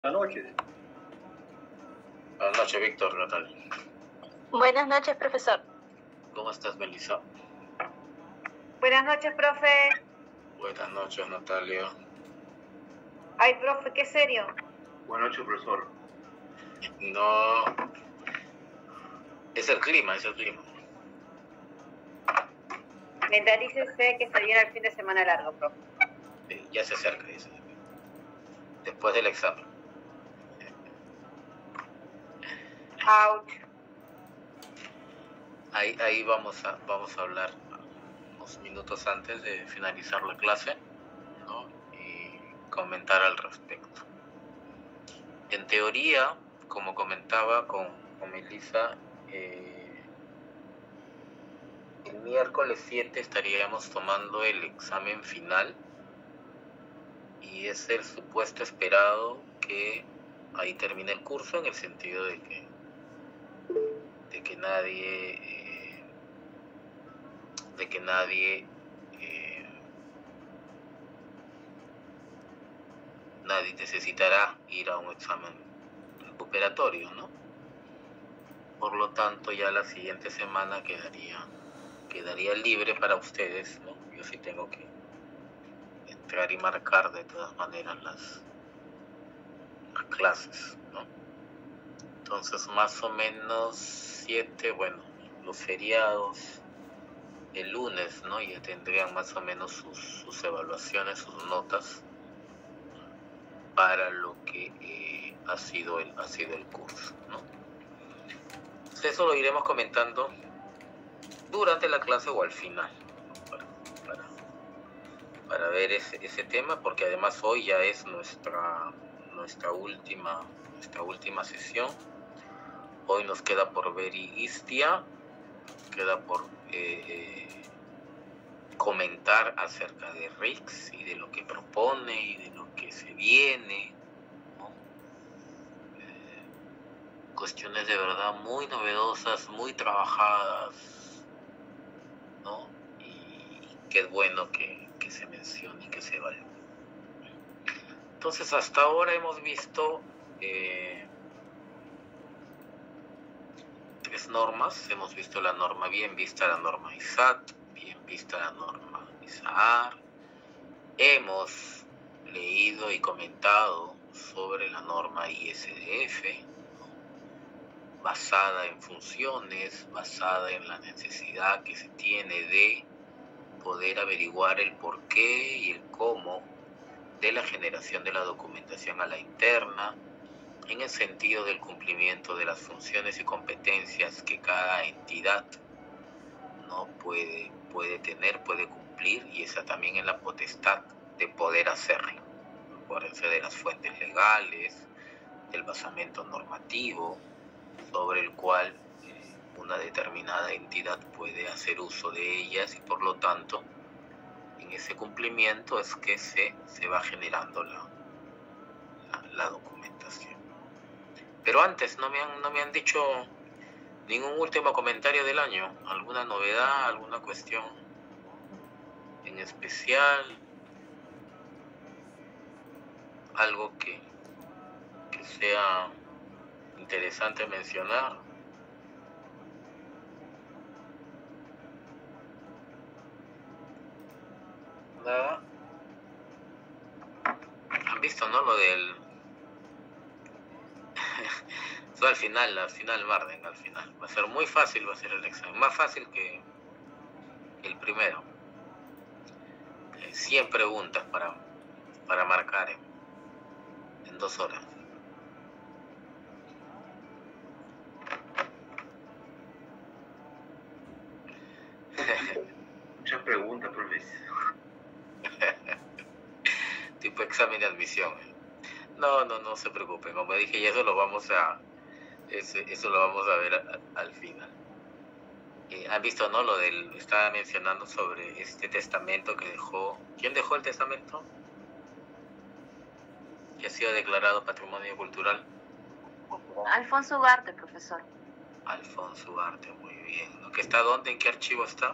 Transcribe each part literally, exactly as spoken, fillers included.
Buenas noches. Buenas noches, Víctor, Natalia. Buenas noches, profesor. ¿Cómo estás, Melissa? Buenas noches, profe. Buenas noches, Natalia. Ay, profe, qué serio. Buenas noches, profesor. No. Es el clima, es el clima. Mentalícese que se viene el fin de semana largo, profe. Sí, ya se acerca, ya se acerca. Después del examen. Ouch. Ahí, ahí vamos a, vamos a hablar unos minutos antes de finalizar la clase, ¿no? Y comentar al respecto. En teoría, como comentaba con, con Melissa, eh, el miércoles siete estaríamos tomando el examen final y es el supuesto esperado que ahí termine el curso, en el sentido de que de que nadie eh, de que nadie eh, nadie necesitará ir a un examen recuperatorio, ¿no? Por lo tanto, ya la siguiente semana quedaría quedaría libre para ustedes, ¿no? Yo sí tengo que entrar y marcar de todas maneras las, las clases, ¿no? Entonces, más o menos siete, bueno, los feriados, el lunes, ¿no? Ya tendrían más o menos sus, sus evaluaciones, sus notas para lo que eh, ha sido el ha sido el curso, ¿no? Entonces, eso lo iremos comentando durante la clase o al final, ¿no? para, para, para ver ese, ese tema, porque además hoy ya es nuestra nuestra última nuestra última sesión. Hoy nos queda por ver Istia, queda por eh, eh, comentar acerca de Rix y de lo que propone y de lo que se viene, ¿no? Eh, cuestiones de verdad muy novedosas, muy trabajadas, ¿no? Y qué bueno que, que se mencione y que se evalúe. Entonces, hasta ahora hemos visto eh, tres normas. Hemos visto la norma bien vista, la norma I S A T, bien vista la norma I S A R. Hemos leído y comentado sobre la norma I S D F, ¿no? Basada en funciones, basada en la necesidad que se tiene de poder averiguar el porqué y el cómo de la generación de la documentación a la interna, en el sentido del cumplimiento de las funciones y competencias que cada entidad no puede, puede tener, puede cumplir, y esa también es la potestad de poder hacerlo. Acuérdense de las fuentes legales, del basamento normativo sobre el cual eh, una determinada entidad puede hacer uso de ellas, y por lo tanto en ese cumplimiento es que se, se va generando la, la, la documentación. Pero antes no me han, no me han dicho ningún último comentario del año, alguna novedad, alguna cuestión en especial, algo que, que sea interesante mencionar. Nada. Han visto, ¿no? Lo del eso al final, al final Marden, al final. Va a ser muy fácil, va a ser el examen. Más fácil que el primero. Eh, cien preguntas para, para marcar en, en dos horas. Muchas preguntas, profesor. Tipo examen de admisión. No, no, no se preocupen. Como dije, y eso lo vamos a... Eso, eso lo vamos a ver a, a, al final. Eh, ¿Han visto, no? Lo del... Estaba mencionando sobre este testamento que dejó... ¿Quién dejó el testamento? Que ha sido declarado Patrimonio Cultural. Alfonso Ugarte, profesor. Alfonso Ugarte, muy bien. ¿Lo que está dónde? ¿En qué archivo está?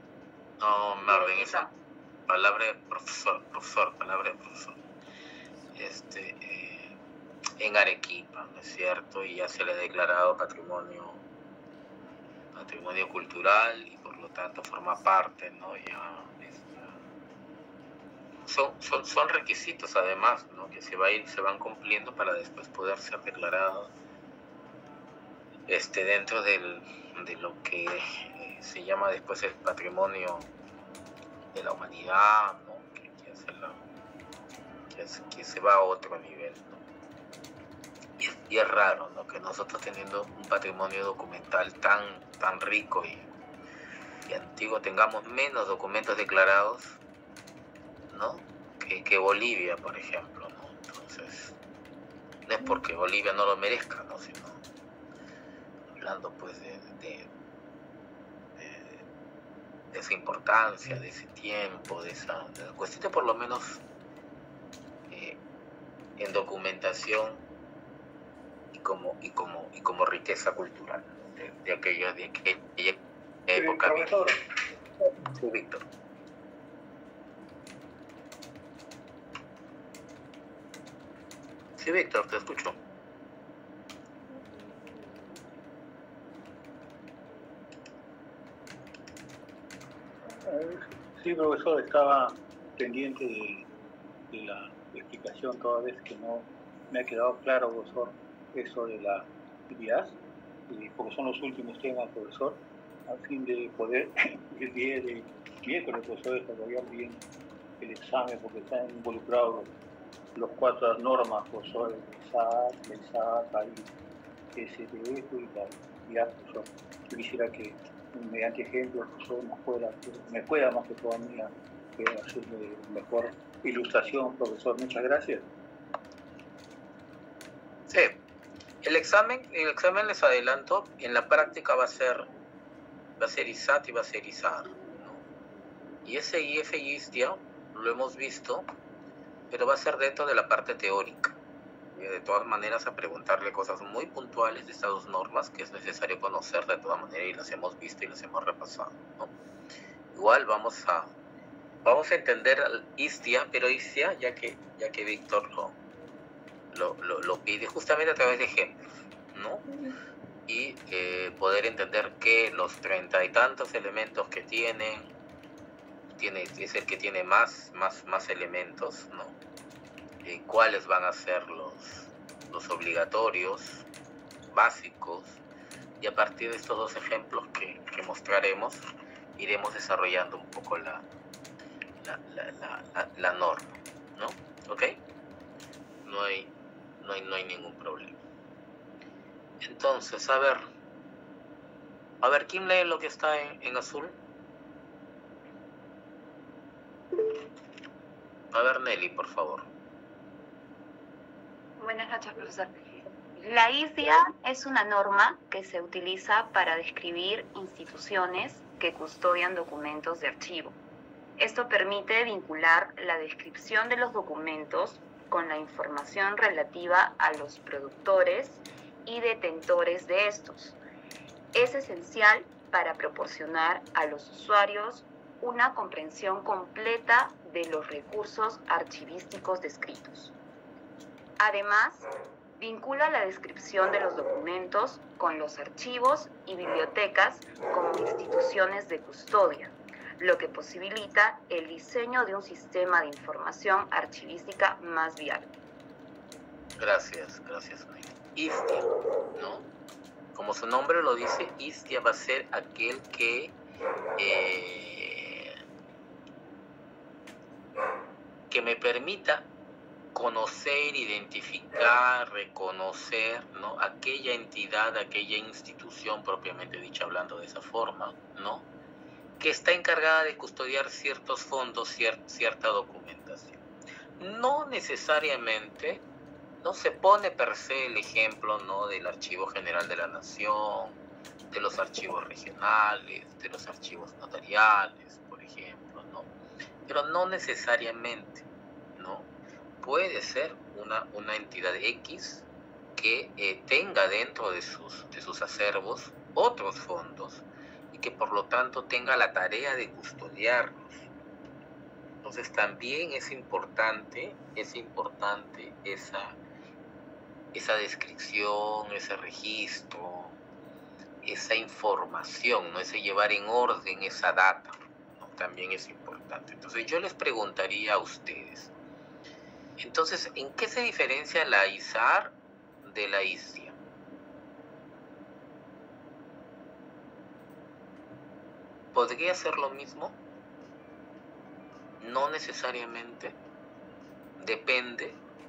No, Marvin, esa palabra de profesor, profesor, palabra de profesor. este, eh, en Arequipa, ¿no es cierto? Y ya se le ha declarado patrimonio, patrimonio cultural y por lo tanto forma parte, ¿no? Ya, Son, son, son requisitos además, ¿no? Que se, va a ir, se van cumpliendo para después poder ser declarado este, dentro del, de lo que eh, se llama después el patrimonio de la humanidad, ¿no? que, que, es la, que, es, que se va a otro nivel, ¿no? Y, es, y es raro, ¿no? Que nosotros teniendo un patrimonio documental tan, tan rico y, y antiguo tengamos menos documentos declarados, ¿no? Que, que Bolivia, por ejemplo, ¿no? Entonces, no es porque Bolivia no lo merezca, ¿no? Sino hablando pues de, de, de, de esa importancia, de ese tiempo, de esa, de la cuestión de por lo menos eh, en documentación y como, y como, y como riqueza cultural, ¿no? de, de aquella, de aquella época. Sí, Víctor. Sí, Víctor, te escucho. Sí, profesor, estaba pendiente de, de la explicación toda vez que no me ha quedado claro, profesor, eso de la I A S, porque son los últimos temas, profesor, a fin de poder el día de miércoles, profesor, desarrollar bien el examen, porque están involucrados los cuatro normas, profesor, el S A T, el S A T, el S D F y la I A S, profesor. Yo quisiera que mediante ejemplos, profesor, me pueda, me pueda más que toda mía hacerle mejor ilustración, profesor. Muchas gracias. Sí, el examen, el examen les adelanto, en la práctica va a ser, va a ser I S A T y va a ser I S A R, ¿no? Y ese I F y ISTIA lo hemos visto, pero va a ser dentro de la parte teórica. De todas maneras, a preguntarle cosas muy puntuales de estas dos normas que es necesario conocer de todas maneras y las hemos visto y las hemos repasado, ¿no? Igual vamos a vamos a entender al ISTIA, pero ISTIA, ya que, ya que Víctor lo, lo, lo, lo pide, justamente a través de ejemplos, ¿no? Y eh, poder entender que los treinta y tantos elementos que tiene, tiene es el que tiene más, más, más elementos, ¿no? Eh, cuáles van a ser los, los obligatorios, básicos, y a partir de estos dos ejemplos que, que mostraremos, iremos desarrollando un poco la, la, la, la, la, la norma, ¿no? ¿Ok? No hay, no hay, no hay ningún problema. Entonces, a ver, a ver, ¿quién lee lo que está en, en azul? A ver, Nelly, por favor. Buenas noches, profesor. La ISDIA es una norma que se utiliza para describir instituciones que custodian documentos de archivo. Esto permite vincular la descripción de los documentos con la información relativa a los productores y detentores de estos. Es esencial para proporcionar a los usuarios una comprensión completa de los recursos archivísticos descritos. Además, vincula la descripción de los documentos con los archivos y bibliotecas como instituciones de custodia, lo que posibilita el diseño de un sistema de información archivística más viable. Gracias, gracias. ISTIA, ¿no? Como su nombre lo dice, ISTIA va a ser aquel que eh, que me permita conocer, identificar, reconocer, ¿no? Aquella entidad, aquella institución propiamente dicha, hablando de esa forma, ¿no? Que está encargada de custodiar ciertos fondos, cier cierta documentación. No necesariamente, no se pone per se el ejemplo, ¿no? Del Archivo General de la Nación, de los archivos regionales, de los archivos notariales, por ejemplo, ¿no? Pero no necesariamente, ¿no? Puede ser una, una entidad X que eh, tenga dentro de sus, de sus acervos otros fondos y que por lo tanto tenga la tarea de custodiarlos. Entonces también es importante, es importante esa, esa descripción, ese registro, esa información, ¿no? Ese llevar en orden esa data, ¿no? También es importante. Entonces yo les preguntaría a ustedes, entonces, ¿en qué se diferencia la I S A R de la I S D I A? ¿Podría ser lo mismo? No necesariamente. Depende.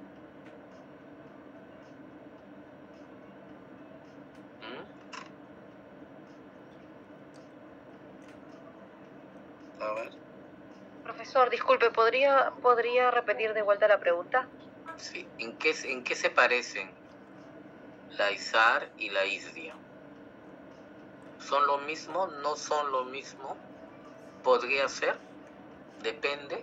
¿Mm? A ver. Profesor, disculpe, ¿podría, ¿podría repetir de vuelta la pregunta? Sí. ¿En qué, en qué se parecen la I S A R y la I S D I A? ¿Son lo mismo? ¿No son lo mismo? ¿Podría ser? Depende.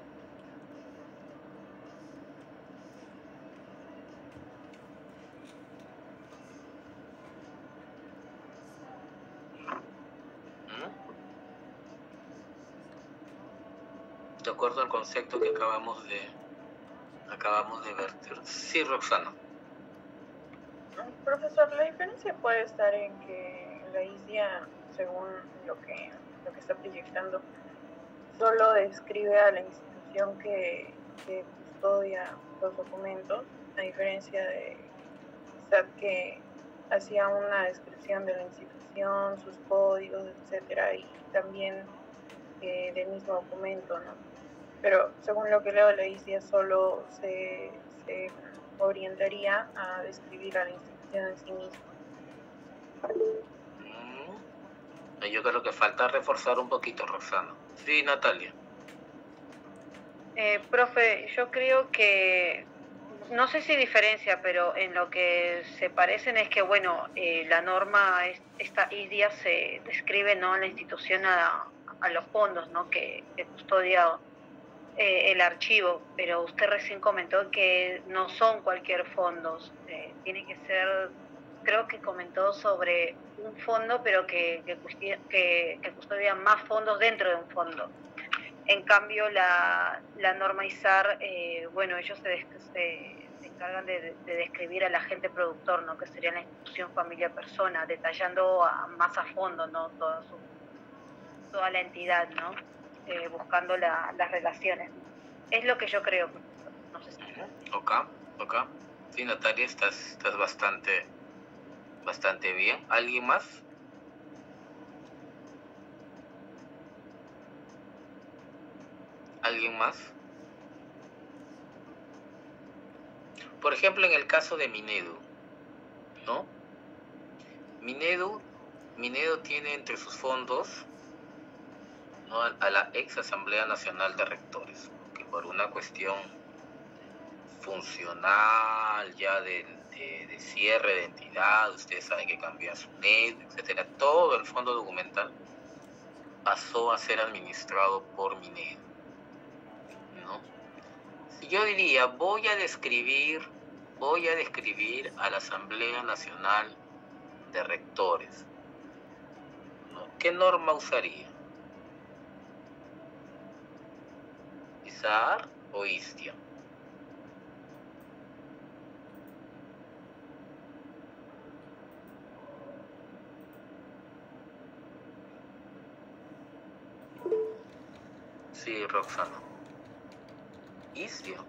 De acuerdo al concepto que acabamos de acabamos de verter. Sí, Roxana. Profesor, la diferencia puede estar en que la I S D I A, según lo que, lo que está proyectando, solo describe a la institución que, que custodia los documentos, a diferencia de S A T que hacía una descripción de la institución, sus códigos, etcétera, y también eh, del mismo documento, ¿no? Pero según lo que leo, la I S D I A solo se, se orientaría a describir a la institución en sí misma. Mm, yo creo que falta reforzar un poquito, Roxana. Sí, Natalia. Eh, profe, yo creo que, no sé si diferencia, pero en lo que se parecen es que, bueno, eh, la norma, es, esta I S D I A se describe, ¿no?, la institución a, a los fondos, ¿no?, que, que custodia eh, el archivo, pero usted recién comentó que no son cualquier fondos, eh, tiene que ser, creo que comentó sobre un fondo, pero que, que, custodia, que, que custodia más fondos dentro de un fondo. En cambio, la, la norma I S A R, eh, bueno, ellos se, se, se encargan de, de describir al agente productor, ¿no?, que sería la institución, familia, persona, detallando a, más a fondo, ¿no?, toda, su, toda la entidad, ¿no?, eh, buscando la, las relaciones. Es lo que yo creo, no sé si... Ok, ok. Sí, Natalia, estás, estás bastante, bastante bien. ¿Alguien más? ¿Alguien más? Por ejemplo, en el caso de Minedu, ¿no? Minedu, Minedu tiene entre sus fondos, ¿no?, a la ex Asamblea Nacional de Rectores, que por una cuestión funcional ya de, de, de cierre de entidad, ustedes saben que cambió a su N E D, etcétera, todo el fondo documental pasó a ser administrado por Minedu, ¿no? Si yo diría, voy a describir, voy a describir a la Asamblea Nacional de Rectores, ¿no?, ¿qué norma usaría? ¿I S A R o I S D I A? Sí, Roxana. I S D I A.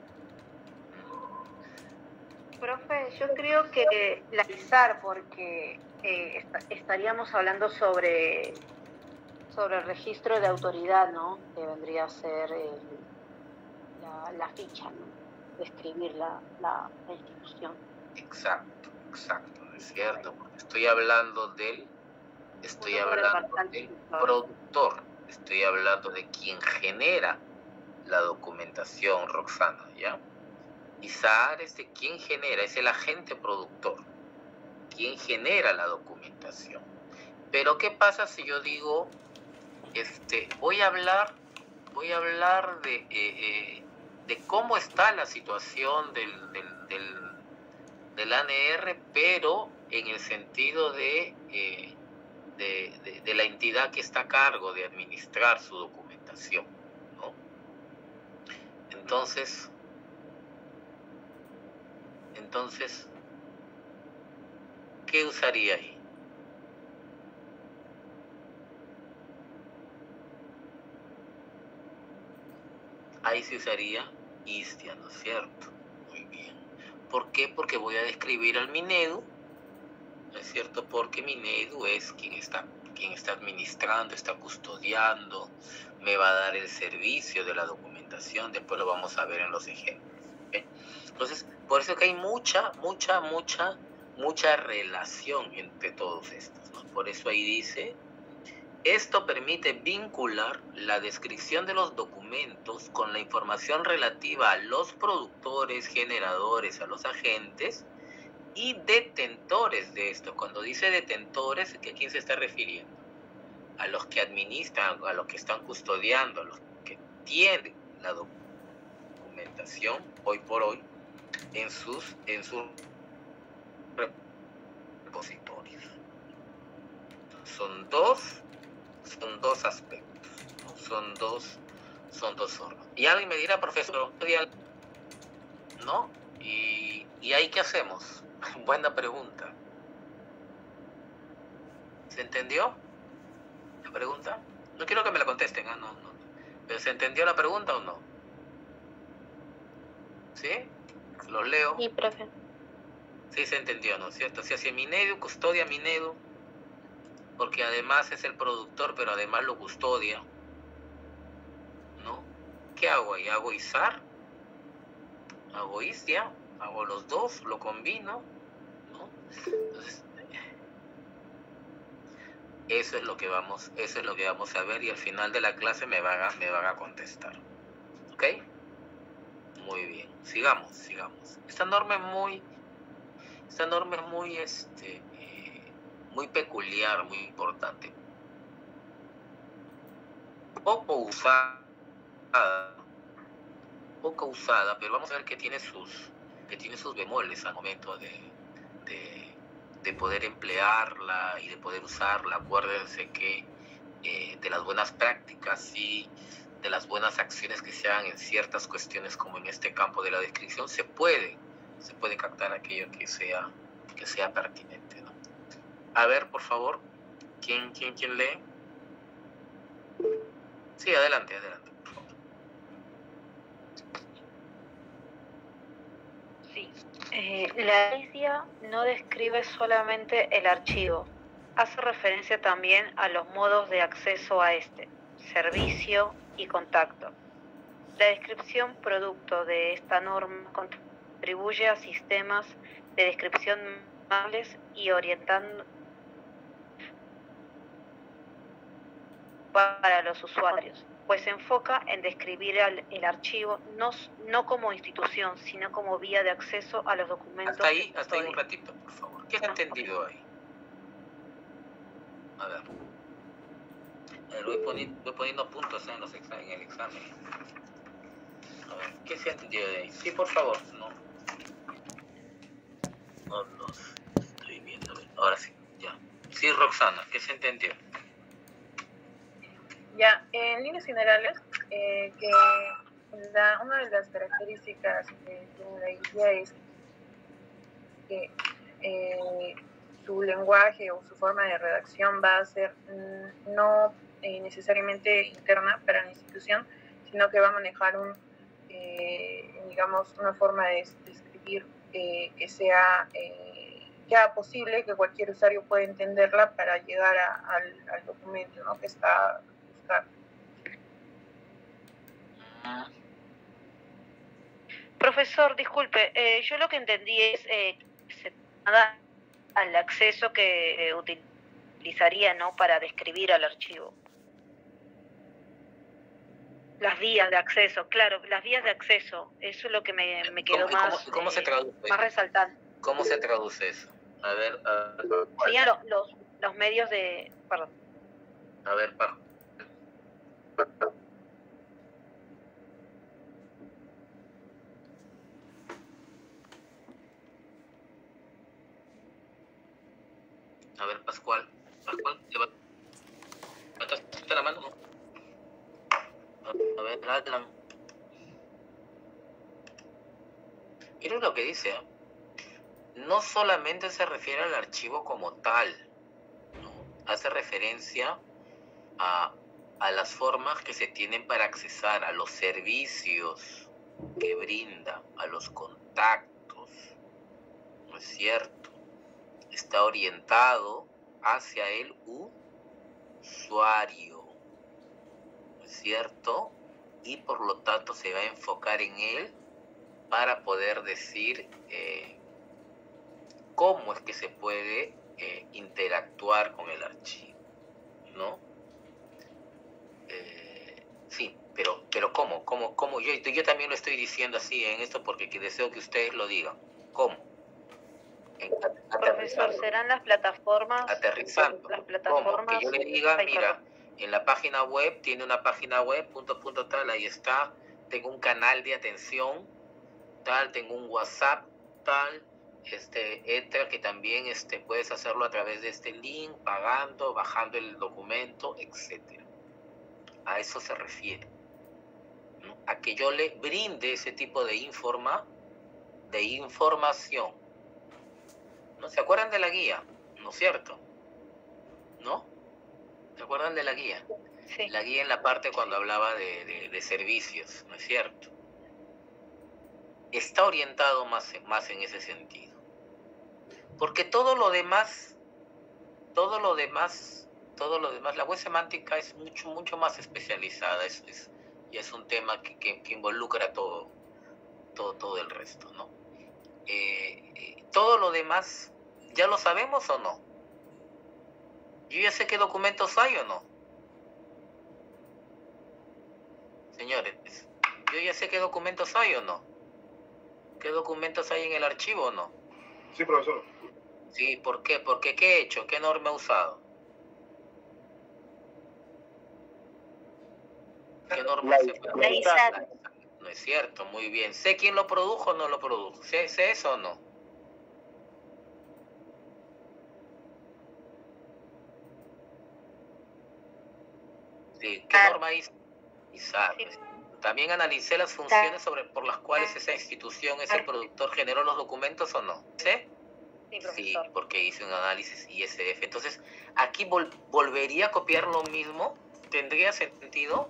Profe, yo creo que la I S A R, porque eh, est estaríamos hablando sobre, sobre el registro de autoridad, ¿no?, que vendría a ser el, la, la ficha, ¿no?, describir la, la, la institución. Exacto, exacto, es cierto, porque estoy hablando del, estoy hablando del productor, estoy hablando de quien genera la documentación, Roxana, ¿ya? I S A R es de quien genera, es el agente productor, quien genera la documentación. Pero ¿qué pasa si yo digo, este, voy a hablar, voy a hablar de, eh, eh, de cómo está la situación del, del, del, del A N R, pero en el sentido de, eh, de, de, de la entidad que está a cargo de administrar su documentación, ¿no? Entonces, entonces, ¿qué usaría ahí? Ahí se usaría istia, ¿no es cierto? Muy bien. ¿Por qué? Porque voy a describir al Minedu, ¿no es cierto? Porque Minedu es quien está, quien está administrando, está custodiando, me va a dar el servicio de la documentación, después lo vamos a ver en los ejemplos. ¿Okay? Entonces, por eso que hay mucha, mucha, mucha, mucha relación entre todos estos, ¿no? Por eso ahí dice, esto permite vincular la descripción de los documentos con la información relativa a los productores, generadores, a los agentes y detentores de esto. Cuando dice detentores, ¿a quién se está refiriendo? A los que administran, a los que están custodiando, a los que tienen la documentación hoy por hoy en sus, en sus repositorios. Son dos, son dos aspectos, ¿no? son dos, son dos órganos. Y alguien me dirá, profesor, ¿no? ¿Y, y ahí qué hacemos? Buena pregunta. ¿Se entendió la pregunta? No quiero que me la contesten, ¿eh? no, no. ¿Pero se entendió la pregunta o no? ¿Sí? Los leo. Sí, profe. Sí se entendió, ¿no es cierto? O sea, si Minedu custodia Minedu, porque además es el productor, pero además lo custodia, ¿no? ¿Qué hago ahí? ¿Hago izar? ¿Hago istia? ¿Hago los dos? ¿Lo combino? ¿No? Entonces, eso es lo que vamos, eso es lo que vamos a ver y al final de la clase me van a, me van a contestar. ¿Ok? Muy bien. Sigamos, sigamos. Esta norma es muy, esta norma es muy, este, eh, muy peculiar, muy importante. Poco usada, poco usada, pero vamos a ver que tiene sus, que tiene sus bemoles al momento de, de, de poder emplearla y de poder usarla. Acuérdense que eh, de las buenas prácticas y de las buenas acciones que se hagan en ciertas cuestiones, como en este campo de la descripción, se puede, se puede captar aquello que sea, que sea pertinente, ¿no? A ver, por favor, ¿quién, quién, quién lee? Sí, adelante, adelante, por favor. Sí. Eh, la istia no describe solamente el archivo, hace referencia también a los modos de acceso a este, servicio y contacto. La descripción producto de esta norma contribuye a sistemas de descripción amables y orientando para los usuarios, pues se enfoca en describir el, el archivo no, no como institución, sino como vía de acceso a los documentos. Hasta ahí, hasta ahí un ratito, por favor. ¿Qué has entendido ahí? A ver. A ver, voy, poniendo, voy poniendo puntos en, los exa en el examen. A ver, ¿qué se ha entendido de ahí? Sí, por favor. No, no los estoy viendo. Ahora sí, ya. Sí, Roxana, ¿qué se entendió? Ya, en líneas generales, eh, que la, una de las características que tiene la istia es que eh, su lenguaje o su forma de redacción va a ser mm, no eh, necesariamente interna para la institución, sino que va a manejar un, eh, digamos, una forma de, de escribir eh, que sea eh, ya posible, que cualquier usuario pueda entenderla para llegar a, al, al documento, ¿no?, que está buscando. Profesor, disculpe, eh, yo lo que entendí es eh, se da al acceso que eh, utilizaría, ¿no?, para describir al archivo. Las vías de acceso, claro, las vías de acceso, eso es lo que me, me quedó ¿Cómo, más, cómo, cómo se traduce? eh, más resaltante. ¿Cómo se traduce eso? A ver, a ver. Serían los, los, los medios de... Perdón. A ver, pa. A ver, Pascual. Pascual, levantaste la mano, ¿no? A ver, Alan. Miren lo que dice, ¿eh? No solamente se refiere al archivo como tal, ¿no? Hace referencia a, a las formas que se tienen para accesar a los servicios que brinda, a los contactos, ¿no es cierto? Está orientado hacia el usuario, ¿no es cierto? Y por lo tanto se va a enfocar en él para poder decir eh, cómo es que se puede eh, interactuar con el archivo, ¿no? Eh, sí, pero, pero ¿cómo? ¿Cómo? ¿Cómo? Yo, yo también lo estoy diciendo así en esto porque deseo que ustedes lo digan. ¿Cómo? En, Profesor, ¿serán las plataformas? Aterrizando. Las plataformas. ¿Cómo? Que yo le diga, Ay, mira, perdón. en la página web, tiene una página web, punto, punto, tal, ahí está, tengo un canal de atención, tal, tengo un WhatsApp, tal, este, entra, que también este, puedes hacerlo a través de este link, pagando, bajando el documento, etcétera. A eso se refiere, ¿no? A que yo le brinde ese tipo de informa, de información. ¿No se acuerdan de la guía? ¿No es cierto? ¿No? ¿Se acuerdan de la guía? Sí. La guía en la parte cuando hablaba de, de, de servicios, ¿no es cierto? Está orientado más, más en ese sentido. Porque todo lo demás, todo lo demás, todo lo demás, la web semántica es mucho, mucho más especializada, es, es, y es un tema que, que, que involucra todo, todo, todo el resto, ¿no? Eh, eh, todo lo demás, ¿ya lo sabemos o no? Yo ya sé qué documentos hay o no. Señores, yo ya sé qué documentos hay o no. ¿Qué documentos hay en el archivo o no? Sí, profesor. Sí, ¿por qué? Porque ¿qué he hecho? ¿Qué norma he usado? ¿Qué norma se puede La I S A T. No es cierto, muy bien. ¿Sé quién lo produjo o no lo produjo? ¿Sé, sé eso o no? Sí, ¿qué norma hizo? I S A T. También analicé las funciones sobre, por las cuales esa institución, ese productor, generó los documentos o no. ¿Sí? Sí, profesor. Sí, porque hice un análisis I S F. Entonces, aquí vol volvería a copiar lo mismo. ¿Tendría sentido?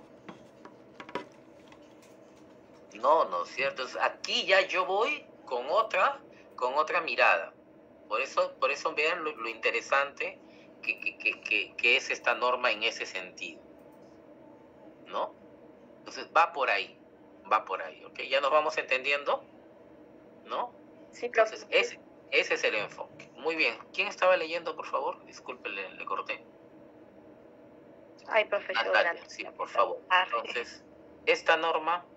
No, no es cierto. Entonces, aquí ya yo voy con otra, con otra mirada. Por eso, por eso vean lo, lo interesante que, que, que, que, que es esta norma en ese sentido, ¿no? Entonces va por ahí, va por ahí, ¿ok? Ya nos vamos entendiendo, ¿no? Sí, profesor. Entonces ese, ese es el enfoque. Muy bien. ¿Quién estaba leyendo, por favor? Disculpe, le, le corté. Ay, profesor. Natalia, sí, por favor. Entonces, esta norma...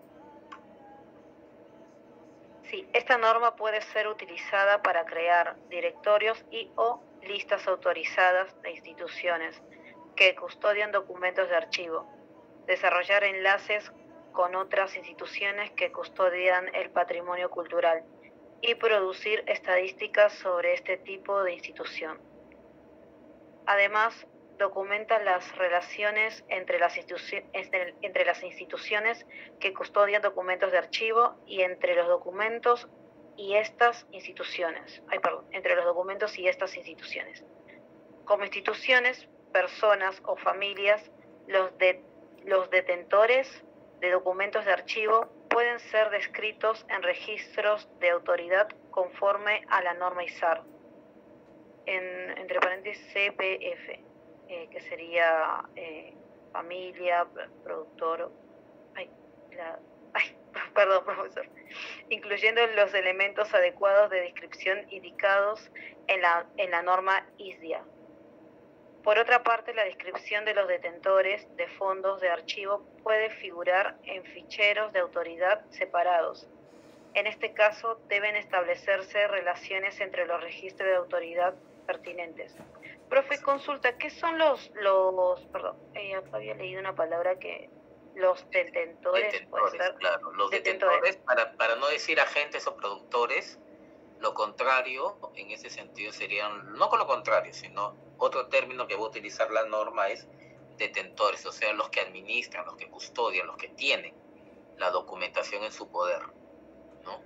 Sí, esta norma puede ser utilizada para crear directorios y o listas autorizadas de instituciones que custodian documentos de archivo, desarrollar enlaces con otras instituciones que custodian el patrimonio cultural y producir estadísticas sobre este tipo de institución. Además, documenta las relaciones entre las, entre, entre las instituciones que custodian documentos de archivo y entre los documentos y estas instituciones. Ay, perdón, entre los documentos y estas instituciones. Como instituciones, personas o familias, los, de, los detentores de documentos de archivo pueden ser descritos en registros de autoridad conforme a la norma I S A R, en, entre paréntesis C P F. Eh, que sería eh, familia, productor, ay, la, ay, perdón, profesor, incluyendo los elementos adecuados de descripción indicados en la, en la norma I S D I A. Por otra parte, la descripción de los detentores de fondos de archivo puede figurar en ficheros de autoridad separados. En este caso, deben establecerse relaciones entre los registros de autoridad pertinentes. Profe, consulta, ¿qué son los, los perdón, eh, acá había leído una palabra que, los detentores, detentores, puede ser, claro, los detentores, detentores, para, para no decir agentes o productores, lo contrario, en ese sentido serían, no con lo contrario, sino otro término que va a utilizar la norma es detentores, o sea, los que administran, los que custodian, los que tienen la documentación en su poder, ¿no?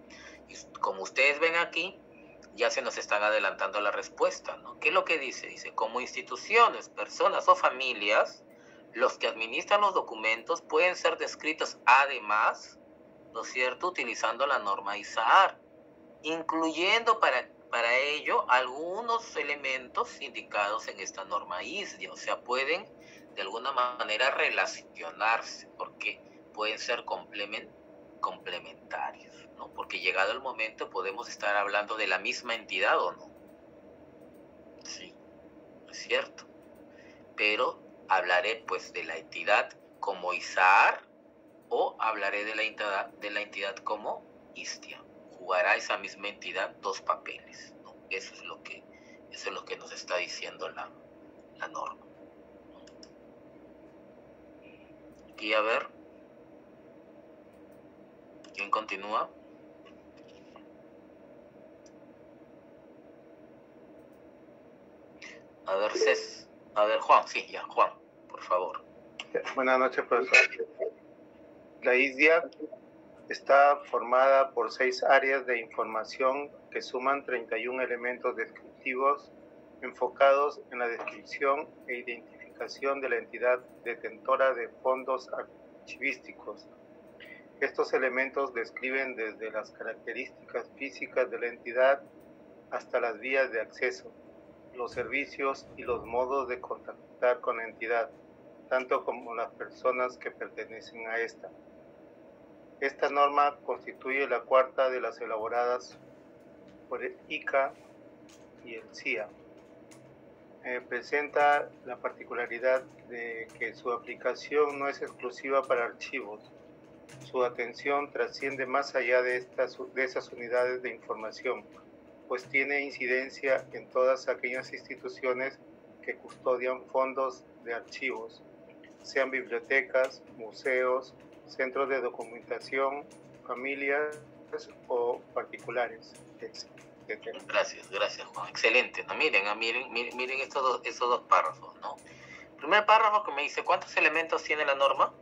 Y como ustedes ven aquí, ya se nos están adelantando la respuesta, ¿no? ¿Qué es lo que dice? Dice, como instituciones, personas o familias, los que administran los documentos pueden ser descritos además, ¿no es cierto?, utilizando la norma ISAAR, incluyendo para, para ello algunos elementos indicados en esta norma I S D I A, o sea, pueden de alguna manera relacionarse, porque pueden ser complement, complementarios, ¿no? Porque llegado el momento podemos estar hablando de la misma entidad o no. Sí, es cierto. Pero hablaré pues de la entidad como ISAAR o hablaré de la entidad, de la entidad como I S D I A. Jugará esa misma entidad dos papeles, ¿no? Eso es lo que, eso es lo que nos está diciendo la, la norma. Aquí a ver, ¿quién continúa? A ver, Cés, a ver, Juan, sí, ya, Juan, por favor. Buenas noches, profesor. La I S D I A está formada por seis áreas de información que suman treinta y un elementos descriptivos enfocados en la descripción e identificación de la entidad detentora de fondos archivísticos. Estos elementos describen desde las características físicas de la entidad hasta las vías de acceso, los servicios y los modos de contactar con la entidad, tanto como las personas que pertenecen a esta. Esta norma constituye la cuarta de las elaboradas por el I C A y el C I A. Eh, presenta la particularidad de que su aplicación no es exclusiva para archivos. Su atención trasciende más allá de, estas, de esas unidades de información, pues tiene incidencia en todas aquellas instituciones que custodian fondos de archivos, sean bibliotecas, museos, centros de documentación, familias o particulares, etcétera. Gracias, gracias, Juan. Excelente, ¿no? Miren, miren, miren, miren estos dos, estos dos párrafos, ¿no? Primer párrafo que me dice, ¿cuántos elementos tiene la norma?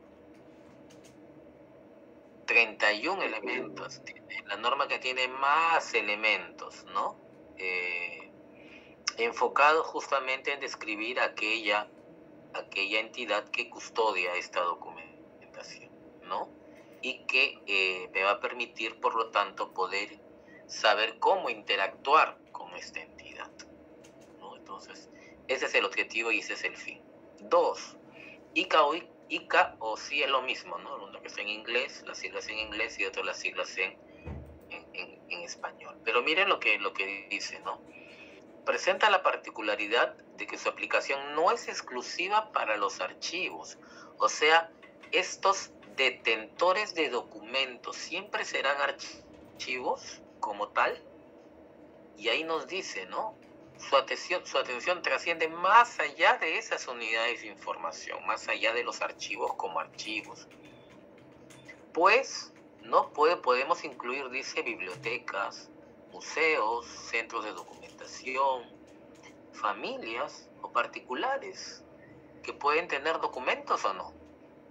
treinta y un elementos. Tiene la norma que tiene más elementos, ¿no? Eh, enfocado justamente en describir aquella, aquella entidad que custodia esta documentación, ¿no? Y que eh, me va a permitir, por lo tanto, poder saber cómo interactuar con esta entidad, ¿no? Entonces, ese es el objetivo y ese es el fin. Dos, I C A o, I C A o sí es lo mismo, ¿no? Uno que está en inglés, las siglas en inglés y otro las siglas en, en, en, en español. Pero miren lo que, lo que dice, ¿no? Presenta la particularidad de que su aplicación no es exclusiva para los archivos, o sea, estos detentores de documentos siempre serán archivos como tal, y ahí nos dice, ¿no? Su atención, su atención trasciende más allá de esas unidades de información, más allá de los archivos como archivos. Pues, no puede, podemos incluir, dice, bibliotecas, museos, centros de documentación, familias o particulares que pueden tener documentos o no.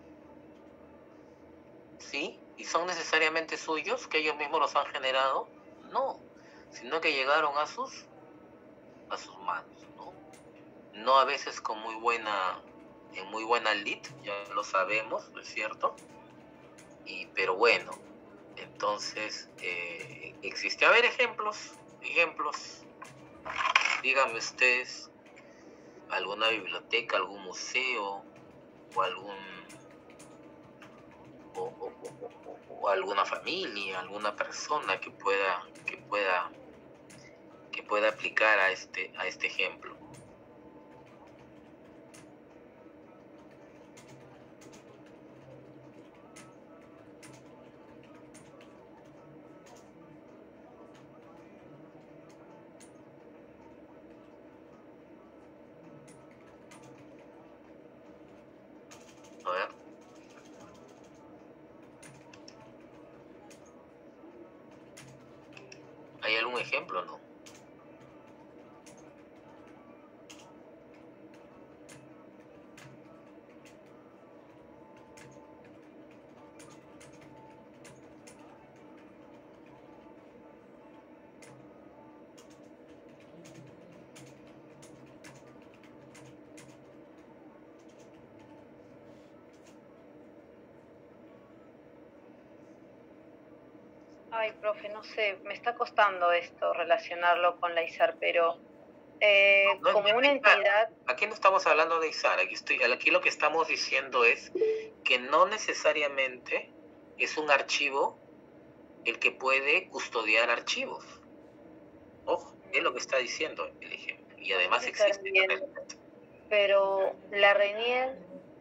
¿Sí? ¿Y son necesariamente suyos, que ellos mismos los han generado? No, sino que llegaron a sus, a sus manos, ¿no? No a veces con muy buena, en muy buena lid, ya lo sabemos, ¿no es cierto? Y, pero bueno, entonces, eh, existe. A ver, ejemplos, ejemplos. Díganme ustedes, alguna biblioteca, algún museo, o algún, o, o, o, o, o alguna familia, alguna persona que pueda, que pueda, que pueda aplicar a este, a este ejemplo. A ver. ¿Hay algún ejemplo o no? Ay, profe, no sé, me está costando esto relacionarlo con la I S A R, pero eh, No, como no, una entidad... Aquí no estamos hablando de I S A R, aquí, estoy, aquí lo que estamos diciendo es que no necesariamente es un archivo el que puede custodiar archivos. Ojo, es lo que está diciendo el ejemplo. Y además existe... Bien, pero la RENIER,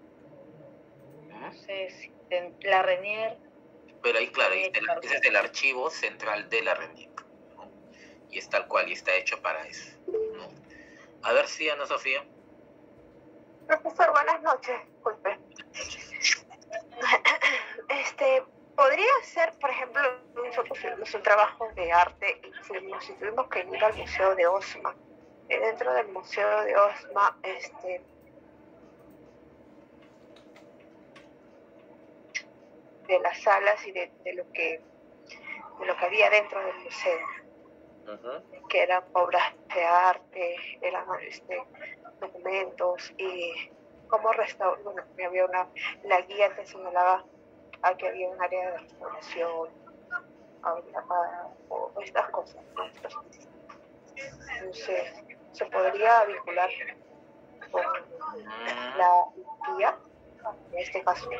no sé si la RENIER... Pero ahí, claro, ese es el archivo central de la RENIER, ¿no? Y es tal cual, y está hecho para eso, ¿no? A ver si, Ana Sofía. Profesor, buenas noches. Disculpe. Este, podría ser, por ejemplo, nosotros hicimos un trabajo de arte y fuimos y tuvimos que ir al Museo de Osma. Y dentro del Museo de Osma, este, de las salas y de, de lo que de lo que había dentro del museo, uh-huh. que eran obras de arte, eran este, documentos y cómo restaurar. Bueno, había una la guía te señalaba a que había un área de restauración, había, a, o estas cosas, ¿no? Entonces, se podría vincular con la guía en este caso.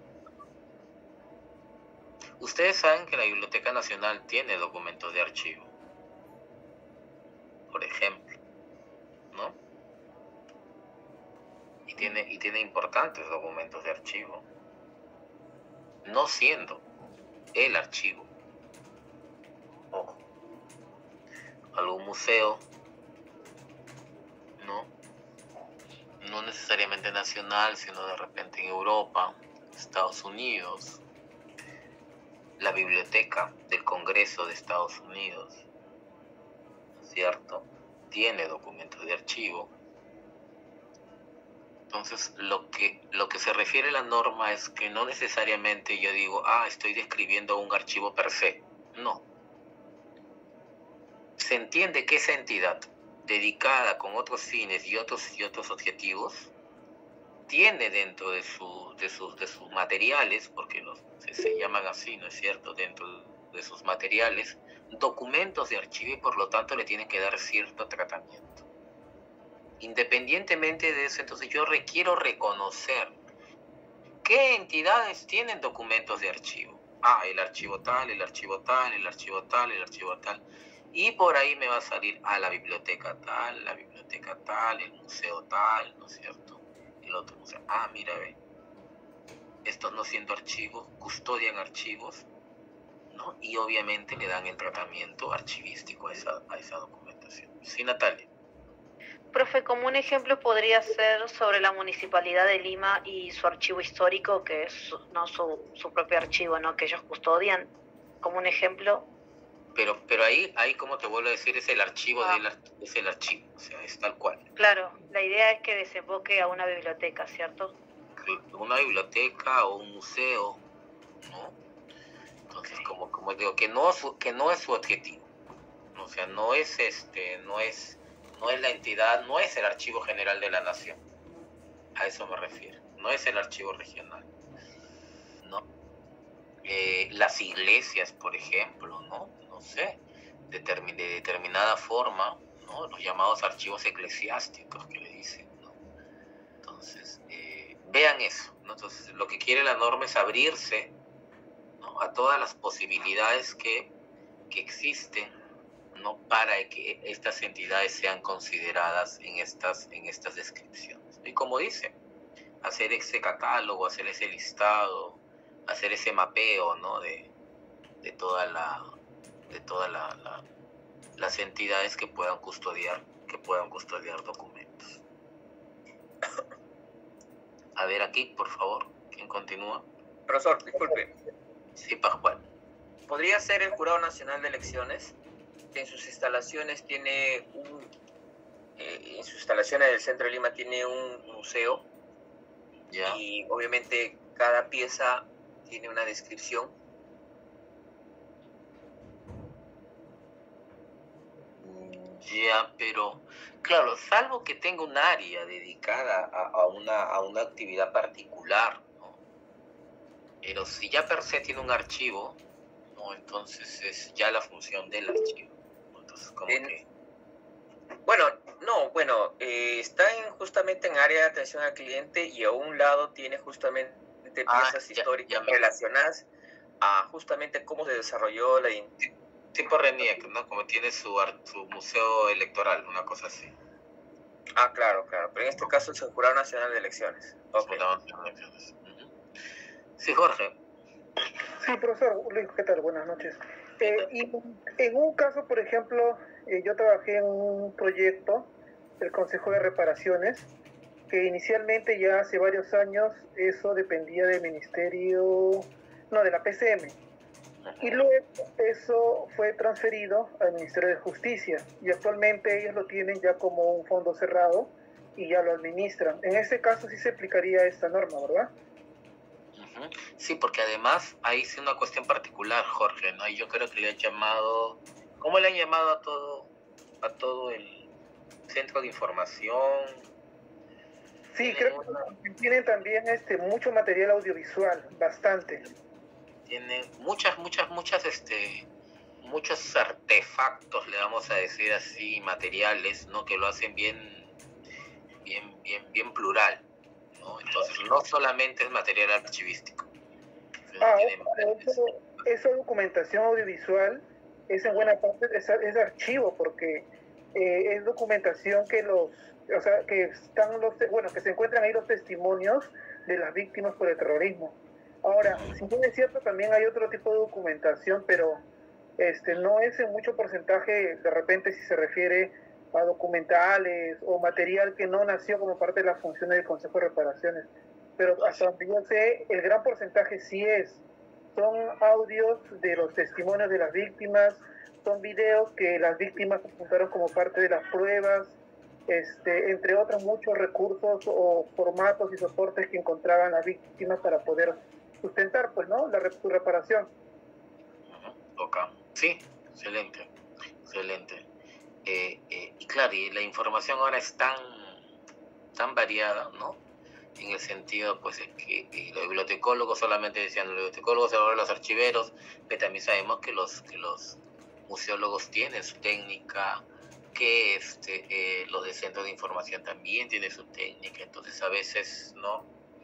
Ustedes saben que la Biblioteca Nacional tiene documentos de archivo, por ejemplo, ¿no? Y tiene, y tiene importantes documentos de archivo, no siendo el archivo. Ojo, algún museo, ¿no? No necesariamente nacional, sino de repente en Europa, Estados Unidos, la biblioteca del Congreso de Estados Unidos, ¿cierto? Tiene documentos de archivo. Entonces, lo que, lo que se refiere a la norma es que no necesariamente yo digo, ah, estoy describiendo un archivo per se. No. Se entiende que esa entidad, dedicada con otros fines y otros, y otros objetivos, tiene dentro de, su, de, sus, de sus materiales, porque los, se, se llaman así, ¿no es cierto?, dentro de sus materiales, documentos de archivo y por lo tanto le tienen que dar cierto tratamiento. Independientemente de eso, entonces yo requiero reconocer qué entidades tienen documentos de archivo. Ah, el archivo tal, el archivo tal, el archivo tal, el archivo tal. Y por ahí me va a salir a la biblioteca tal, la biblioteca tal, el museo tal, ¿no es cierto? El otro museo. Ah, mira, ve. Estos no siendo archivos, custodian archivos, ¿no? Y obviamente le dan el tratamiento archivístico a esa, a esa documentación. Sí, Natalia. Profe, como un ejemplo podría ser sobre la Municipalidad de Lima y su archivo histórico, que es no su, su propio archivo, ¿no?, que ellos custodian, como un ejemplo. Pero, pero ahí, ahí, como te vuelvo a decir, es el archivo ah. del es el archivo, o sea, es tal cual. Claro, la idea es que desemboque a una biblioteca, ¿cierto? Una biblioteca o un museo, ¿no? Entonces, okay. como, como digo, que no, que no es su objetivo, o sea, no es este, no es, no es la entidad, no es el Archivo General de la Nación, a eso me refiero, no es el archivo regional, ¿no? Eh, las iglesias, por ejemplo, ¿no? No sé, de, termi de determinada forma, ¿no? Los llamados archivos eclesiásticos que le dicen, ¿no? Entonces, eh, vean eso, ¿no? Entonces, lo que quiere la norma es abrirse, ¿no?, a todas las posibilidades que, que existen, ¿no?, para que estas entidades sean consideradas en estas, en estas descripciones. Y como dice, hacer ese catálogo, hacer ese listado, hacer ese mapeo, ¿no?, de, de toda la de todas la, la, las entidades que puedan custodiar que puedan custodiar documentos. A ver aquí, por favor, ¿quién continúa? Profesor, disculpe. Sí, Pascual. ¿Podría ser el Jurado Nacional de Elecciones, que en sus instalaciones tiene un eh, en sus instalaciones del centro de Lima tiene un museo? Ya. Y obviamente cada pieza tiene una descripción? Ya, pero claro, salvo que tenga un área dedicada a, a, una, a una actividad particular, ¿no? Pero si ya per se tiene un archivo, ¿no?, ¿no? Entonces es ya la función del archivo. Entonces, como en, que... Bueno, no, bueno, eh, está en, justamente en área de atención al cliente y a un lado tiene justamente Ah, piezas ya, históricas ya me- relacionadas a justamente cómo se desarrolló la identidad. tipo RENIEC, ¿no? Como tiene su, ar- su museo electoral, una cosa así. Ah, claro, claro, pero en este caso es el Jurado Nacional de Elecciones. Ok. Jurado Nacional de Elecciones. Ujú. Sí, Jorge. Sí, profesor Luis, ¿qué tal? Buenas noches. Eh, y en un caso, por ejemplo, eh, yo trabajé en un proyecto del Consejo de Reparaciones, que inicialmente ya hace varios años eso dependía del Ministerio, no, de la P C M. Y luego eso fue transferido al Ministerio de Justicia y actualmente ellos lo tienen ya como un fondo cerrado y ya lo administran. En ese caso sí se aplicaría esta norma, ¿verdad? Ujú. Sí, porque además ahí sí una cuestión particular, Jorge, ¿no? Y yo creo que le han llamado, ¿cómo le han llamado a todo, a todo el centro de información? Sí, Tienen creo una- que tienen también este mucho material audiovisual, bastante. tienen muchas, muchas, muchas, este, muchos artefactos, le vamos a decir así, materiales, ¿no? Que lo hacen bien, bien, bien, bien plural, ¿no? Entonces no solamente es material archivístico. sino Ah, tienen- eso, esa documentación audiovisual es en buena parte es, es archivo porque eh, es documentación que los, o sea, que están los, bueno, que se encuentran ahí los testimonios de las víctimas por el terrorismo. Ahora, si bien es cierto, también hay otro tipo de documentación, pero este no es en mucho porcentaje, de repente si se refiere a documentales o material que no nació como parte de las funciones del Consejo de Reparaciones. Pero hasta donde yo sé, el gran porcentaje sí es. Son audios de los testimonios de las víctimas, son videos que las víctimas apuntaron como parte de las pruebas, este, entre otros muchos recursos o formatos y soportes que encontraban las víctimas para poder sustentar, pues, ¿no? La su reparación. Ujú, ok. Sí, excelente, excelente. Eh, eh, y claro, y la información ahora es tan, tan variada, ¿no? En el sentido, pues, de que eh, los bibliotecólogos solamente decían los bibliotecólogos, ahora los archiveros, pero también sabemos que los, que los museólogos tienen su técnica, que este, eh, los de centro de información también tienen su técnica, entonces a veces, ¿no?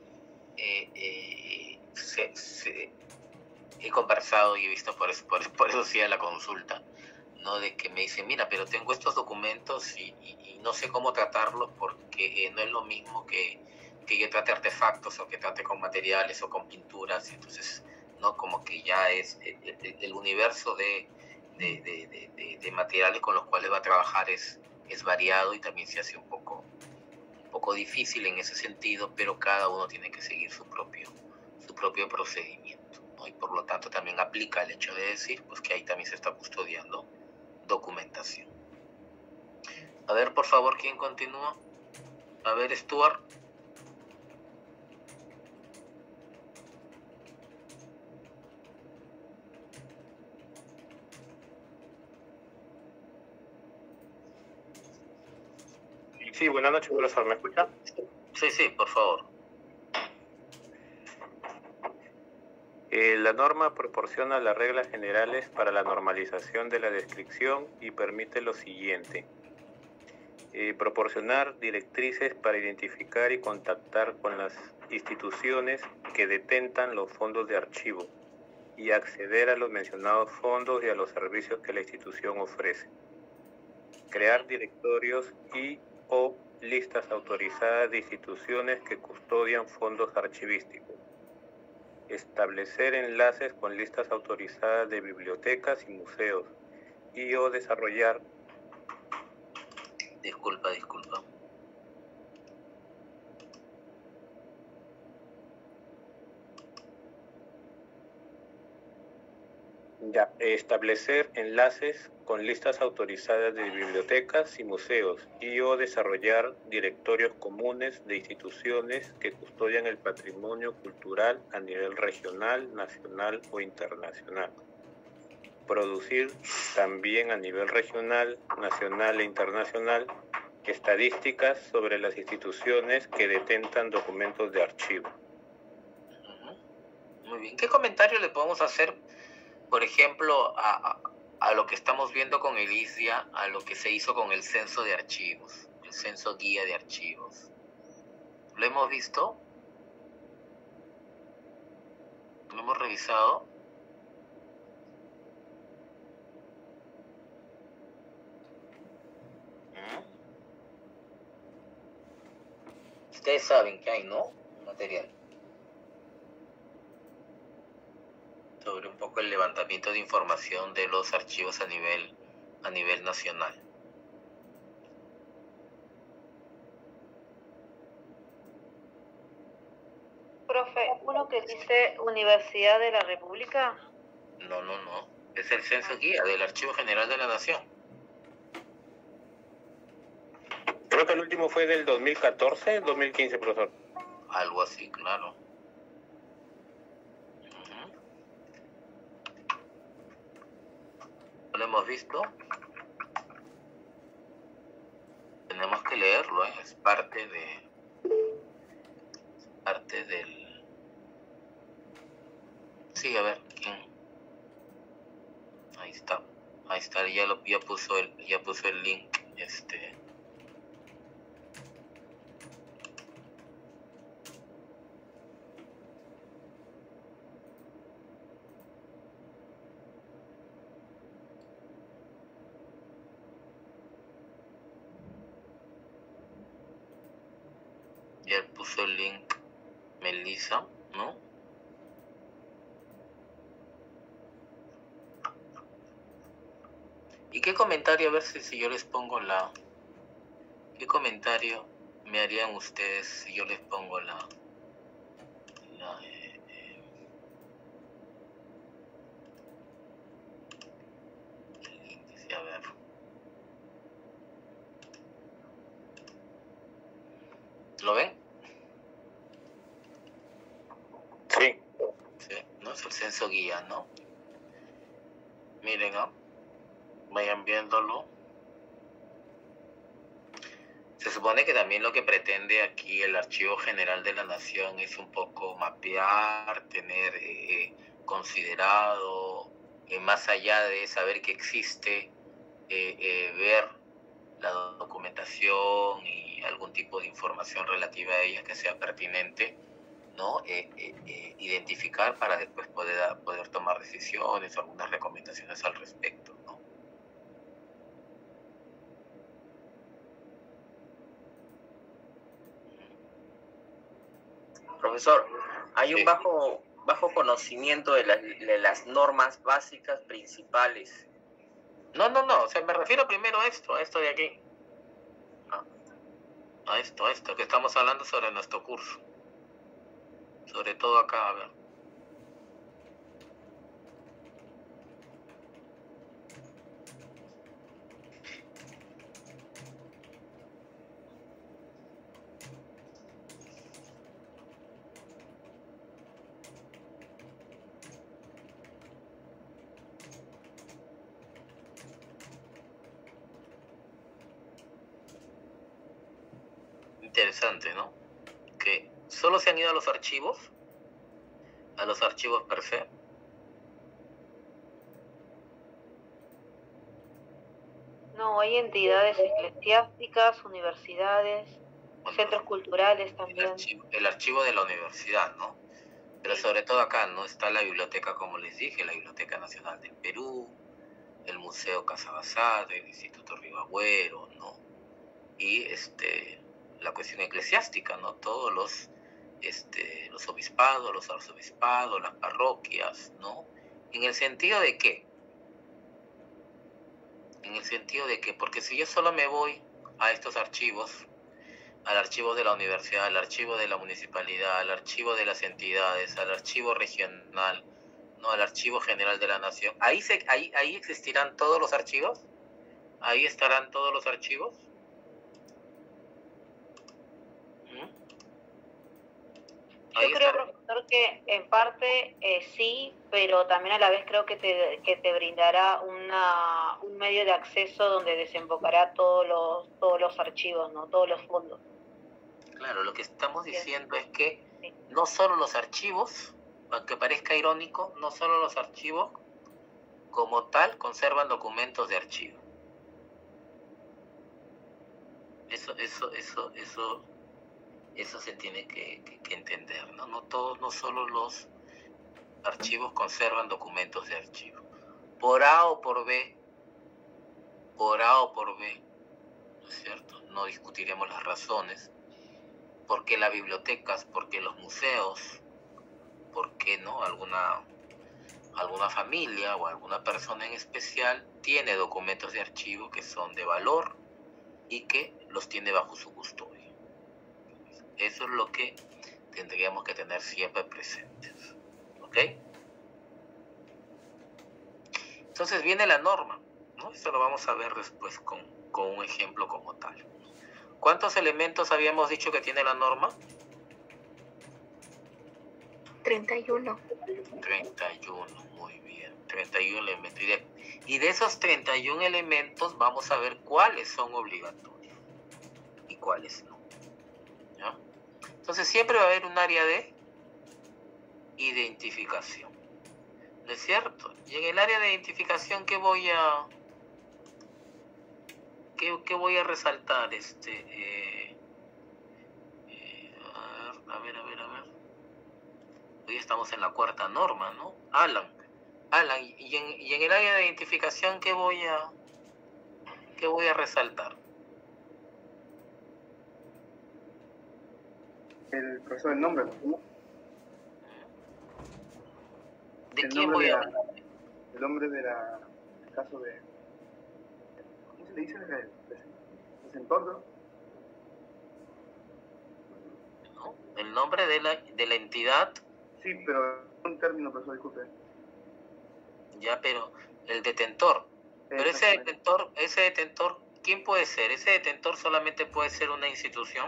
Eh, eh, se, se, he conversado y he visto, por eso, por, por eso sí a la consulta, ¿no? De que me dicen, mira, pero tengo estos documentos y, y, y no sé cómo tratarlos porque eh, no es lo mismo que, que yo trate artefactos o que trate con materiales o con pinturas, entonces, ¿no? Como que ya es el, el, el universo de, de, de, de, de, de materiales con los cuales va a trabajar es, es variado y también se hace un poco, un poco difícil en ese sentido, pero cada uno tiene que seguir su propio, su propio procedimiento, ¿no? Y por lo tanto también aplica el hecho de decir pues que ahí también se está custodiando documentación. A ver, por favor, ¿quién continúa? A ver, Stuart. Sí, buenas noches, profesor. ¿Me escucha? Sí, sí, por favor. Eh, la norma proporciona las reglas generales para la normalización de la descripción y permite lo siguiente. Eh, proporcionar directrices para identificar y contactar con las instituciones que detentan los fondos de archivo y acceder a los mencionados fondos y a los servicios que la institución ofrece. Crear directorios y o listas autorizadas de instituciones que custodian fondos archivísticos. Establecer enlaces con listas autorizadas de bibliotecas y museos y o desarrollar. Disculpa, disculpa. Ya, establecer enlaces con listas autorizadas de bibliotecas y museos y o desarrollar directorios comunes de instituciones que custodian el patrimonio cultural a nivel regional, nacional o internacional. Producir también a nivel regional, nacional e internacional estadísticas sobre las instituciones que detentan documentos de archivo. Uh-huh. Muy bien. ¿Qué comentario le podemos hacer, por ejemplo, a, a, a lo que estamos viendo con el I S D I A, a lo que se hizo con el censo de archivos, el censo guía de archivos. ¿Lo hemos visto? ¿Lo hemos revisado? Ustedes saben que hay, ¿no? Material sobre un poco el levantamiento de información de los archivos a nivel, a nivel nacional. Profe, ¿uno que dice Universidad de la República? No, no, no. Es el censo guía del Archivo General de la Nación. Creo que el último fue del dos mil catorce, dos mil quince, profesor. Algo así, claro. ¿Lo hemos visto? Tenemos que leerlo, ¿eh? Es parte de... Es parte del... Sí, a ver, ¿quién? Ahí está. Ahí está, ya, lo, ya, puso, el, ya puso el link, este... Ya puso el link Melissa, ¿no? ¿Y qué comentario, a ver si, si yo les pongo la... ¿Qué comentario me harían ustedes si yo les pongo la... la eh, eh, el índice, a ver... ¿Lo ven? Sí. Sí, ¿no? Es el censo guía, ¿no? Miren, ¿no? Vayan viéndolo. Se supone que también lo que pretende aquí el Archivo General de la Nación es un poco mapear, tener eh, considerado, eh, más allá de saber que existe, eh, eh, ver la documentación y algún tipo de información relativa a ella que sea pertinente, ¿no? Eh, eh, eh, identificar para después poder, poder tomar decisiones o algunas recomendaciones al respecto, ¿no? Profesor, hay Sí. un bajo, bajo conocimiento de, la, de las normas básicas principales. No, no, no, o sea, me refiero primero a esto, a esto de aquí. Ah, a esto, a esto, que estamos hablando sobre nuestro curso. Sobre todo acá, a ver. Interesante, ¿no? Que solo se han ido a los archivos, a los archivos per se. No, hay entidades eclesiásticas, universidades, Bueno, centros culturales el también. archivo, el archivo de la universidad, ¿no? Pero sobre todo acá, ¿no? Está la biblioteca, como les dije, la Biblioteca Nacional del Perú, el Museo Casa Basada, el Instituto Ribagüero, ¿no? Y este, la cuestión eclesiástica, ¿no? Todos los, este, los obispados, los arzobispados, las parroquias, ¿no? ¿En el sentido de qué? En el sentido de que, porque si yo solo me voy a estos archivos, al archivo de la universidad, al archivo de la municipalidad, al archivo de las entidades, al archivo regional, no, al archivo general de la nación, ahí se, ahí, ahí existirán todos los archivos, ahí estarán todos los archivos. Yo creo, profesor, que en parte eh, sí, pero también a la vez creo que te, que te brindará una, un medio de acceso donde desembocará todos los, todos los archivos, ¿no? Todos los fondos. Claro, lo que estamos diciendo es que no solo los archivos, aunque parezca irónico, no solo los archivos como tal conservan documentos de archivo. Eso, eso, eso, eso, eso se tiene que, que, que entender, ¿no? No todos, no solo los archivos conservan documentos de archivo. Por A o por B, por A o por B, ¿no es cierto? No discutiremos las razones. ¿Por qué las bibliotecas? ¿Por qué los museos? ¿Por qué no? Alguna, alguna familia o alguna persona en especial tiene documentos de archivo que son de valor y que los tiene bajo su custodia. Eso es lo que tendríamos que tener siempre presentes. ¿Ok? Entonces viene la norma, ¿no? Esto lo vamos a ver después con, con un ejemplo como tal. ¿Cuántos elementos habíamos dicho que tiene la norma? treinta y uno. treinta y uno, muy bien. treinta y uno elementos. Y de, y de esos treinta y uno elementos vamos a ver cuáles son obligatorios y cuáles no. ¿Ya? Entonces siempre va a haber un área de identificación. ¿No es cierto? Y en el área de identificación, ¿qué voy a... ¿Qué, qué voy a resaltar? Este, eh, eh, a ver, a ver, a ver. Hoy estamos en la cuarta norma, ¿no? Alan, Alan, y en, y en el área de identificación, ¿qué voy a, qué voy a resaltar? El profesor, el nombre, ¿no? ¿De el quién voy a hablar? El nombre de la, el caso de, ¿cómo se le dice? El desentorno. ¿No? El nombre de la, de la entidad. Sí, pero un término, profesor, disculpe. Ya, pero el detentor. Pero ese detentor, ese detentor, ¿quién puede ser? ¿Ese detentor solamente puede ser una institución?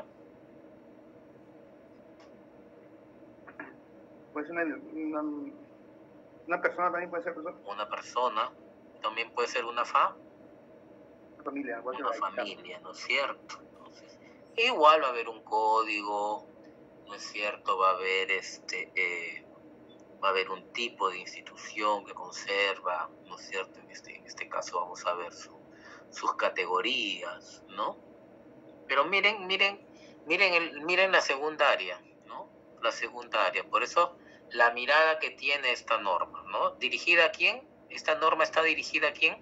Puede ser una, una, una persona también, puede ser, profesor. Una persona, también puede ser una fa. Una familia. Una familia, ¿no es cierto? Entonces, igual va a haber un código, ¿no es cierto? Va a haber este, eh, va a haber un tipo de institución que conserva, ¿no es cierto? En este, en este caso vamos a ver su, sus categorías, ¿no? Pero miren, miren, miren, el, miren la segunda área, ¿no? La segunda área. Por eso la mirada que tiene esta norma, ¿no? ¿Dirigida a quién? ¿Esta norma está dirigida a quién?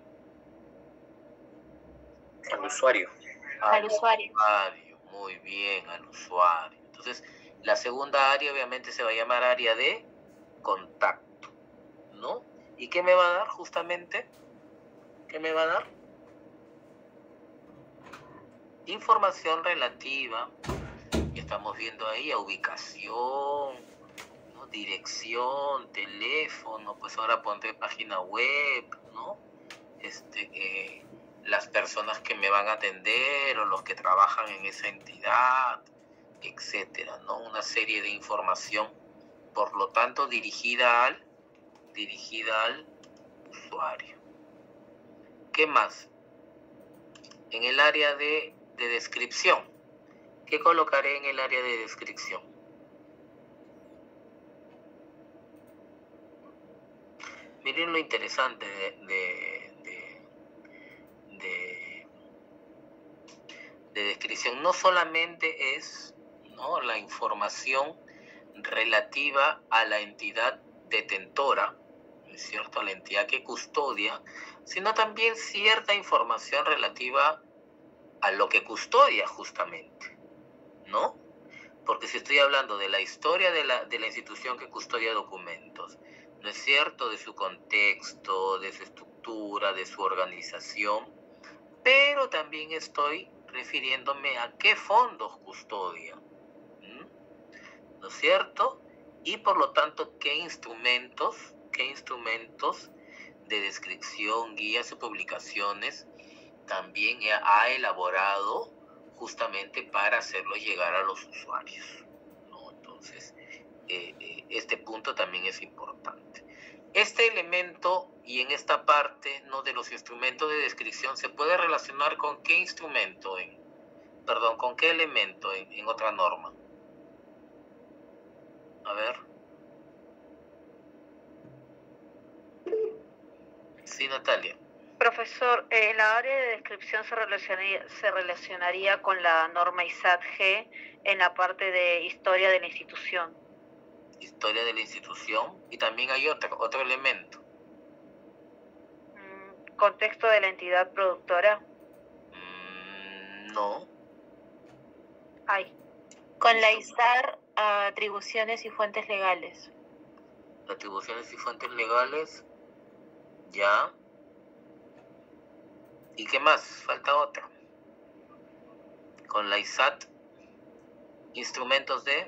Al usuario. Al, al usuario. usuario. Muy bien, al usuario. Entonces, la segunda área obviamente se va a llamar área de contacto, ¿no? ¿Y qué me va a dar justamente? ¿Qué me va a dar? Información relativa, que estamos viendo ahí, a ubicación, ¿no? Dirección, teléfono, pues ahora pondré página web, ¿no? Este, eh, las personas que me van a atender o los que trabajan en esa entidad, etcétera, ¿no? Una serie de información, por lo tanto, dirigida al, dirigida al usuario. ¿Qué más? En el área de, de descripción, ¿qué colocaré en el área de descripción? Miren lo interesante de, de, de, de, de descripción. No solamente es, ¿no?, la información relativa a la entidad detentora, ¿no es cierto?, a la entidad que custodia, sino también cierta información relativa a lo que custodia justamente, ¿no? Porque si estoy hablando de la historia de la, de la institución que custodia documentos, ¿no es cierto?, de su contexto, de su estructura, de su organización, pero también estoy refiriéndome a qué fondos custodia, ¿no es cierto? Y por lo tanto, qué instrumentos, qué instrumentos de descripción, guías y publicaciones también ha elaborado justamente para hacerlo llegar a los usuarios, ¿no? Entonces, eh, eh, este punto también es importante. Este elemento y en esta parte, ¿no?, de los instrumentos de descripción se puede relacionar con qué instrumento, en, perdón, con qué elemento en, en otra norma. A ver. ¿Sí? Sí, Natalia. Profesor, eh, la área de descripción se relacionaría, se relacionaría con la norma I S A T G en la parte de historia de la institución. Historia de la institución, y también hay otro, otro elemento. Mm, ¿Contexto de la entidad productora? Mm, no. Hay. Con la I S A R, atribuciones y fuentes legales. Atribuciones y fuentes legales, ya. ¿Y qué más? Falta otra. Con la I S A T, instrumentos de...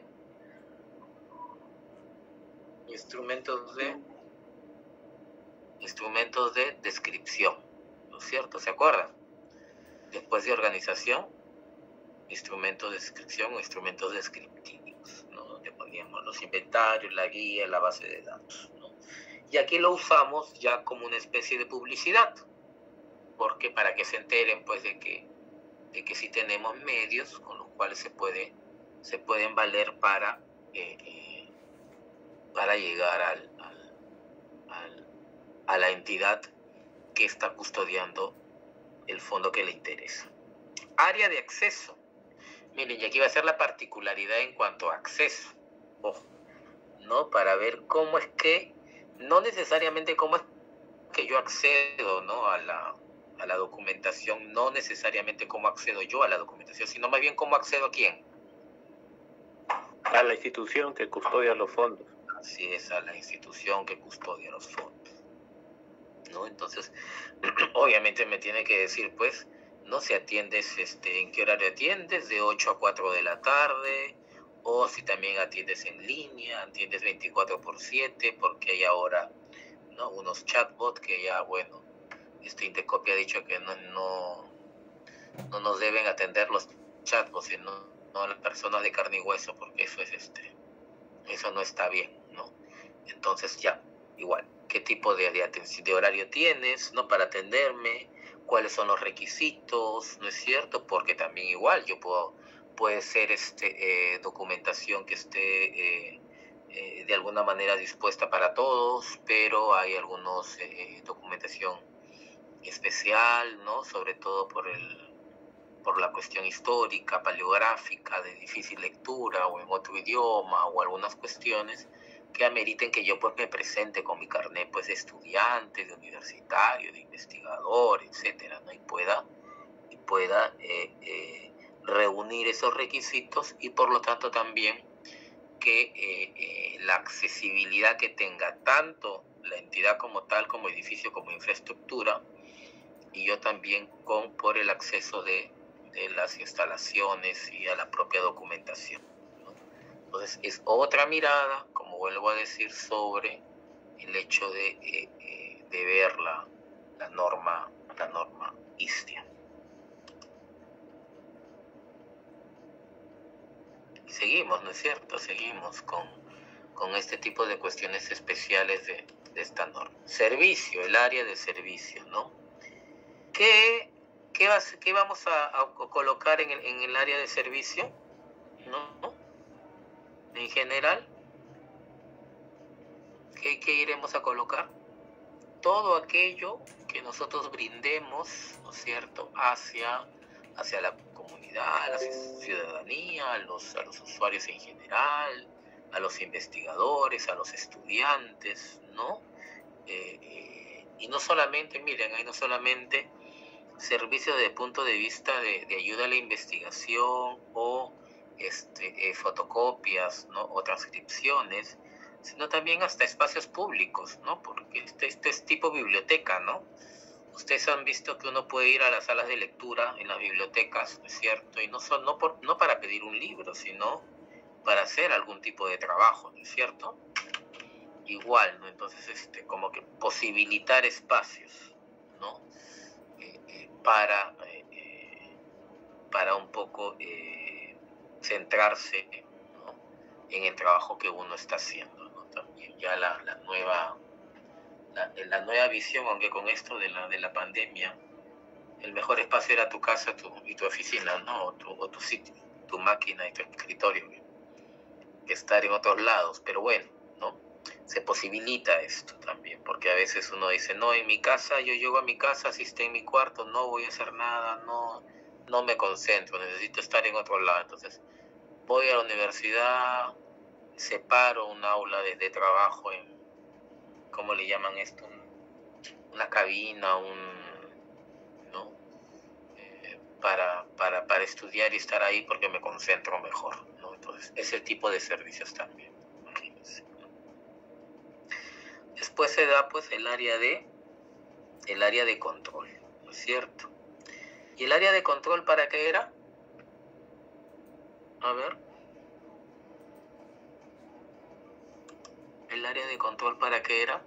Instrumentos de... Instrumentos de descripción, ¿no es cierto? ¿Se acuerdan? Después de organización, instrumentos de descripción o instrumentos descriptivos, ¿no? Donde poníamos los inventarios, la guía, la base de datos, ¿no? Y aquí lo usamos ya como una especie de publicidad, porque para que se enteren pues de que, de que sí tenemos medios con los cuales se, puede, se pueden valer para, eh, eh, para llegar al, al, al, a la entidad que está custodiando el fondo que le interesa. Área de acceso. Miren, y aquí va a ser la particularidad en cuanto a acceso. Ojo, ¿no? Para ver cómo es que, no necesariamente cómo es que yo accedo, ¿no? a la a la documentación, no necesariamente cómo accedo yo a la documentación, sino más bien cómo accedo a quién. A la institución que custodia los fondos. Así es, a la institución que custodia los fondos, ¿no? Entonces, obviamente me tiene que decir, pues, ¿no? Si atiendes, este, ¿en qué horario atiendes? De ocho a cuatro de la tarde, o si también atiendes en línea, atiendes veinticuatro por siete, porque hay ahora, ¿no? unos chatbots que ya, bueno, este Indecopy ha dicho que no, no, no nos deben atender los chatbots, sino no las personas de carne y hueso, porque eso es este, eso no está bien, ¿no? Entonces ya, igual, ¿qué tipo de, de, de horario tienes, ¿no? Para atenderme, cuáles son los requisitos, ¿no es cierto? Porque también igual yo puedo, puede ser este eh, documentación que esté eh, eh, de alguna manera dispuesta para todos, pero hay algunos eh, documentación especial, ¿no? Sobre todo por el por la cuestión histórica, paleográfica, de difícil lectura o en otro idioma o algunas cuestiones que ameriten que yo pues me presente con mi carnet pues de estudiante, de universitario, de investigador, etcétera, ¿no? Y pueda, y pueda eh, eh, reunir esos requisitos y por lo tanto también que eh, eh, la accesibilidad que tenga tanto la entidad como tal, como edificio, como infraestructura, y yo también con por el acceso de, de las instalaciones y a la propia documentación, ¿no? Entonces es otra mirada, como vuelvo a decir, sobre el hecho de, eh, eh, de ver la, la norma, la norma ISTIA. Y seguimos, ¿no es cierto? Seguimos con, con este tipo de cuestiones especiales de, de esta norma. Servicio, el área de servicio, ¿no? ¿Qué, qué, va, qué vamos a, a colocar en el, en el área de servicio? ¿No? En general, ¿qué, qué iremos a colocar? Todo aquello que nosotros brindemos, ¿no es cierto?, hacia, hacia la comunidad, a la ciudadanía, a los, a los usuarios en general, a los investigadores, a los estudiantes, ¿no? Eh, eh, y no solamente, miren, hay no solamente servicios desde el punto de vista de, de ayuda a la investigación o este, eh, fotocopias, ¿no? o transcripciones, sino también hasta espacios públicos, ¿no? Porque este, este es tipo biblioteca, ¿no? Ustedes han visto que uno puede ir a las salas de lectura en las bibliotecas, ¿no es cierto? Y no, son, no, por, no para pedir un libro, sino para hacer algún tipo de trabajo, ¿no es cierto? Igual, ¿no? Entonces, este, como que posibilitar espacios, ¿no? Eh, eh, para, eh, para un poco eh, centrarse, ¿no? en el trabajo que uno está haciendo, ¿no? También ya la, la nueva la, la nueva visión, aunque con esto de la, de la pandemia, el mejor espacio era tu casa tu, y tu oficina, ¿no? O tu, o tu sitio, tu máquina y tu escritorio, que estar en otros lados, pero bueno, ¿no? se posibilita esto también, porque a veces uno dice, no, en mi casa, yo llego a mi casa, si estoy en mi cuarto, no voy a hacer nada, no, no me concentro, necesito estar en otro lado. Entonces, voy a la universidad, separo un aula de, de trabajo en, ¿cómo le llaman esto? Una cabina, un, ¿no? Eh, para, para, para estudiar y estar ahí porque me concentro mejor, ¿no? Entonces, ese tipo de servicios también, imagínense. Después se da pues el área de el área de control, ¿no es cierto? ¿Y el área de control para qué era? A ver. ¿El área de control para qué era?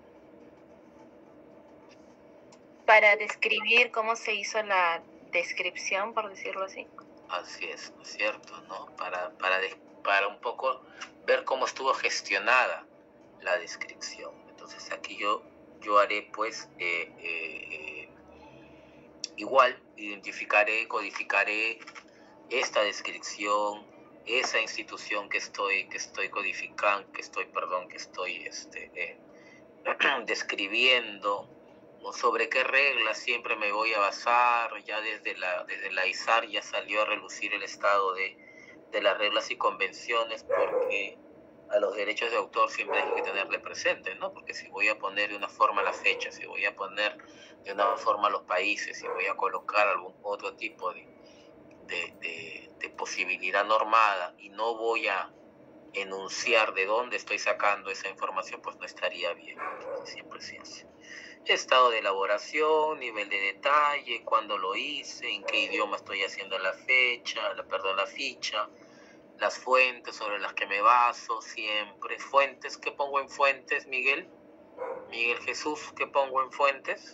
Para describir cómo se hizo la descripción, por decirlo así. Así es, ¿no es cierto? ¿No? Para, para, de, para un poco ver cómo estuvo gestionada la descripción. Entonces aquí yo, yo haré pues eh, eh, igual, identificaré, codificaré esta descripción, esa institución que estoy, que estoy codificando, que estoy, perdón, que estoy este, eh, describiendo, ¿no? Sobre qué reglas siempre me voy a basar. Ya desde la, desde la I S A R ya salió a relucir el estado de, de las reglas y convenciones, porque a los derechos de autor siempre hay que tenerle presente, ¿no? Porque si voy a poner de una forma la fecha, si voy a poner de una forma los países, si voy a colocar algún otro tipo de, de, de, de posibilidad normada y no voy a enunciar de dónde estoy sacando esa información, pues no estaría bien. Entonces, siempre se hace. Estado de elaboración, nivel de detalle, cuándo lo hice, en qué idioma estoy haciendo la fecha, la, perdón, la ficha, las fuentes sobre las que me baso siempre. Fuentes, ¿qué pongo en fuentes, Miguel? Miguel Jesús, ¿qué pongo en fuentes?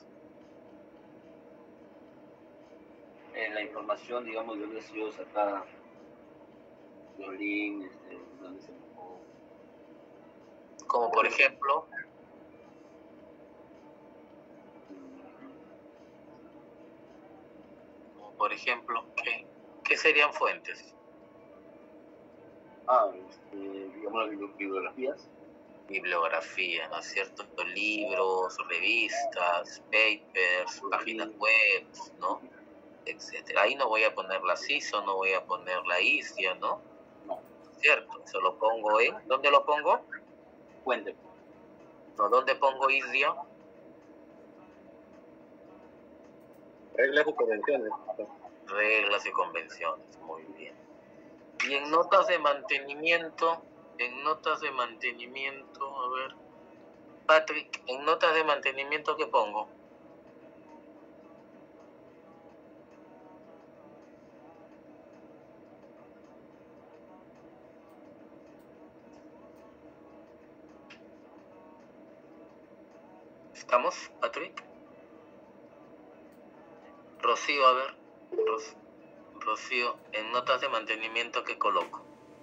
En la información, digamos, de donde estudios acá, violín, este, donde se enfocó. Como por ejemplo. Como por ejemplo, ¿qué, qué serían fuentes? Ah, este, digamos las bibliografías. Bibliografía, ¿no es cierto? Libros, revistas, papers, páginas web, ¿no? Etcétera. Ahí no voy a poner la C I S O, no voy a poner la I S D I A, ¿no? No. ¿Cierto? Eso lo pongo en... ¿Dónde lo pongo? Fuente. No, ¿dónde pongo I S D I A? Reglas y convenciones. Reglas y convenciones, muy bien. Y en notas de mantenimiento, en notas de mantenimiento, a ver, Patrick, en notas de mantenimiento, ¿qué pongo? ¿Estamos, Patrick? Rocío, a ver, Ros- Rocío, en notas de mantenimiento, ¿qué coloco?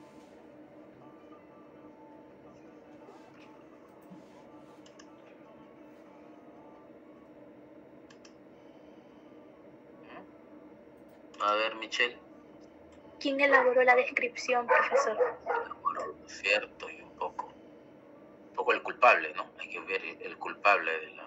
A ver, Michelle. ¿Quién elaboró la descripción, profesor? Elaboró, cierto, y un poco, un poco el culpable, ¿no? Hay que ver el, el culpable de la,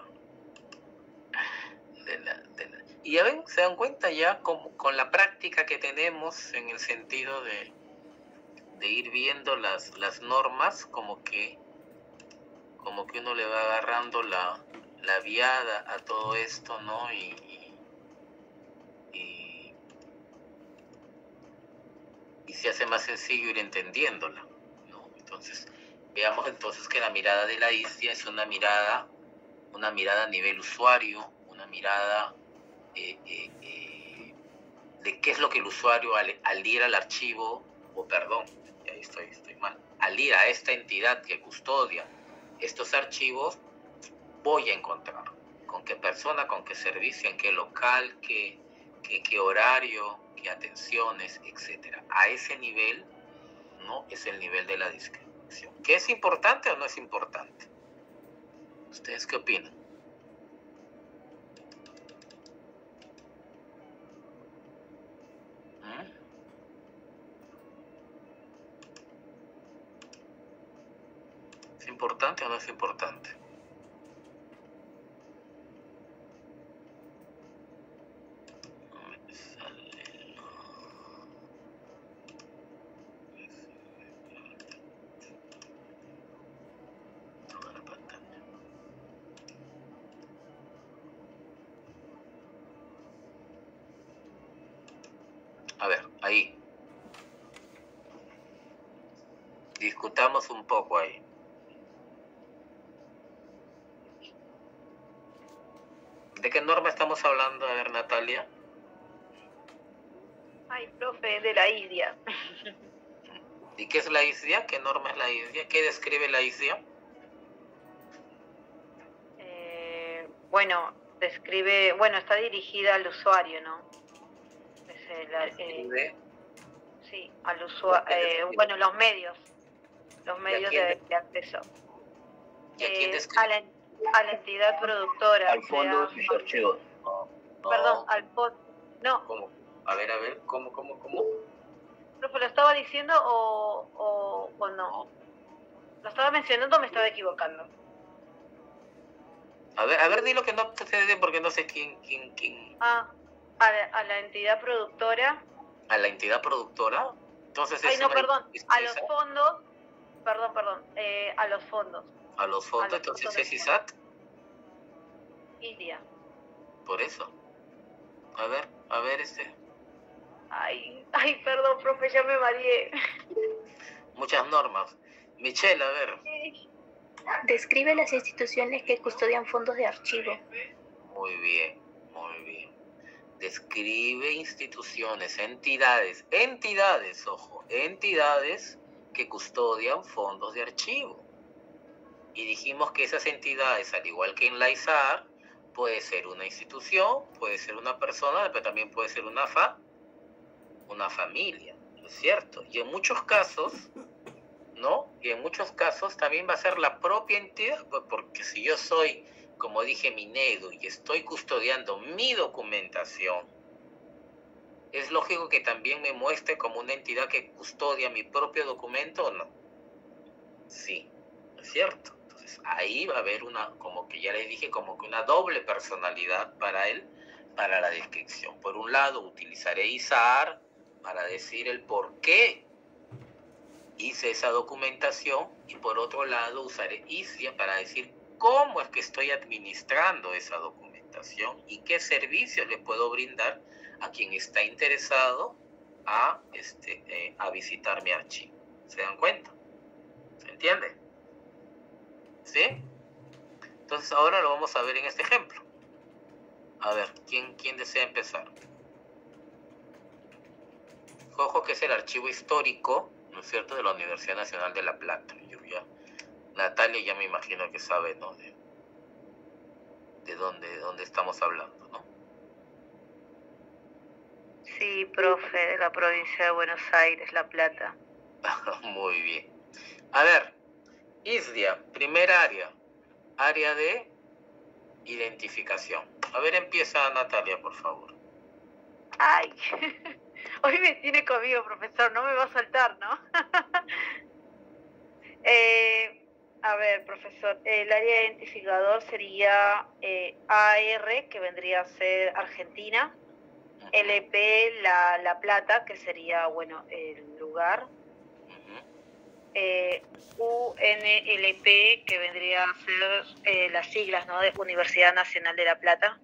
de la, de la... Y ya ven, se dan cuenta ya con, con la práctica que tenemos en el sentido de, de ir viendo las, las normas, como que, como que uno le va agarrando la, la viada a todo esto, ¿no? Y, y, y, y se hace más sencillo ir entendiéndola, ¿no? Entonces, veamos entonces que la mirada de la I S D I A es una mirada, una mirada a nivel usuario, una mirada eh, eh, eh, de qué es lo que el usuario al, al ir al archivo, o oh, perdón, ahí estoy, estoy mal, al ir a esta entidad que custodia estos archivos, voy a encontrar con qué persona, con qué servicio, en qué local, qué, qué, qué horario, qué atenciones, etcétera. A ese nivel, ¿no? Es el nivel de la descripción. ¿Qué es importante o no es importante? ¿Ustedes qué opinan? ¿Es importante o no es importante? A ver, ahí. Discutamos un poco ahí. ¿De qué norma estamos hablando? A ver, Natalia. Ay, profe, de la I S D I A. ¿Y qué es la I S D I A? ¿Qué norma es la I S D I A? ¿Qué describe la I S D I A? Eh, bueno, describe, bueno, está dirigida al usuario, ¿no? Es el, eh, sí, al usuario, eh, bueno, los medios, los medios de, de acceso. ¿Y a quién Eh, describe? a, la, a la entidad productora. Al fondo sea, de sus archivos. No. Perdón, al fondo. No. ¿Cómo? A ver, a ver, ¿cómo, cómo, cómo? ¿Profe, lo estaba diciendo o, o, o no? ¿Lo estaba mencionando o me estaba equivocando? A ver, a ver, di lo que no sucede porque no sé quién, quién, quién. Ah, a la, a la entidad productora. ¿A la entidad productora? Entonces Ay, es no, una perdón, a los empresa. fondos, perdón, perdón, eh, a los fondos. A los fondos, a los entonces fondos es I S A T. I S D I A. Por eso. A ver, a ver, este. Ay, ay, perdón, profe, ya me mareé. Muchas normas. Michelle, a ver. Describe las instituciones que custodian fondos de archivo. Muy bien, muy bien. Describe instituciones, entidades, entidades, ojo, entidades que custodian fondos de archivo. Y dijimos que esas entidades, al igual que en la I S A R, puede ser una institución, puede ser una persona, pero también puede ser una fa, una familia, ¿no es cierto? Y en muchos casos, ¿no? Y en muchos casos también va a ser la propia entidad, pues porque si yo soy, como dije, Minedu y estoy custodiando mi documentación, ¿es lógico que también me muestre como una entidad que custodia mi propio documento o no? Sí, ¿no es cierto? Entonces ahí va a haber una, como que ya les dije, como que una doble personalidad para él, para la descripción. Por un lado utilizaré I S A R para decir el por qué hice esa documentación, y por otro lado usaré I S D I A para decir cómo es que estoy administrando esa documentación y qué servicios le puedo brindar a quien está interesado a, este, eh, a visitar mi archivo. ¿Se dan cuenta? ¿Se entiende? ¿Sí? Entonces ahora lo vamos a ver en este ejemplo. A ver, ¿quién, quién desea empezar? Ojo que es el archivo histórico, ¿no es cierto?, de la Universidad Nacional de La Plata. Yo ya, Natalia ya me imagino que sabe, ¿no?, de, de, dónde, de dónde estamos hablando, ¿no? Sí, profe, de la provincia de Buenos Aires, La Plata. Muy bien. A ver, I S D I A, primera área, área de identificación. A ver, empieza Natalia, por favor. Ay, hoy me tiene conmigo, profesor, no me va a soltar, ¿no? eh, a ver, profesor, el área de identificador sería eh, A R, que vendría a ser Argentina, L P, la, la Plata, que sería, bueno, el lugar, eh, U N L P, que vendría a ser eh, las siglas, ¿no?, de Universidad Nacional de La Plata,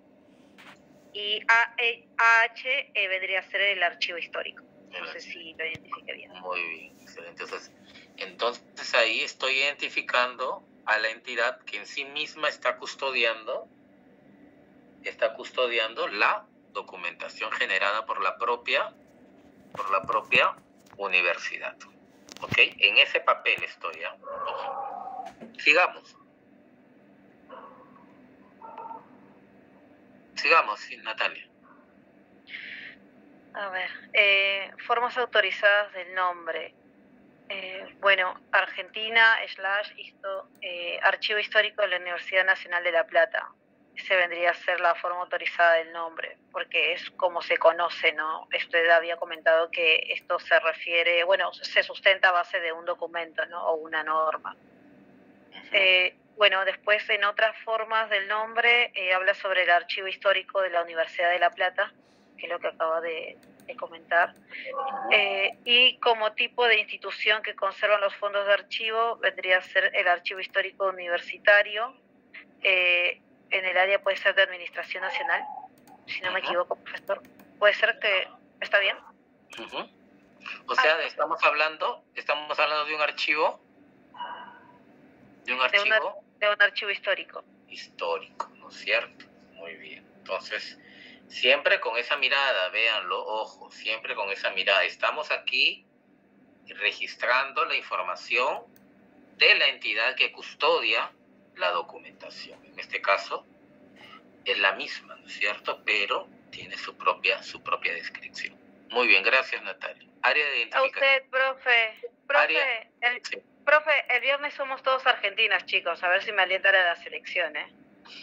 y A H eh, vendría a ser el archivo histórico. No sé si lo identifique bien. Muy bien, excelente. Entonces, entonces ahí estoy identificando a la entidad que en sí misma está custodiando, está custodiando la documentación generada por la propia, por la propia universidad. ¿Ok? En ese papel estoy, ¿ya? Sigamos. Sigamos, sí, Natalia. A ver, eh, formas autorizadas del nombre. Eh, bueno, Argentina, slash, histo, eh, Archivo Histórico de la Universidad Nacional de La Plata. Ese vendría a ser la forma autorizada del nombre, porque es como se conoce, ¿no? Usted había comentado que esto se refiere, bueno, se sustenta a base de un documento, ¿no?, o una norma. Eh, bueno, después en otras formas del nombre eh, habla sobre el archivo histórico de la Universidad de La Plata, que es lo que acaba de, de comentar. Eh, y como tipo de institución que conserva los fondos de archivo vendría a ser el Archivo Histórico Universitario. Eh, en el área puede ser de Administración Nacional, si no me equivoco, profesor. ¿Puede ser que está bien? Uh-huh. O sea, ah, estamos hablando, estamos hablando de un archivo, de un archivo, de, una, de un archivo histórico. Histórico, ¿no es cierto? Muy bien. Entonces, siempre con esa mirada, véanlo, ojo, siempre con esa mirada. Estamos aquí registrando la información de la entidad que custodia la documentación. En este caso, es la misma, ¿no es cierto? Pero tiene su propia, su propia descripción. Muy bien, gracias, Natalia. Área de identificación. A usted, profe. Profe, Área... el, sí. profe, el viernes somos todos argentinas, chicos. A ver si me alientan a las elecciones.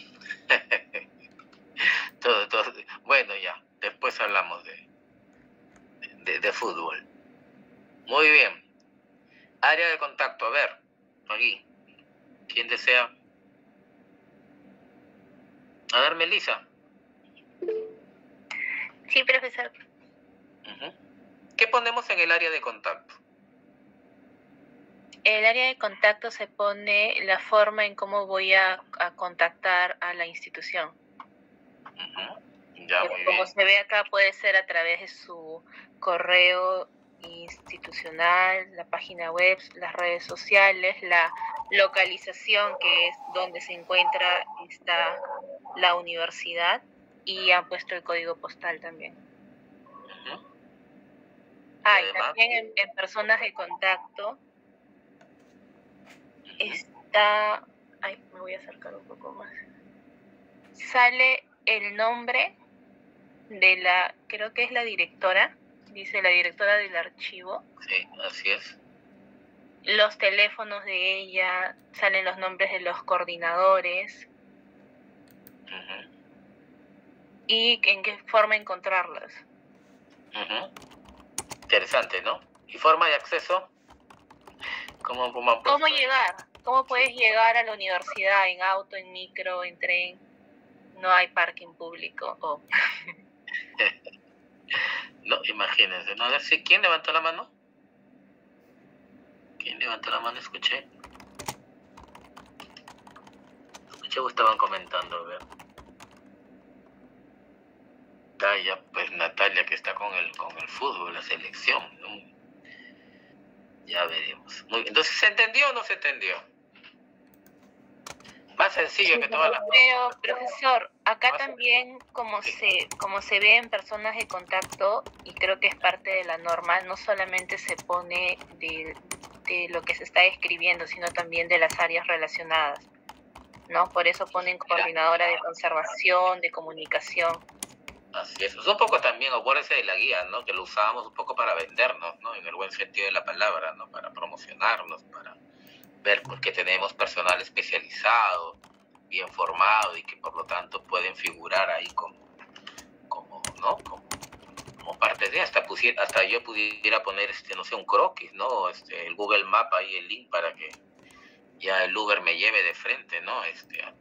todo, todo. Bueno, ya. Después hablamos de, de, de fútbol. Muy bien. Área de contacto. A ver, aquí. ¿Quién desea? A ver, Melissa. Sí, profesor. Uh-huh. ¿Qué ponemos en el área de contacto? En el área de contacto se pone la forma en cómo voy a, a contactar a la institución. Uh-huh. Ya, muy como bien. se ve acá, puede ser a través de su correo institucional, la página web, las redes sociales, la localización, que es donde se encuentra esta, la universidad, y han puesto el código postal también. Uh-huh. Ah, y también en, en personas de contacto está... Ay, me voy a acercar un poco más. Sale el nombre de la, creo que es la directora, dice la directora del archivo. Sí, así es. Los teléfonos de ella, salen los nombres de los coordinadores. Uh-huh. Y en qué forma encontrarlas. Uh-huh. Interesante, ¿no? ¿Y forma de acceso? ¿Cómo, cómo, ¿Cómo llegar? ¿Cómo puedes llegar a la universidad? ¿En auto, en micro, en tren? No hay parking público. Oh. No, imagínense, ¿no? A ver si, ¿quién levantó la mano? ¿Quién levantó la mano? Escuché. Escuché que estaban comentando, a ver. Ah, ya, pues Natalia, que está con el con el fútbol, la selección, ¿no? Ya veremos. Muy bien. Entonces, ¿se entendió o no se entendió? Más sencillo sí, que todas las... Pero, profesor, acá también, como se, como se ve en personas de contacto, y creo que es parte de la norma, no solamente se pone de, de lo que se está escribiendo, sino también de las áreas relacionadas, ¿no? Por eso ponen coordinadora de conservación, de comunicación. Así es. Es un poco también, acuérdense de la guía, ¿no? Que lo usábamos un poco para vendernos, ¿no? En el buen sentido de la palabra, ¿no? Para promocionarnos, para ver pues, que tenemos personal especializado, bien formado y que por lo tanto pueden figurar ahí como, como ¿no? Como, como parte de, hasta pusiera, hasta yo pudiera poner, este, no sé, un croquis, ¿no? Este, el Google Map ahí, el link para que ya el Uber me lleve de frente, ¿no? Este, al,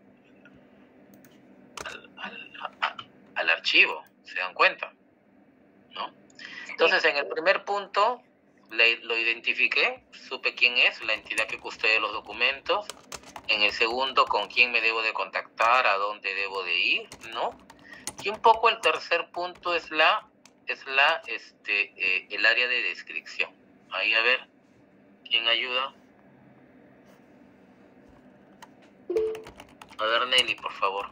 al, al, al archivo, ¿se dan cuenta? ¿No? Entonces, en el primer punto, le, lo identifiqué, supe quién es, la entidad que custodia los documentos. En el segundo, con quién me debo de contactar, a dónde debo de ir, ¿no? Y un poco el tercer punto es la, es la, este, eh, el área de descripción. Ahí, a ver, ¿quién ayuda? A ver, Nelly, por favor.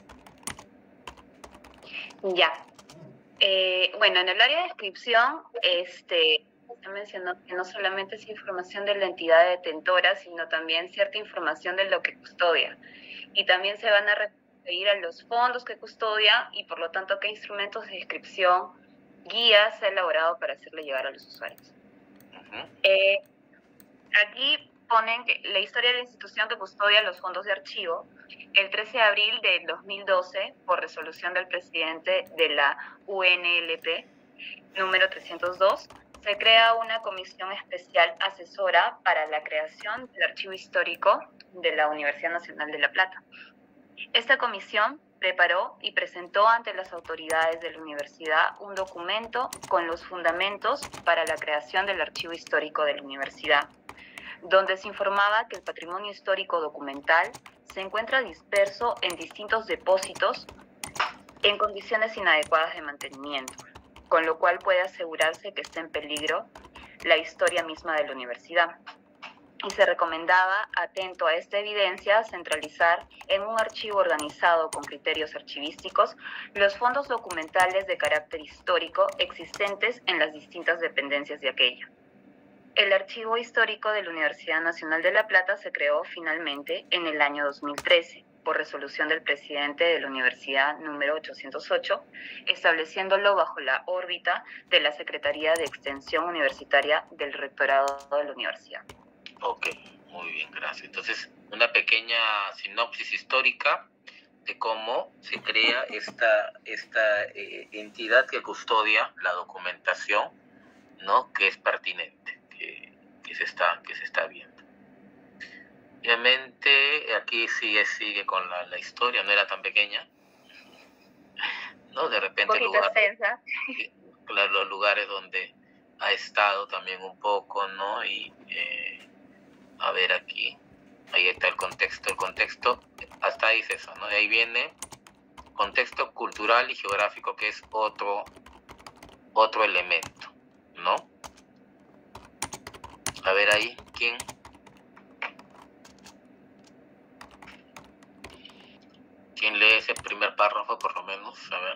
Ya. Eh, bueno, en el área de descripción, este, se mencionó que no solamente es información de la entidad detentora, sino también cierta información de lo que custodia. Y también se van a referir a los fondos que custodia y, por lo tanto, qué instrumentos de descripción, guías se ha elaborado para hacerle llegar a los usuarios. Uh-huh. Eh, aquí ponen que la historia de la institución que custodia los fondos de archivo. El trece de abril del dos mil doce, por resolución del presidente de la U N L P, número trescientos dos, se crea una comisión especial asesora para la creación del archivo histórico de la Universidad Nacional de La Plata. Esta comisión preparó y presentó ante las autoridades de la universidad un documento con los fundamentos para la creación del archivo histórico de la universidad, donde se informaba que el patrimonio histórico documental se encuentra disperso en distintos depósitos en condiciones inadecuadas de mantenimiento, con lo cual puede asegurarse que está en peligro la historia misma de la universidad. Y se recomendaba, atento a esta evidencia, centralizar en un archivo organizado con criterios archivísticos los fondos documentales de carácter histórico existentes en las distintas dependencias de aquella. El Archivo Histórico de la Universidad Nacional de La Plata se creó finalmente en el año dos mil trece, por resolución del presidente de la Universidad número ochocientos ocho, estableciéndolo bajo la órbita de la Secretaría de Extensión Universitaria del Rectorado de la Universidad. Ok, muy bien, gracias. Entonces, una pequeña sinopsis histórica de cómo se crea esta, esta eh, entidad que custodia la documentación, ¿no?, que es pertinente, que, que, se, está, que se está viendo. Obviamente, aquí sigue, sigue con la, la historia, no era tan pequeña, ¿no? De repente, lugar, claro, los lugares donde ha estado también un poco, ¿no? Y, eh, a ver aquí, ahí está el contexto, el contexto, hasta ahí es eso, ¿no? Y ahí viene contexto cultural y geográfico, que es otro, otro elemento, ¿no? A ver ahí, ¿quién? ¿Quién lee ese primer párrafo, por lo menos? A ver.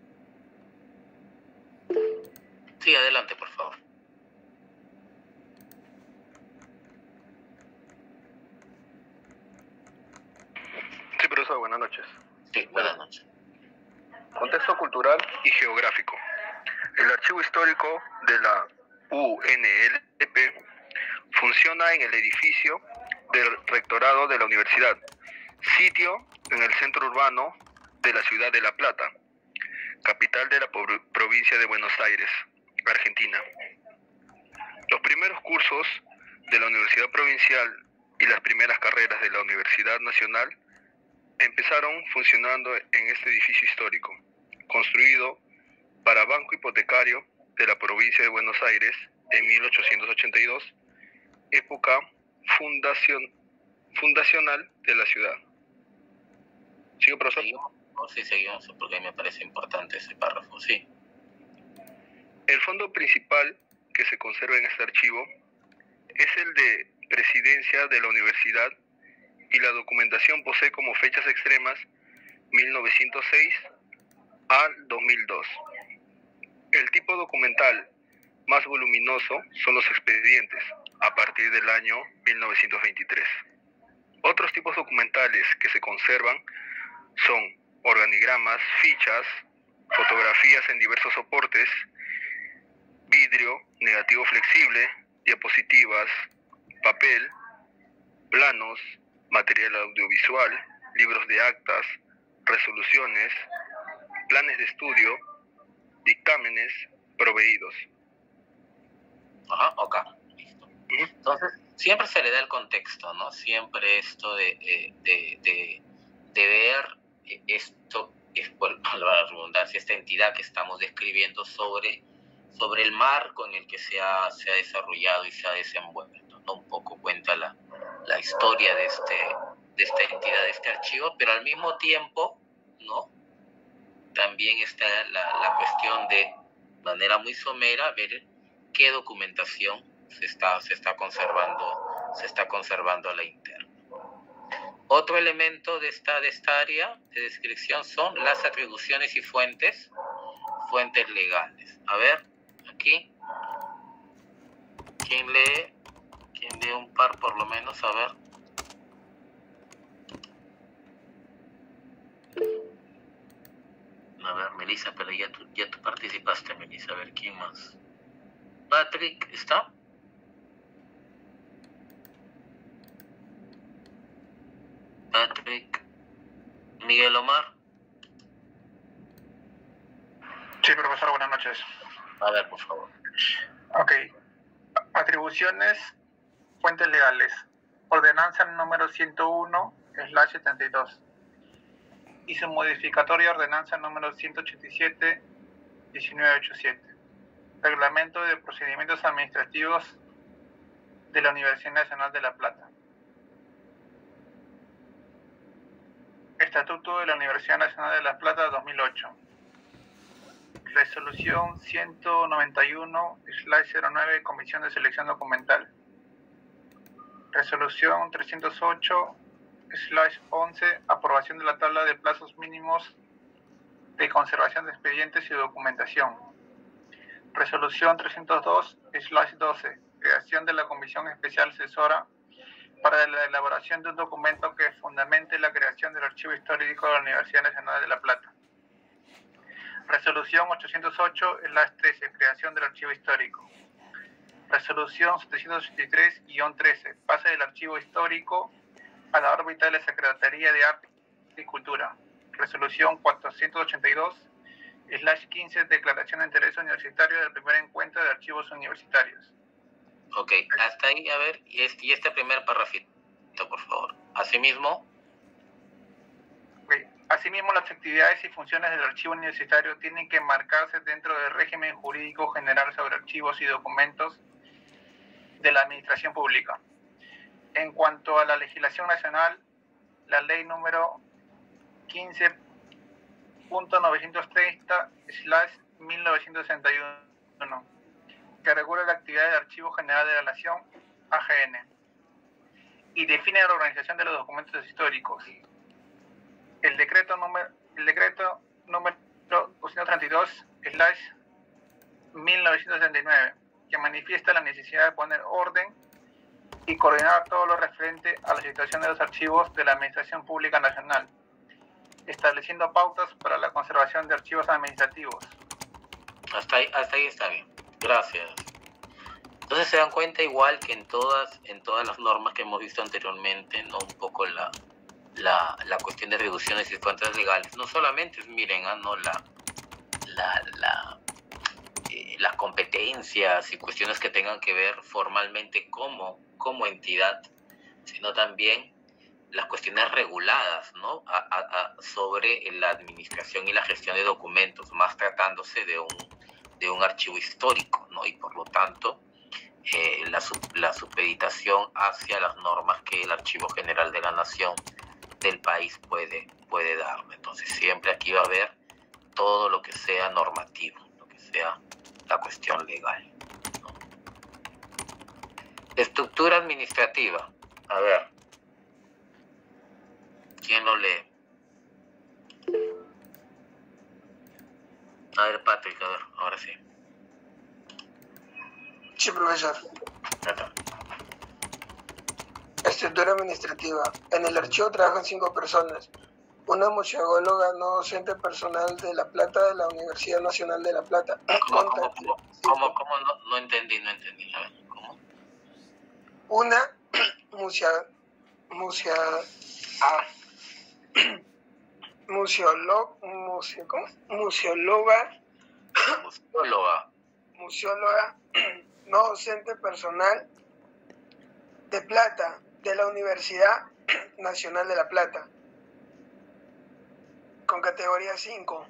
Sí, adelante, por favor. Sí, profesor, buenas noches. Sí, buenas noches. Contexto cultural y geográfico. El archivo histórico de la U N L P funciona en el edificio del rectorado de la universidad, sitio en el centro urbano de la ciudad de La Plata, capital de la provincia de Buenos Aires, Argentina. Los primeros cursos de la Universidad Provincial y las primeras carreras de la Universidad Nacional empezaron funcionando en este edificio histórico, construido para Banco Hipotecario de la provincia de Buenos Aires en mil ochocientos ochenta y dos, época fundación, fundacional de la ciudad. ¿Sigo, profesor? ¿Seguimos? Oh, sí, seguimos, porque me parece importante ese párrafo, sí. El fondo principal que se conserva en este archivo es el de Presidencia de la Universidad, y la documentación posee como fechas extremas mil novecientos seis al dos mil dos. El tipo documental más voluminoso son los expedientes, a partir del año mil novecientos veintitrés. Otros tipos documentales que se conservan son organigramas, fichas, fotografías en diversos soportes, vidrio, negativo flexible, diapositivas, papel, planos, material audiovisual, libros de actas, resoluciones, planes de estudio, dictámenes proveídos. Ajá, ok. Listo. Entonces, siempre se le da el contexto, ¿no? Siempre esto de, de, de, de, de ver esto, es por la redundancia, esta entidad que estamos describiendo sobre, sobre el marco en el que se ha, se ha desarrollado y se ha desenvuelto, ¿no? Un poco cuenta la, la historia de, este, de esta entidad, de este archivo, pero al mismo tiempo, ¿no?, también está la, la cuestión de manera muy somera ver qué documentación se está, se está conservando, se está conservando a la interna. Otro elemento de esta, de esta área de descripción son las atribuciones y fuentes, fuentes legales. A ver, aquí, ¿quién lee? ¿Quién lee un par por lo menos? A ver. A ver, Melissa, pero ya tú, ya tú participaste, Melissa. A ver, ¿quién más? Patrick, ¿está? Patrick. Miguel Omar. Sí, profesor, buenas noches. A ver, por favor. Ok. Atribuciones, fuentes legales. Ordenanza número ciento uno, slash setenta y dos. Y su modificatoria ordenanza número ciento ochenta y siete, diecinueve ochenta y siete. Reglamento de procedimientos administrativos de la Universidad Nacional de La Plata. Estatuto de la Universidad Nacional de La Plata dos mil ocho. Resolución ciento noventa y uno, slash cero nueve, Comisión de Selección Documental. Resolución trescientos ocho, slash once, aprobación de la tabla de plazos mínimos de conservación de expedientes y documentación. Resolución trescientos dos, slash doce, creación de la Comisión Especial Asesora para la elaboración de un documento que fundamente la creación del Archivo Histórico de la Universidad Nacional de La Plata. Resolución ochocientos ocho, slash trece, creación del Archivo Histórico. Resolución setecientos ochenta y tres, guión trece, pase del Archivo Histórico a la órbita de la Secretaría de Arte y Cultura. Resolución cuatrocientos ochenta y dos, slash quince, declaración de interés universitario del primer encuentro de archivos universitarios. Ok, hasta ahí, a ver, y este, y este primer parrafito, por favor. Asimismo... Okay. Asimismo, las actividades y funciones del archivo universitario tienen que enmarcarse dentro del régimen jurídico general sobre archivos y documentos de la administración pública. En cuanto a la legislación nacional, la ley número quince punto novecientos treinta, slash mil novecientos sesenta y uno, que regula la actividad del Archivo General de la Nación, A G N, y define la organización de los documentos históricos. El decreto número, el decreto número doscientos treinta y dos, slash mil novecientos setenta y nueve, que manifiesta la necesidad de poner orden y coordinar todo lo referente a la situación de los archivos de la Administración Pública Nacional, estableciendo pautas para la conservación de archivos administrativos. Hasta ahí, hasta ahí está bien. Gracias. Entonces se dan cuenta igual que en todas, en todas las normas que hemos visto anteriormente, ¿no? Un poco la, la, la cuestión de reducciones y fuentes legales. No solamente, miren, ¿ah? no la, la, la eh, las competencias y cuestiones que tengan que ver formalmente como, como entidad, sino también las cuestiones reguladas, ¿no? A, a, a, sobre la administración y la gestión de documentos, más tratándose de un, de un archivo histórico, ¿no? Y por lo tanto, eh, la, la supeditación hacia las normas que el Archivo General de la Nación del país puede, puede dar. Entonces siempre aquí va a haber todo lo que sea normativo, lo que sea la cuestión legal, ¿no? Estructura administrativa. A ver, ¿quién lo lee? A ver, Patrick, a ver, ahora sí. Sí, profesor. Estructura administrativa. En el archivo trabajan cinco personas. Una museóloga no docente personal de La Plata de la Universidad Nacional de La Plata. ¿Cómo, cómo, cómo, cómo, cómo? No, no entendí, no entendí. A ver, ¿cómo? Una musea, musea, ah, museólogo, museo, ¿cómo? museóloga, museóloga, museóloga no docente personal de Plata de la Universidad Nacional de La Plata, con categoría cinco.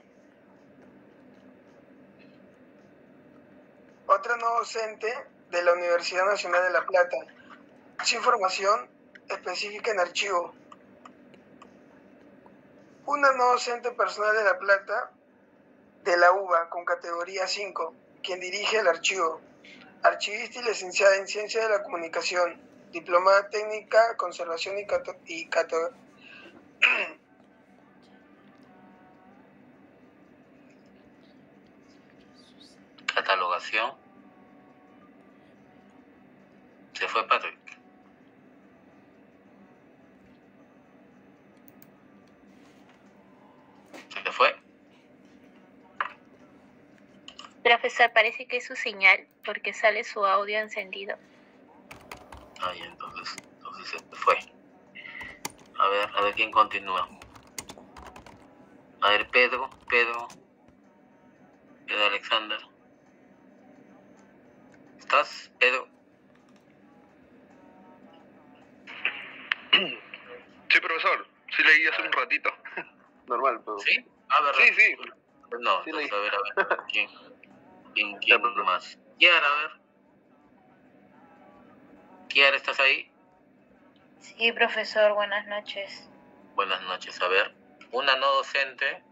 Otra no docente de la Universidad Nacional de La Plata, sin formación específica en archivo. Una no docente personal de La Plata de la U B A, con categoría cinco, quien dirige el archivo. Archivista y licenciada en Ciencia de la Comunicación, diplomada técnica, conservación y, cato y cato catalogación. Se fue Patrick. Se fue. Profesor, parece que es su señal porque sale su audio encendido. Ay, entonces, entonces se fue. A ver, a ver quién continúa. A ver, Pedro, Pedro, Pedro Alexander. ¿Estás, Pedro? Sí, profesor. Sí leí hace un ratito. Normal, pero... ¿Sí? A ver. Sí, sí. No, Sí, entonces, a ver, a ver. ¿Quién, quién, quién más? Kiara, a ver. Kiara, ¿estás ahí? Sí, profesor, buenas noches. Buenas noches, a ver. Una no docente.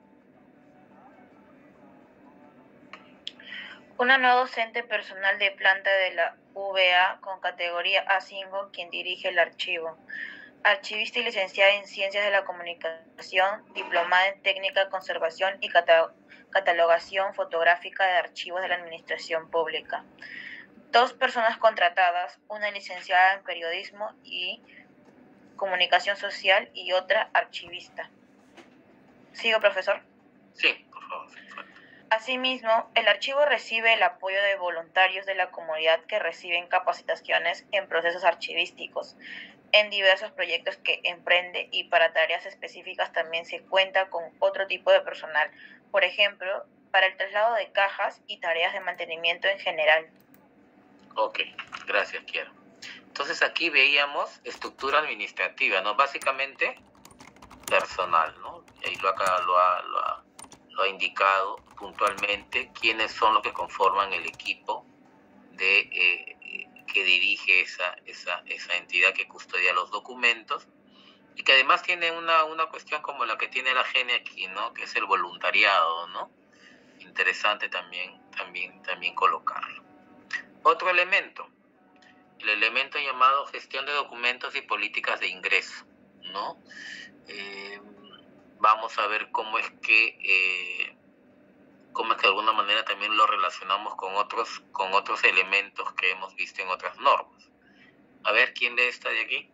Una no docente personal de planta de la V A con categoría A cinco, quien dirige el archivo. Archivista y licenciada en Ciencias de la Comunicación, diplomada en Técnica, Conservación y cata- Catalogación Fotográfica de Archivos de la Administración Pública. Dos personas contratadas, una licenciada en Periodismo y Comunicación Social y otra archivista. ¿Sigo, profesor? Sí, por favor. Asimismo, el archivo recibe el apoyo de voluntarios de la comunidad que reciben capacitaciones en procesos archivísticos, en diversos proyectos que emprende, y para tareas específicas también se cuenta con otro tipo de personal, por ejemplo, para el traslado de cajas y tareas de mantenimiento en general. Ok, gracias, Kiara. Entonces aquí veíamos estructura administrativa, ¿no? Básicamente personal, ¿no? Y ahí lo, acá, lo, ha, lo, ha, lo ha indicado puntualmente quiénes son los que conforman el equipo de... Eh, que dirige esa, esa, esa entidad que custodia los documentos y que además tiene una, una cuestión como la que tiene la G E N E aquí, ¿no? Que es el voluntariado, ¿no? Interesante también, también, también colocarlo. Otro elemento, el elemento llamado gestión de documentos y políticas de ingreso, ¿no? Eh, vamos a ver cómo es que... Eh, cómo es que de alguna manera también lo relacionamos con otros con otros elementos que hemos visto en otras normas. A ver, ¿quién lee esta de aquí?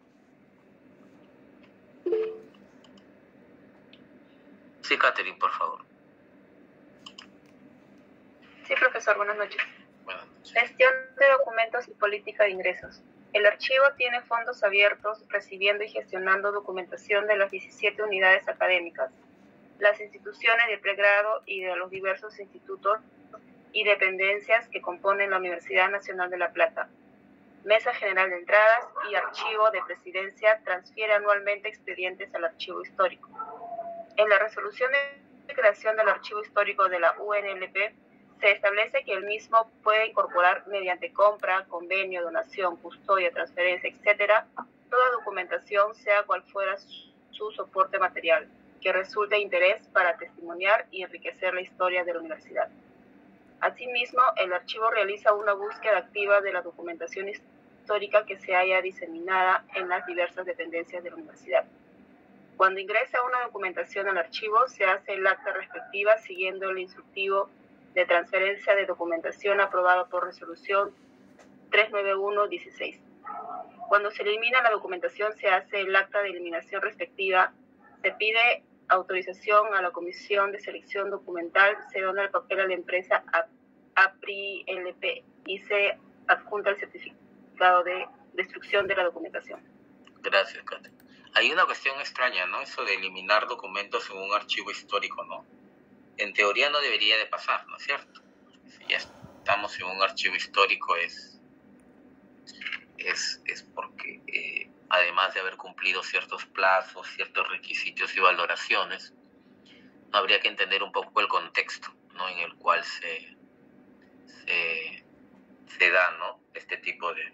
Sí, Catherine, por favor. Sí, profesor, buenas noches. Buenas noches. Gestión de documentos y política de ingresos. El archivo tiene fondos abiertos recibiendo y gestionando documentación de las diecisiete unidades académicas, las instituciones de pregrado y de los diversos institutos y dependencias que componen la Universidad Nacional de La Plata. Mesa General de Entradas y Archivo de Presidencia transfiere anualmente expedientes al Archivo Histórico. En la resolución de creación del Archivo Histórico de la U N L P se establece que el mismo puede incorporar mediante compra, convenio, donación, custodia, transferencia, etcétera, toda documentación, sea cual fuera su soporte material, que resulte de interés para testimoniar y enriquecer la historia de la universidad. Asimismo, el archivo realiza una búsqueda activa de la documentación histórica que se haya diseminada en las diversas dependencias de la universidad. Cuando ingresa una documentación al archivo, se hace el acta respectiva siguiendo el instructivo de transferencia de documentación aprobado por resolución trescientos noventa y uno dieciséis. Cuando se elimina la documentación, se hace el acta de eliminación respectiva, se pide autorización a la Comisión de Selección Documental, se dona el papel a la empresa A P R I L P y se adjunta el certificado de destrucción de la documentación. Gracias, Kate. Hay una cuestión extraña, ¿no? Eso de eliminar documentos en un archivo histórico, ¿no? En teoría no debería de pasar, ¿no es cierto? Si ya estamos en un archivo histórico es, es, es porque... Eh, además de haber cumplido ciertos plazos, ciertos requisitos y valoraciones, no habría que entender un poco el contexto, ¿no? En el cual se, se, se da, ¿no? Este tipo de,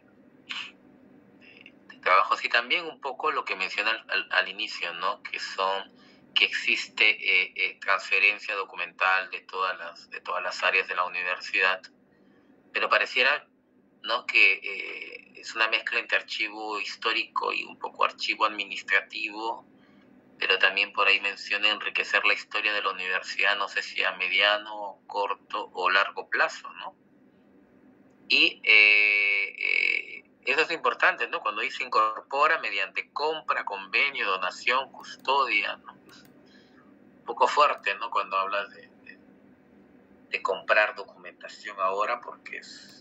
de, de trabajos. Y también un poco lo que menciona al, al, al inicio, ¿no? Que son que existe eh, eh, transferencia documental de todas las de todas las áreas de la universidad, pero pareciera, ¿no? Que eh, es una mezcla entre archivo histórico y un poco archivo administrativo, pero también por ahí menciona enriquecer la historia de la universidad, no sé si a mediano, corto o largo plazo, ¿no? Y eh, eh, eso es importante, ¿no? Cuando dice incorpora mediante compra, convenio, donación, custodia, ¿no? Un poco fuerte, ¿no? Cuando hablas de, de, de comprar documentación ahora, porque es...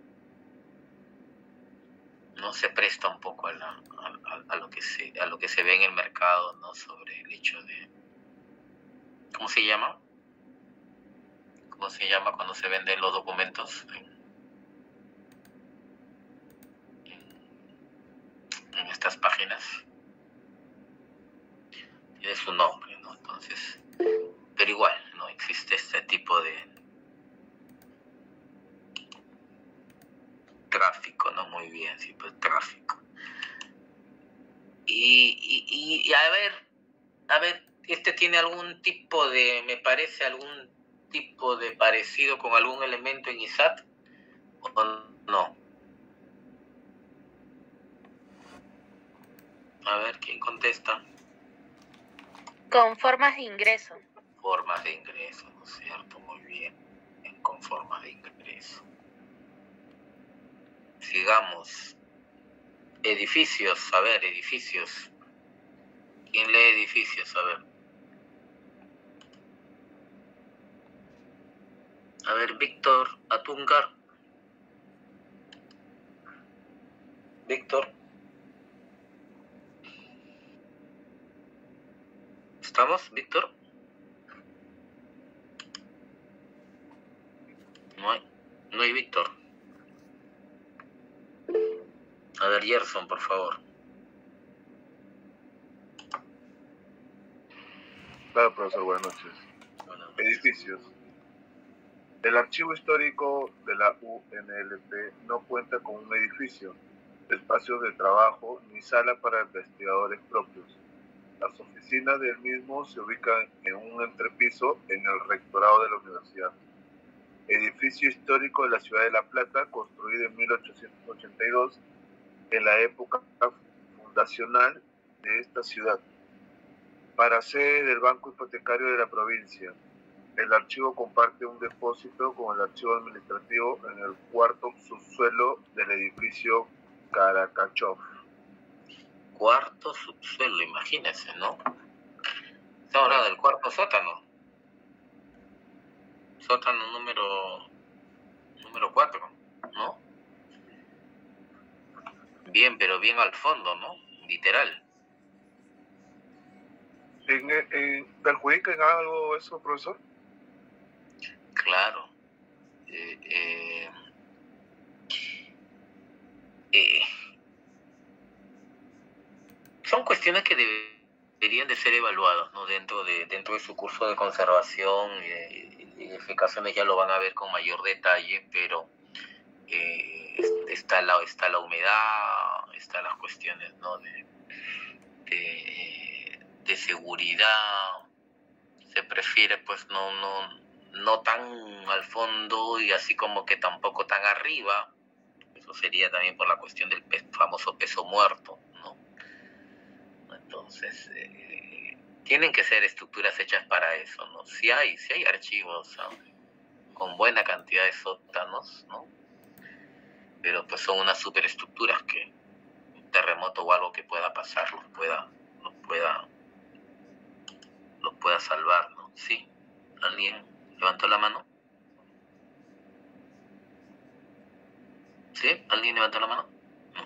no se presta un poco a, la, a, a, lo que se, a lo que se ve en el mercado, ¿no? Sobre el hecho de... ¿Cómo se llama? ¿Cómo se llama cuando se venden los documentos? estas páginas tiene su nombre, ¿no? Entonces, pero igual, ¿no? Existe este tipo de tráfico, ¿no? Muy bien, sí, pues tráfico. Y, y, y a ver, a ver, este tiene algún tipo de, me parece, algún tipo de parecido con algún elemento en I S A T, ¿o no? A ver, ¿quién contesta? Con formas de ingreso. Formas de ingreso, ¿no es cierto? Muy bien, con formas de ingreso. Sigamos. Edificios, a ver, edificios. ¿Quién lee edificios? A ver. A ver, Víctor Atungar. Víctor. ¿Estamos, Víctor? No hay, no hay Víctor. A ver, Gerson, por favor. Claro, profesor, buenas noches. Buenas noches. Edificios. El archivo histórico de la U N L P no cuenta con un edificio, espacios de trabajo ni sala para investigadores propios. Las oficinas del mismo se ubican en un entrepiso en el rectorado de la universidad. Edificio histórico de la ciudad de La Plata, construido en mil ochocientos ochenta y dos, en la época fundacional de esta ciudad, para sede del Banco Hipotecario de la provincia. El archivo comparte un depósito con el archivo administrativo en el cuarto subsuelo del edificio Karakachov. Cuarto subsuelo, imagínense, ¿no? Está hablando del cuarto sótano. Sótano número número cuatro, ¿no? Bien, pero bien al fondo, ¿no? Literal. ¿En, en, ¿Perjudica en algo eso, profesor? Claro. Eh, eh, eh, son cuestiones que deberían de ser evaluadas, ¿no? Dentro de dentro de su curso de conservación y de edificaciones ya lo van a ver con mayor detalle, pero eh, está la está la humedad, están las cuestiones, ¿no? de, de, de seguridad. Se prefiere pues no no no tan al fondo y así como que tampoco tan arriba. Eso sería también por la cuestión del pe- famoso peso muerto, ¿no? Entonces eh, tienen que ser estructuras hechas para eso, ¿no? Si hay si hay archivos, ¿no? Con buena cantidad de sótanos, ¿no? Pero pues son unas superestructuras que un terremoto o algo que pueda pasar los pueda los pueda los pueda salvar, ¿no? Sí. ¿Alguien levantó la mano? ¿Sí? ¿Alguien levantó la mano? No.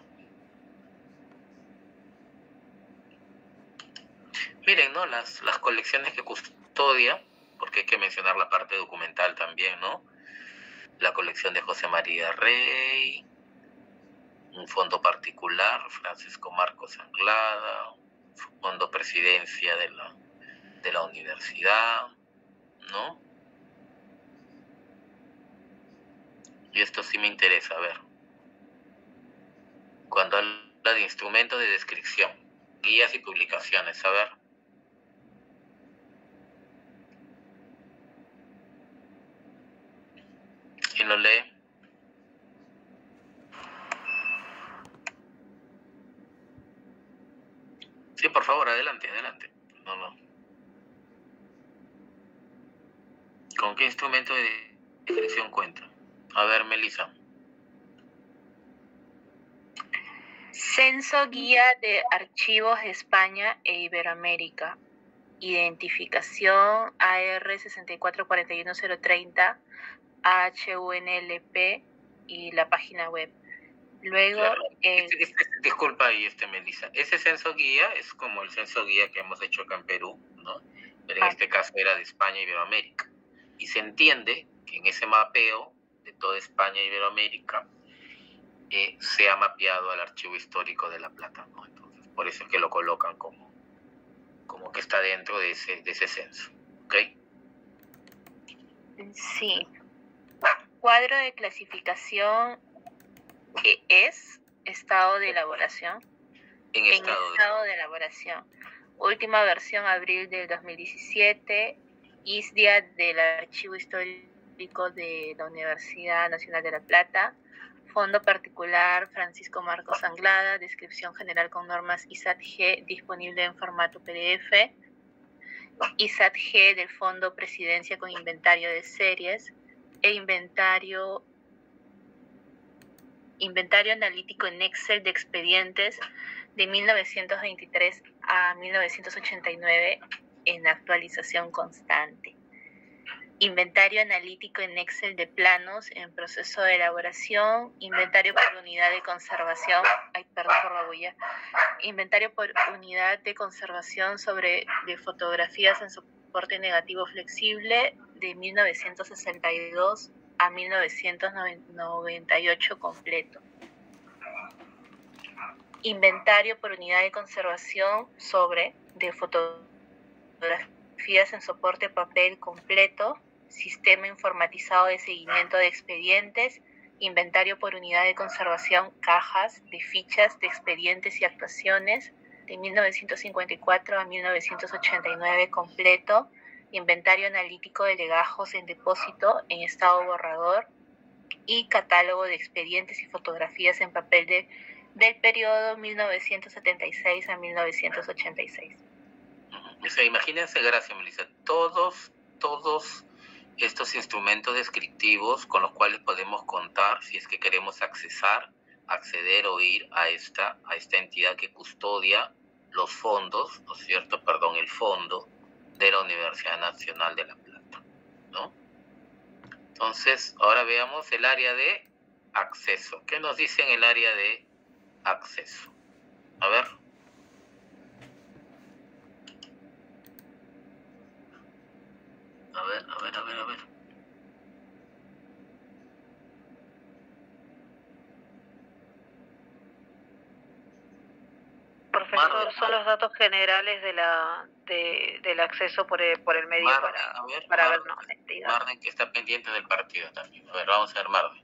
Miren, ¿no? Las, las colecciones que custodia, porque hay que mencionar la parte documental también, ¿no? La colección de José María Rey, un fondo particular, Francisco Marcos Anglada, fondo presidencia de la, de la universidad, ¿no? Y esto sí me interesa, a ver. Cuando habla de instrumentos de descripción, guías y publicaciones, a ver. ¿Quién lo lee? Sí, por favor, adelante, adelante. No, no. ¿Con qué instrumento de descripción cuenta? A ver, Melissa. Censo Guía de Archivos de España e Iberoamérica. Identificación A R sesenta y cuatro cuarenta y uno cero treinta, H U N L P y la página web. Luego, Claro. eh, Este- este- disculpa ahí, este Melissa. Ese censo guía es como el censo guía que hemos hecho acá en Perú, ¿no? Pero en Ah. este caso era de España y Iberoamérica. Y se entiende que en ese mapeo de toda España y Iberoamérica eh, se ha mapeado al archivo histórico de La Plata, ¿no? Entonces, por eso es que lo colocan como, como que está dentro de ese, de ese censo. ¿Ok? Sí. Cuadro de clasificación que es estado de elaboración. En En estado, estado de... de elaboración. Última versión, abril del dos mil diecisiete. I S D I A del Archivo Histórico de la Universidad Nacional de La Plata. Fondo particular Francisco Marcos Anglada. Descripción general con normas I S A T G disponible en formato P D F. I S A T G del Fondo Presidencia con inventario de series. E inventario Inventario analítico en Excel de expedientes de mil novecientos veintitrés a mil novecientos ochenta y nueve en actualización constante. Inventario analítico en Excel de planos en proceso de elaboración. Inventario por unidad de conservación. Ay, perdón por la bulla. Inventario por unidad de conservación sobre de fotografías en soporte negativo flexible de mil novecientos sesenta y dos a mil novecientos noventa y ocho completo. Inventario por unidad de conservación sobre de fotografías en soporte papel completo, sistema informatizado de seguimiento de expedientes, inventario por unidad de conservación cajas de fichas de expedientes y actuaciones de mil novecientos cincuenta y cuatro a mil novecientos ochenta y nueve completo, inventario analítico de legajos en depósito en estado borrador y catálogo de expedientes y fotografías en papel de, del periodo mil novecientos setenta y seis a mil novecientos ochenta y seis. O sea, imagínense, gracias Melissa, todos, todos estos instrumentos descriptivos con los cuales podemos contar si es que queremos accesar, acceder o ir a esta, a esta entidad que custodia los fondos, ¿no es cierto? Perdón, el fondo de la Universidad Nacional de La Plata, ¿no? Entonces, ahora veamos el área de acceso. ¿Qué nos dice en el área de acceso? A ver. A ver, a ver, a ver, a ver. Profesor, son los datos generales de la de, del acceso por el, por el medio Marden, para, a ver, para Marden, ver no, honestidad. Marden, que está pendiente del partido también. A ver, vamos a ver Marden.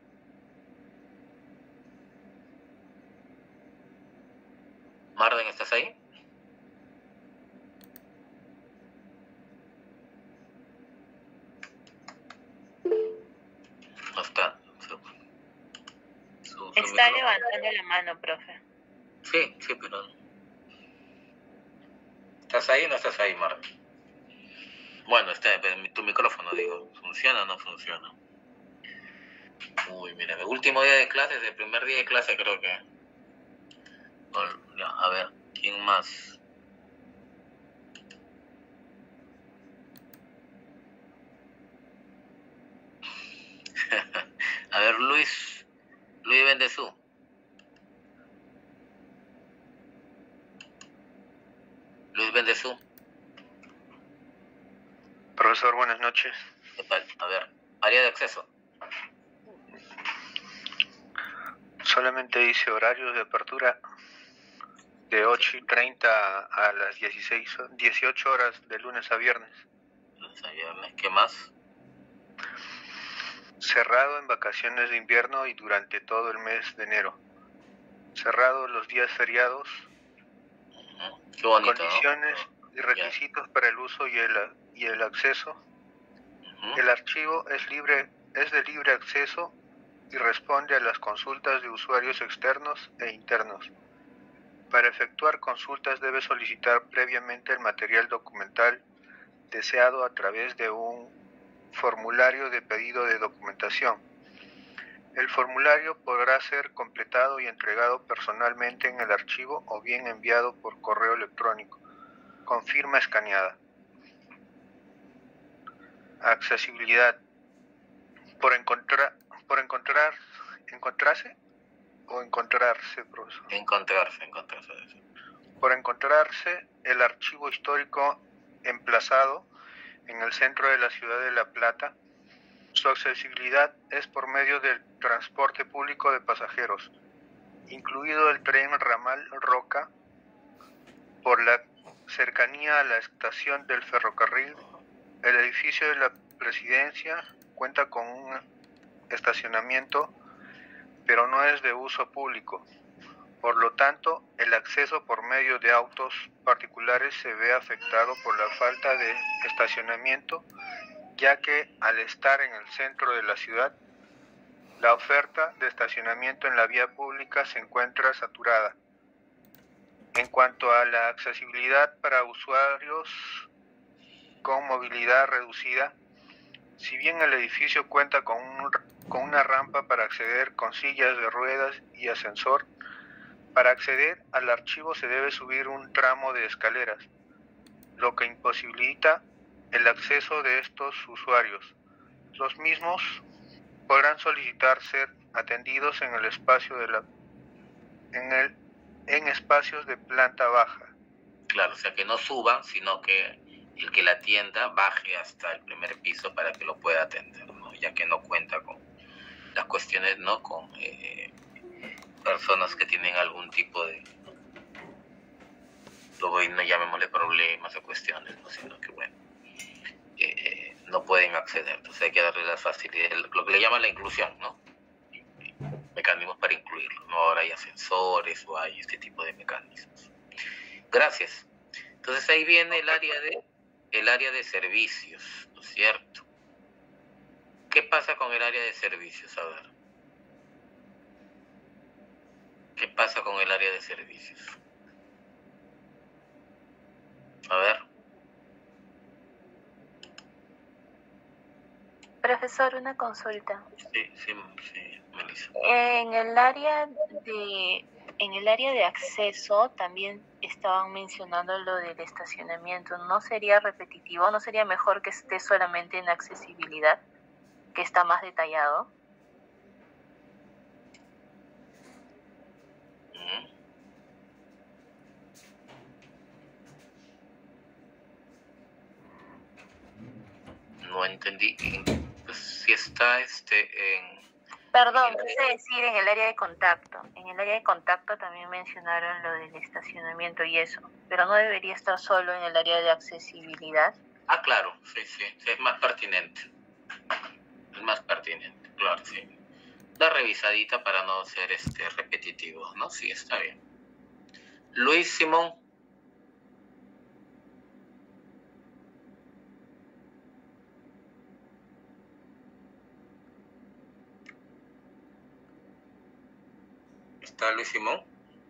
Marden, ¿estás ahí? No está. Su, su, su Está micrófono. levantando la mano, profe. Sí, sí, pero... ¿Estás ahí o no estás ahí, Marden? Bueno, está, tu micrófono, digo, ¿funciona o no funciona? Uy, mira, el último día de clases, el primer día de clase creo que... Ya, a ver, ¿quién más? A ver, Luis, Luis Bendezú. Luis Bendezú. Profesor, buenas noches. ¿Qué tal? A ver, área de acceso. Solamente dice horarios de apertura de ocho y treinta a las dieciséis, dieciocho horas de lunes a viernes. Lunes a viernes, ¿qué más? Cerrado en vacaciones de invierno y durante todo el mes de enero. Cerrado los días feriados. Uh-huh. Qué bonito, condiciones ¿no? y requisitos yeah. para el uso y el, y el acceso. Uh-huh. El archivo es libre, es de libre acceso y responde a las consultas de usuarios externos e internos. Para efectuar consultas debe solicitar previamente el material documental deseado a través de un formulario de pedido de documentación. El formulario podrá ser completado y entregado personalmente en el archivo o bien enviado por correo electrónico, con firma escaneada. Accesibilidad. Por encontrar, por encontrar, encontrarse o encontrarse, profesor. Encontrarse, encontrarse. Por encontrarse el archivo histórico emplazado en el centro de la ciudad de La Plata. Su accesibilidad es por medio del transporte público de pasajeros, incluido el tren ramal Roca por la cercanía a la estación del ferrocarril. El edificio de la presidencia cuenta con un estacionamiento, pero no es de uso público. Por lo tanto, el acceso por medio de autos particulares se ve afectado por la falta de estacionamiento, ya que al estar en el centro de la ciudad, la oferta de estacionamiento en la vía pública se encuentra saturada. En cuanto a la accesibilidad para usuarios con movilidad reducida, si bien el edificio cuenta con, un, con una rampa para acceder con sillas de ruedas y ascensor, para acceder al archivo se debe subir un tramo de escaleras, lo que imposibilita el acceso de estos usuarios. Los mismos podrán solicitar ser atendidos en el espacio de la en el en espacios de planta baja. Claro, o sea que no suban, sino que el que la atienda baje hasta el primer piso para que lo pueda atender, ¿no? Ya que no cuenta con las cuestiones, ¿no? Con eh, personas que tienen algún tipo de, luego no llamémosle problemas o cuestiones, ¿no? Sino que bueno, eh, no pueden acceder. Entonces hay que darle las facilidades, lo que le llaman la inclusión, ¿no? Mecanismos para incluirlo, ¿no? Ahora hay ascensores o hay este tipo de mecanismos. Gracias. Entonces ahí viene el área de el área de servicios, ¿no es cierto? ¿Qué pasa con el área de servicios? A ver. ¿Qué pasa con el área de servicios? A ver. Profesor, una consulta. Sí, sí, sí, Melissa. En el área de en el área de acceso también estaban mencionando lo del estacionamiento. ¿No sería repetitivo? ¿No sería mejor que esté solamente en accesibilidad, que está más detallado? No entendí. Pues, si está este en... Perdón, quise decir en el área de contacto. En el área de contacto también mencionaron lo del estacionamiento y eso. Pero no debería estar solo en el área de accesibilidad. Ah, claro, sí, sí, sí, es más pertinente. Es más pertinente, claro, sí. Da revisadita para no ser este repetitivos, ¿no? Sí, está bien. Luis Simón. ¿Está Luis Simón?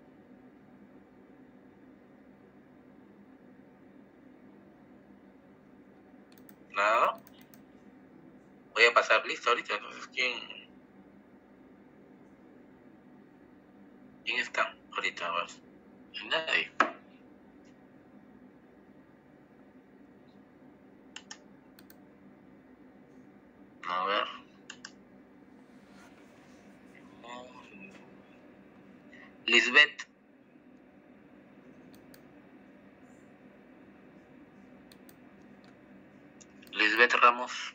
Nada. Voy a pasar lista ahorita, entonces, ¿quién? ¿Quién está ahorita? A ver. Nadie. A ver. Lisbeth. Lisbeth Ramos.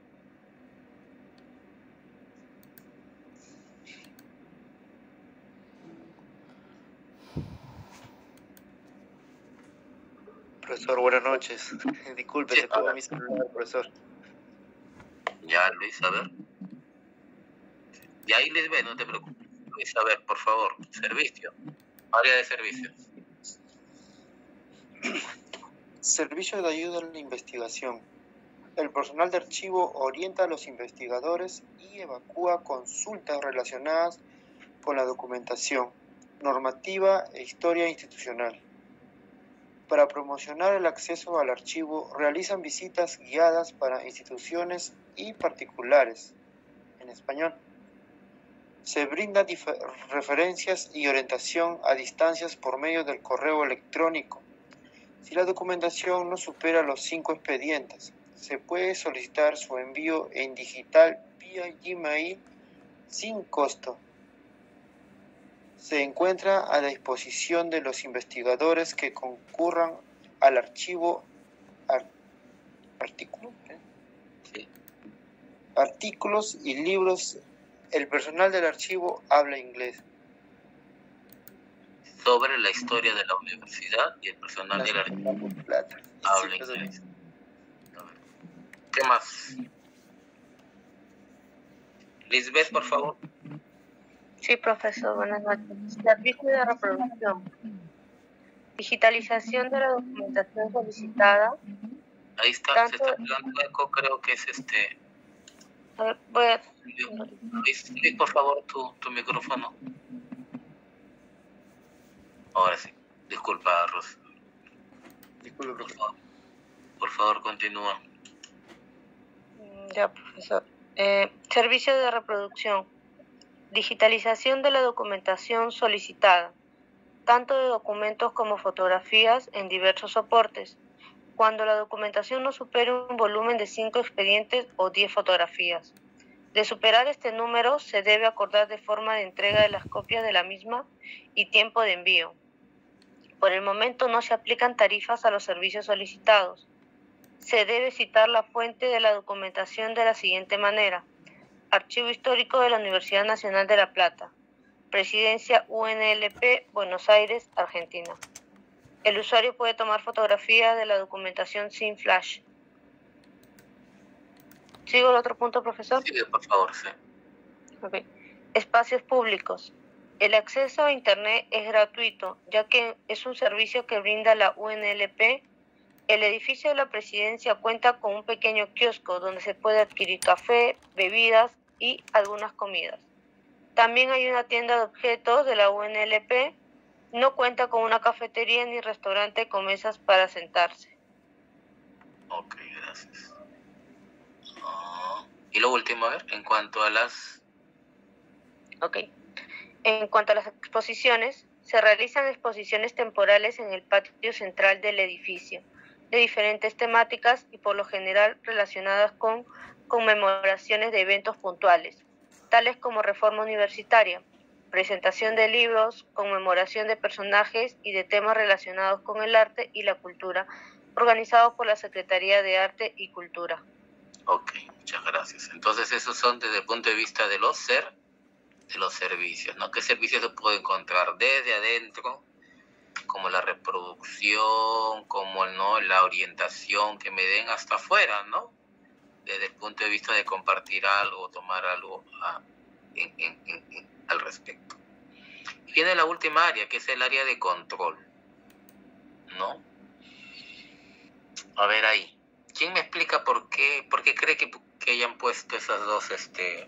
Profesor, buenas noches. Disculpe, se fue mi celular, profesor. Ya, Luis, a ver. Y ahí Lisbeth, no te preocupes. Luis, a ver, por favor, servicio. Área de servicios. Servicio de ayuda a la investigación. El personal de archivo orienta a los investigadores y evacúa consultas relacionadas con la documentación, normativa e historia institucional. Para promocionar el acceso al archivo, realizan visitas guiadas para instituciones y particulares, en español. Se brindan referencias y orientación a distancias por medio del correo electrónico. Si la documentación no supera los cinco expedientes, se puede solicitar su envío en digital vía Gmail sin costo. Se encuentra a la disposición de los investigadores que concurran al archivo art artículo, ¿eh? sí. artículos y libros. El personal del archivo habla inglés. sobre la historia de la universidad y el personal del archivo habla inglés. ¿Qué más? Lisbeth, por favor. Sí, profesor, buenas noches. Servicio de reproducción. Digitalización de la documentación solicitada. Ahí está, Tanto... se está pegando eco, creo que es este... A ver, voy a... Luis, Luis, por favor, tu, tu micrófono. Ahora sí. Disculpa, Ros. Disculpe, por favor. Por favor, continúa. Ya, profesor. Eh, servicio de reproducción. Digitalización de la documentación solicitada, tanto de documentos como fotografías en diversos soportes, cuando la documentación no supere un volumen de cinco expedientes o diez fotografías. De superar este número, se debe acordar de forma de entrega de las copias de la misma y tiempo de envío. Por el momento no se aplican tarifas a los servicios solicitados. Se debe citar la fuente de la documentación de la siguiente manera: Archivo Histórico de la Universidad Nacional de La Plata, Presidencia U N L P, Buenos Aires, Argentina. El usuario puede tomar fotografías de la documentación sin flash. ¿Sigo el otro punto, profesor? Sí, por favor, sí. Okay. Espacios públicos. El acceso a Internet es gratuito, ya que es un servicio que brinda la U N L P. El edificio de la Presidencia cuenta con un pequeño kiosco donde se puede adquirir café, bebidas y algunas comidas. También hay una tienda de objetos de la U N L P. No cuenta con una cafetería ni restaurante con mesas para sentarse. Ok, gracias. Uh, y lo último, a ver, en cuanto a las... Ok. En cuanto a las exposiciones, se realizan exposiciones temporales en el patio central del edificio, de diferentes temáticas y por lo general relacionadas con conmemoraciones de eventos puntuales, tales como reforma universitaria, presentación de libros, conmemoración de personajes y de temas relacionados con el arte y la cultura, organizados por la Secretaría de Arte y Cultura. Ok, muchas gracias. Entonces esos son desde el punto de vista de los ser, de los servicios, ¿no? ¿Qué servicios se puede encontrar desde adentro? Como la reproducción, como no la orientación que me den hasta afuera, ¿no? Desde el punto de vista de compartir algo, tomar algo a, en, en, en, en, al respecto. Y viene la última área, que es el área de control, ¿no? A ver ahí. ¿Quién me explica por qué, por qué cree que, que hayan puesto esas dos, este,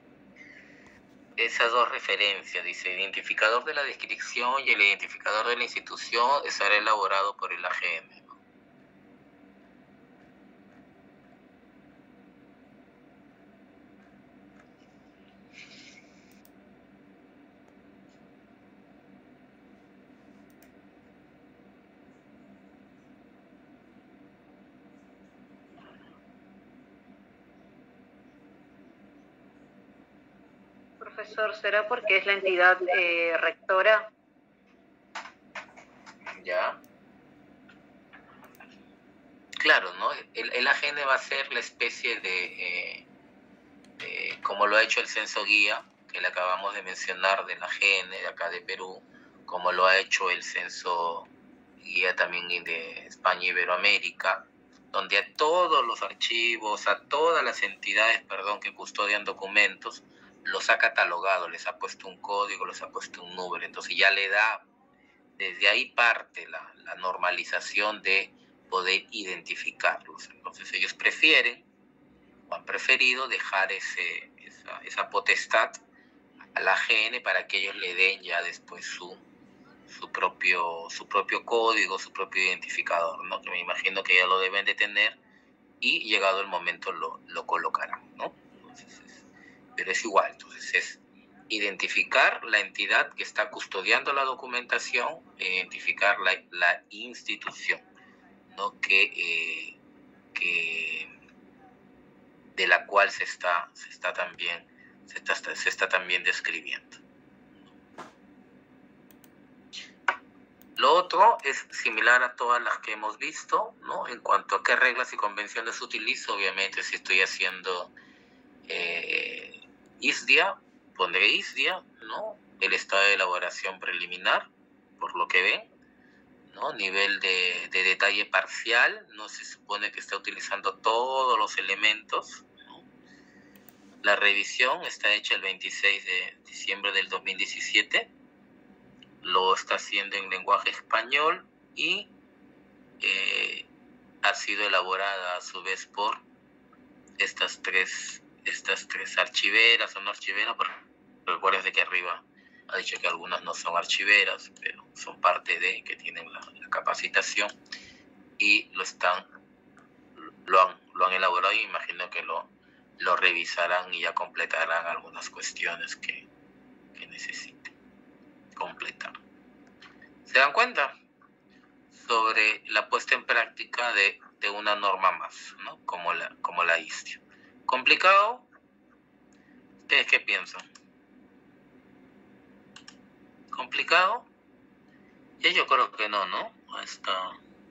esas dos referencias? Dice, identificador de la descripción y el identificador de la institución estará elaborado por el A G M. Profesor, ¿será porque es la entidad eh, rectora? Ya. Claro, ¿no? El, el A G N va a ser la especie de, eh, de, como lo ha hecho el censo guía, que le acabamos de mencionar del A G N de acá de Perú, como lo ha hecho el censo guía también de España y Iberoamérica, donde a todos los archivos, a todas las entidades, perdón, que custodian documentos, los ha catalogado, les ha puesto un código, les ha puesto un número, entonces ya le da, desde ahí parte la, la normalización de poder identificarlos. Entonces ellos prefieren, o han preferido dejar ese, esa, esa potestad a la A G N para que ellos le den ya después su, su, propio, su propio código, su propio identificador, ¿no? Que me imagino que ya lo deben de tener y llegado el momento lo, lo colocarán, ¿no? Pero es igual, entonces es identificar la entidad que está custodiando la documentación, identificar la, la institución, ¿no? que, eh, que de la cual se está, se está también, se está, se está también describiendo. Lo otro es similar a todas las que hemos visto, ¿no? En cuanto a qué reglas y convenciones utilizo, obviamente si estoy haciendo eh, I S D I A, pondré I S D I A, ¿no? El estado de elaboración preliminar, por lo que ven, ¿no? Nivel de, de detalle parcial, no se supone que está utilizando todos los elementos, ¿no? La revisión está hecha el veintiséis de diciembre del dos mil diecisiete, lo está haciendo en lenguaje español y eh, ha sido elaborada a su vez por estas tres, estas tres archiveras o no archiveras, pero recuerden que arriba ha dicho que algunas no son archiveras, pero son parte de, que tienen la, la capacitación y lo están, lo han, lo han elaborado y imagino que lo, lo revisarán y ya completarán algunas cuestiones que, que necesiten completar. ¿Se dan cuenta? Sobre la puesta en práctica de, de una norma más, ¿no? Como la, como la I S D I A. ¿Complicado? ¿Ustedes qué piensan? ¿Complicado? Ya yo creo que no, ¿no? A esta,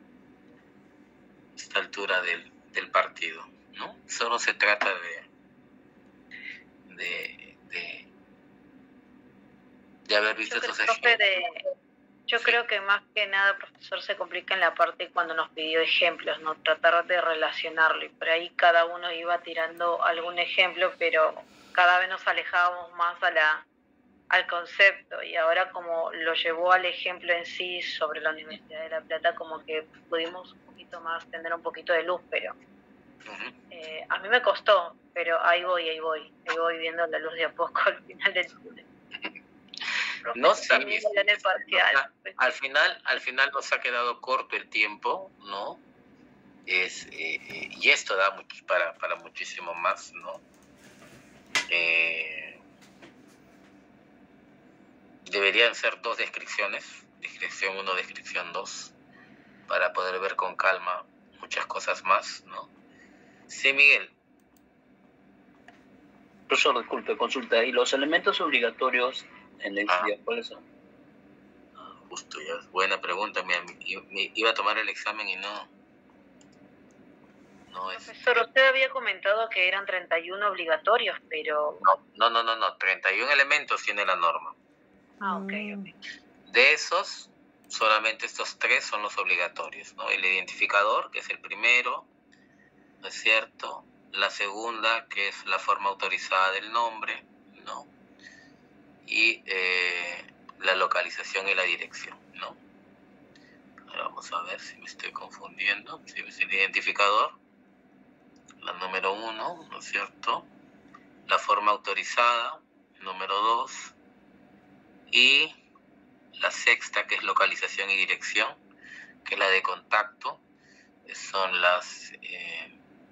esta altura del, del partido, ¿no? Solo se trata de de, de, de haber visto Yo creo, esos profe, ejemplos. de, yo Sí. creo que más que nada, profesor, se complica en la parte cuando nos pidió ejemplos, ¿no? Tratar de relacionarlo. Y por ahí cada uno iba tirando algún ejemplo, pero cada vez nos alejábamos más a la, al concepto. Y ahora como lo llevó al ejemplo en sí sobre la Universidad de La Plata, como que pudimos un poquito más tener un poquito de luz, pero eh, a mí me costó, pero ahí voy, ahí voy. Ahí voy viendo la luz de a poco al final del túnel. No, sí, También en el parcial. al final, al final nos ha quedado corto el tiempo, ¿no? Es, eh, eh, y esto da mucho, para, para muchísimo más, ¿no? Eh, deberían ser dos descripciones, descripción uno, descripción dos, para poder ver con calma muchas cosas más, ¿no? Sí, Miguel. Profesor, disculpe, consulta. ¿Y los elementos obligatorios en la I S D I A, Ah. cuáles son? Justo, ya, buena pregunta. Me, me iba a tomar el examen y no. No es. Profesor, usted había comentado que eran treinta y uno obligatorios, pero... No, no, no, no. treinta y uno elementos tiene la norma. Ah, ok, ok. De esos, solamente estos tres son los obligatorios, ¿no? El identificador, que es el primero, ¿no es cierto? La segunda, que es la forma autorizada del nombre, ¿no? Y eh, la localización y la dirección, ¿no? Ahora vamos a ver si me estoy confundiendo. Si es el identificador, la número uno, ¿no es cierto? La forma autorizada, número dos. Y la sexta, que es localización y dirección, que es la de contacto, son las, eh,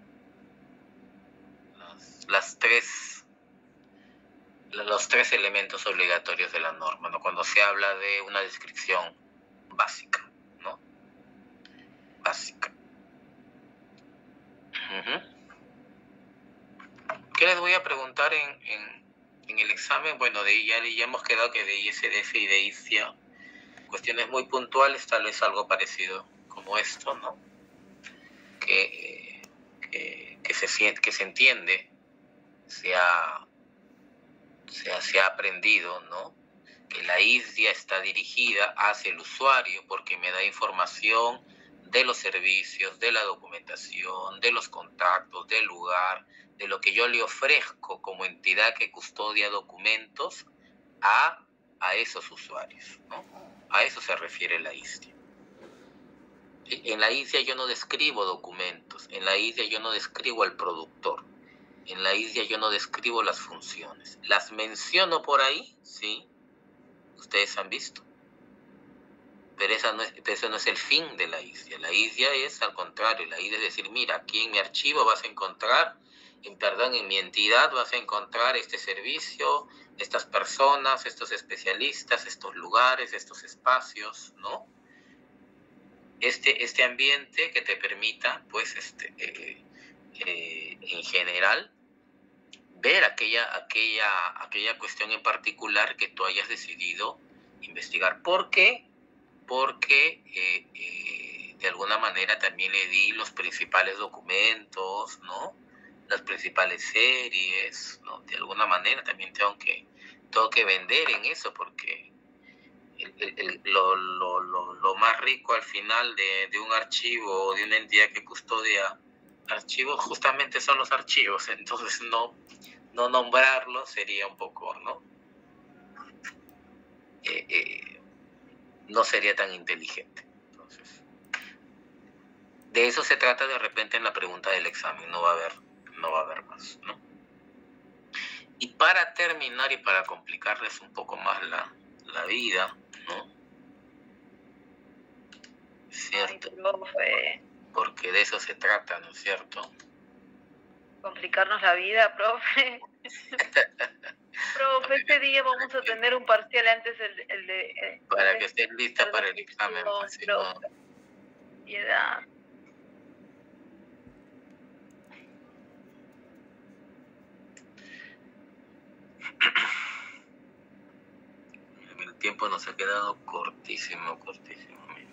las, las tres, los tres elementos obligatorios de la norma, ¿no? Cuando se habla de una descripción básica, ¿no? Básica. Uh-huh. ¿Qué les voy a preguntar en, en, en el examen? Bueno, de ahí ya, ya hemos quedado que de I S D F y de I S D I A, cuestiones muy puntuales, tal vez algo parecido como esto, ¿no? Que, que, que, se, que se entiende, se ha, se, ha, se ha aprendido, ¿no? Que la I S D I A está dirigida hacia el usuario porque me da información de los servicios, de la documentación, de los contactos, del lugar, de lo que yo le ofrezco como entidad que custodia documentos a, a esos usuarios, ¿no? A eso se refiere la I S D I A. En la I S D I A yo no describo documentos, en la I S D I A yo no describo el productor, en la I S D I A yo no describo las funciones. Las menciono por ahí, sí, ustedes han visto, pero esa no es, eso no es el fin de la I S D I A. La I S D I A es al contrario, la I S D I A es decir, mira, aquí en mi archivo vas a encontrar, en, perdón, en mi entidad vas a encontrar este servicio, estas personas, estos especialistas, estos lugares, estos espacios, ¿no? Este, este ambiente que te permita, pues, este, eh, eh, en general, ver aquella, aquella, aquella cuestión en particular que tú hayas decidido investigar. ¿Por qué? Porque eh, eh, de alguna manera también le di los principales documentos, ¿no? Las principales series, ¿no? De alguna manera también tengo que, tengo que vender en eso porque el, el, el, lo, lo, lo, lo más rico al final de, de un archivo o de una entidad que custodia archivos justamente son los archivos, entonces no, no nombrarlos sería un poco, ¿no? Eh, eh, no sería tan inteligente. Entonces, de eso se trata de repente en la pregunta del examen, no va a haber, no va a haber más, ¿no? Y para terminar y para complicarles un poco más la, la vida, ¿no? ¿Cierto? Ay, profe. Porque de eso se trata, ¿no es cierto? Complicarnos la vida, profe. Profe, este día vamos a tener un parcial antes el, el de... El, para el que estés lista para el examen. No, pues, si no... Piedad. El tiempo nos ha quedado cortísimo, cortísimo.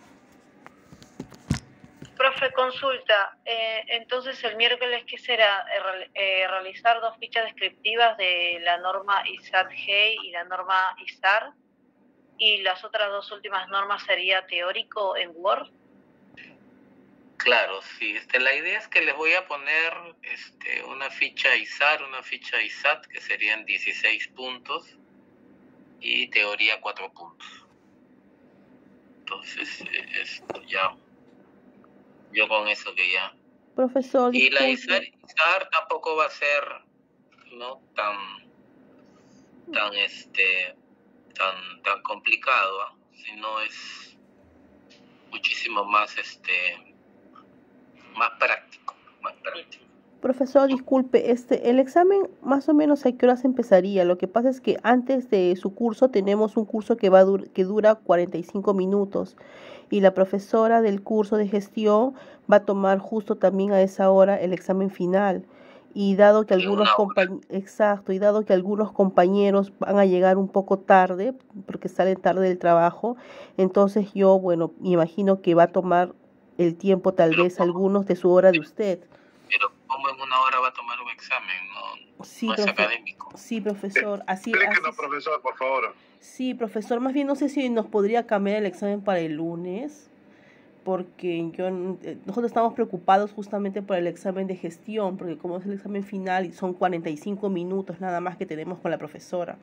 Profe, consulta. Eh, entonces, el miércoles, ¿qué será? Eh, eh, realizar dos fichas descriptivas de la norma I S A T-G y la norma I S A R. Y las otras dos últimas normas sería teórico en Word. Claro, sí. Este, la idea es que les voy a poner este, una ficha I S A R, una ficha I S A T, que serían dieciséis puntos, y teoría cuatro puntos. Entonces, eh, esto ya... Yo con eso que ya. Profesor, y la I S A R, disculpe. I S A R tampoco va a ser no tan tan este tan tan complicado, ¿eh? Sino es muchísimo más este más práctico, más práctico. Profesor, disculpe, este, el examen más o menos a qué horas empezaría. Lo que pasa es que antes de su curso tenemos un curso que va a dur que dura cuarenta y cinco minutos y la profesora del curso de gestión va a tomar justo también a esa hora el examen final. Y dado que algunos compañeros, exacto, y dado que algunos compañeros van a llegar un poco tarde porque salen tarde del trabajo, entonces yo, bueno, me imagino que va a tomar el tiempo tal vez algunos de su hora de usted. Pero ¿cómo en una hora va a tomar un examen? No, sí, no es profe académico. Sí, profesor. Así, Explíquenos, así, profesor, por favor. Sí, profesor. Más bien no sé si nos podría cambiar el examen para el lunes, porque yo, nosotros estamos preocupados justamente por el examen de gestión, porque como es el examen final y son cuarenta y cinco minutos nada más que tenemos con la profesora.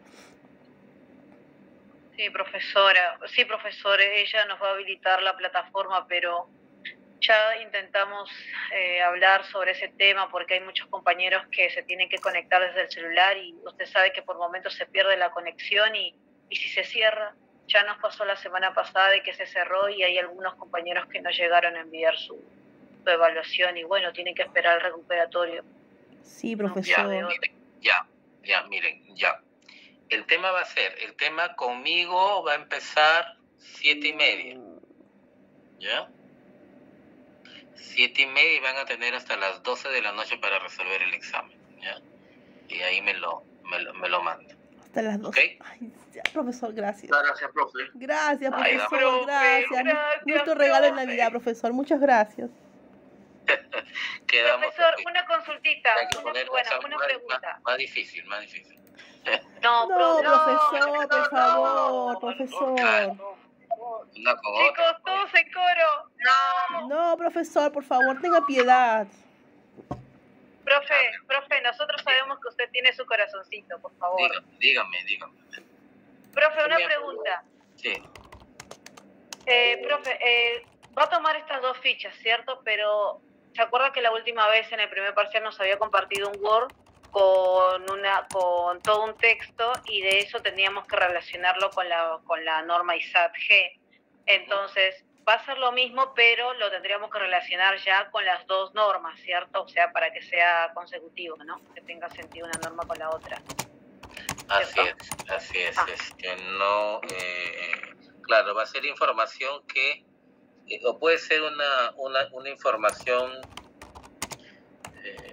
Sí, profesora. Sí, profesor, ella nos va a habilitar la plataforma, pero... Ya intentamos eh, hablar sobre ese tema porque hay muchos compañeros que se tienen que conectar desde el celular y usted sabe que por momentos se pierde la conexión y, y si se cierra, ya nos pasó la semana pasada de que se cerró y hay algunos compañeros que no llegaron a enviar su, su evaluación y bueno, tienen que esperar el recuperatorio. Sí, profesor. Ya, miren, ya, ya, miren, ya. El tema va a ser, el tema conmigo va a empezar siete y media, ¿ya? Siete y media y van a tener hasta las doce de la noche para resolver el examen, ¿ya? Y ahí me lo, me lo, me lo manda. Hasta las doce. ¿Okay? Ay, ya, profesor, gracias. Gracias, profe. Gracias, Ay, profesor, profe, gracias. gracias, Nuestro regalo de profe. Navidad, profesor. Muchas gracias. Quedamos Profesor, aquí. una consultita, Hay que una, poner bueno, examen una más, pregunta. más, más difícil, más difícil. No, No, pro- profesor, no, por no, favor, no. profesor. Una con Chicos, otra. todos en coro. No. No, profesor, por favor, tenga piedad. Profe, profe, nosotros sabemos que usted tiene su corazoncito, por favor. Dígame, dígame, dígame. Profe, una pregunta. Sí. Eh, profe, eh, va a tomar estas dos fichas, ¿cierto? Pero, ¿se acuerda que la última vez en el primer parcial nos había compartido un Word con una con todo un texto y de eso teníamos que relacionarlo con la con la norma I S A T-G? Entonces, va a ser lo mismo, pero lo tendríamos que relacionar ya con las dos normas, ¿cierto? O sea, para que sea consecutivo, ¿no? Que tenga sentido una norma con la otra. Así es, así es. Ah. Este, no, eh, claro, va a ser información que, eh, o puede ser una, una, una información, eh,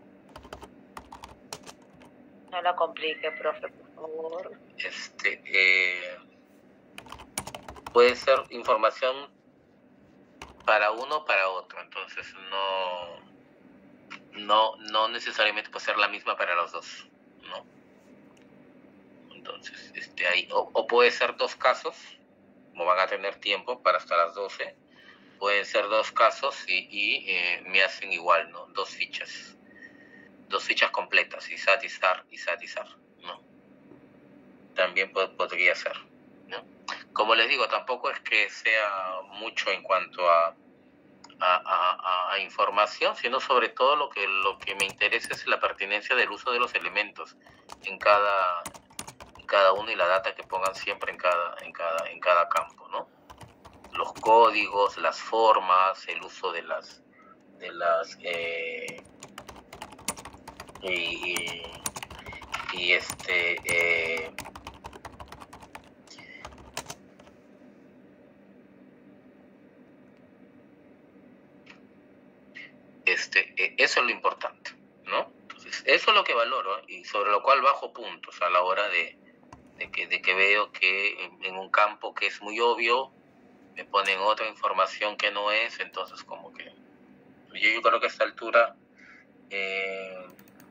No la complique, profe, por favor. este, eh, puede ser información para uno o para otro, entonces no, no, no necesariamente puede ser la misma para los dos, ¿no? Entonces, este, ahí, o, o puede ser dos casos, como van a tener tiempo para hasta las doce, pueden ser dos casos y, y eh, me hacen igual, ¿no? Dos fichas. Dos fichas completas, ISAT, ISAR, ISAT, ISAR, ¿no? También pod podría ser, ¿no? Como les digo, tampoco es que sea mucho en cuanto a, a, a, a información, sino sobre todo lo que, lo que me interesa es la pertinencia del uso de los elementos en cada, en cada uno y la data que pongan siempre en cada, en cada, en cada campo, ¿no? Los códigos, las formas, el uso de las, de las eh, y, y, y este eh, este eh, eso es lo importante, ¿no? Entonces, eso es lo que valoro y sobre lo cual bajo puntos a la hora de, de que de que veo que en, en un campo que es muy obvio me ponen otra información que no es, entonces como que yo, yo creo que a esta altura eh,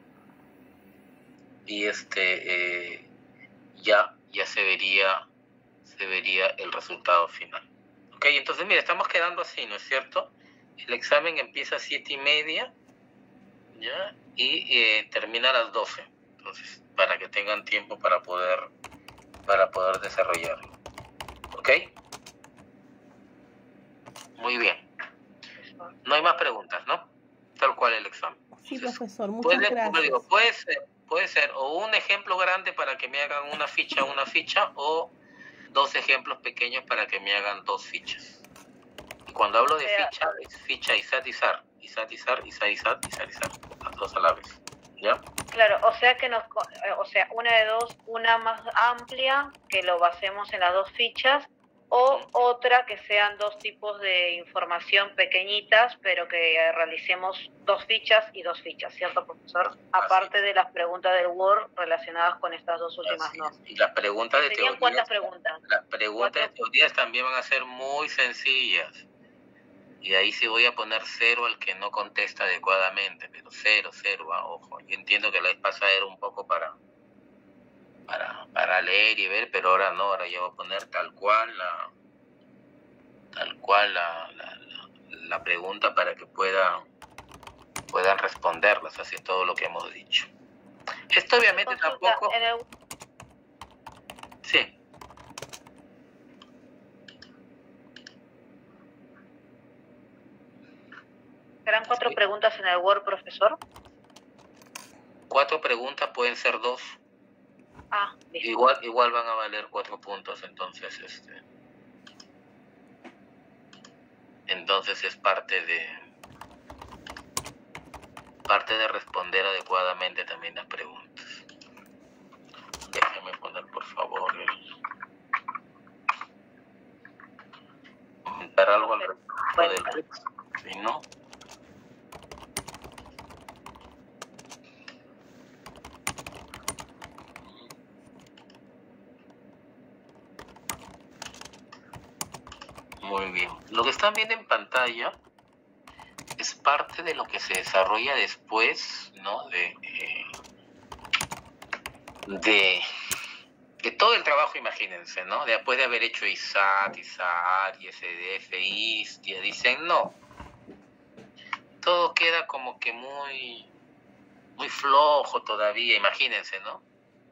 y este eh, ya ya se vería se vería el resultado final. Ok, entonces mira, estamos quedando así, ¿no es cierto? El examen empieza a siete y media, ¿ya? Y eh, termina a las doce, entonces para que tengan tiempo para poder para poder desarrollarlo. ¿Ok? Muy bien. No hay más preguntas, ¿no? Tal cual el examen. Sí, profesor, muchas puede, gracias. como digo, puede ser, puede ser o un ejemplo grande para que me hagan una ficha, una ficha, o dos ejemplos pequeños para que me hagan dos fichas. Y cuando hablo de ficha, es ficha ISAT, ISAR, ISAT, ISAR, ISAT, ISAT, ISAT, ISAR, las dos a la vez. ¿Ya? Claro, o sea que nos, o sea, una de dos, una más amplia, que lo basemos en las dos fichas, o otra que sean dos tipos de información pequeñitas, pero que realicemos dos fichas y dos fichas, ¿cierto, profesor? Aparte de las preguntas del Word relacionadas con estas dos últimas normas. Y las preguntas de ¿Serían teoría. cuántas preguntas? Las preguntas de teorías también van a ser muy sencillas. Y ahí sí voy a poner cero al que no contesta adecuadamente, pero cero, cero, ah, ojo. Yo entiendo que la vez pasada era un poco para, para, para leer y ver, pero ahora no, ahora yo voy a poner tal cual la, tal cual la, la, la, la pregunta para que pueda, puedan responderlas, así es todo lo que hemos dicho. Esto obviamente tampoco... En el... Sí. ¿Serán cuatro sí. preguntas en el Word, profesor? Cuatro preguntas pueden ser dos. Ah, listo. Igual, igual van a valer cuatro puntos, entonces este... Entonces es parte de... Parte de responder adecuadamente también las preguntas. Déjame poner, por favor, el... Comentar algo al respecto del texto, si no... Muy bien. Lo que están viendo en pantalla es parte de lo que se desarrolla después, ¿no? De, eh, de, de todo el trabajo, imagínense, ¿no? Después de haber hecho ISAT, ISAR, ISDF, ISTIA, dicen no. Todo queda como que muy, muy flojo todavía, imagínense, ¿no?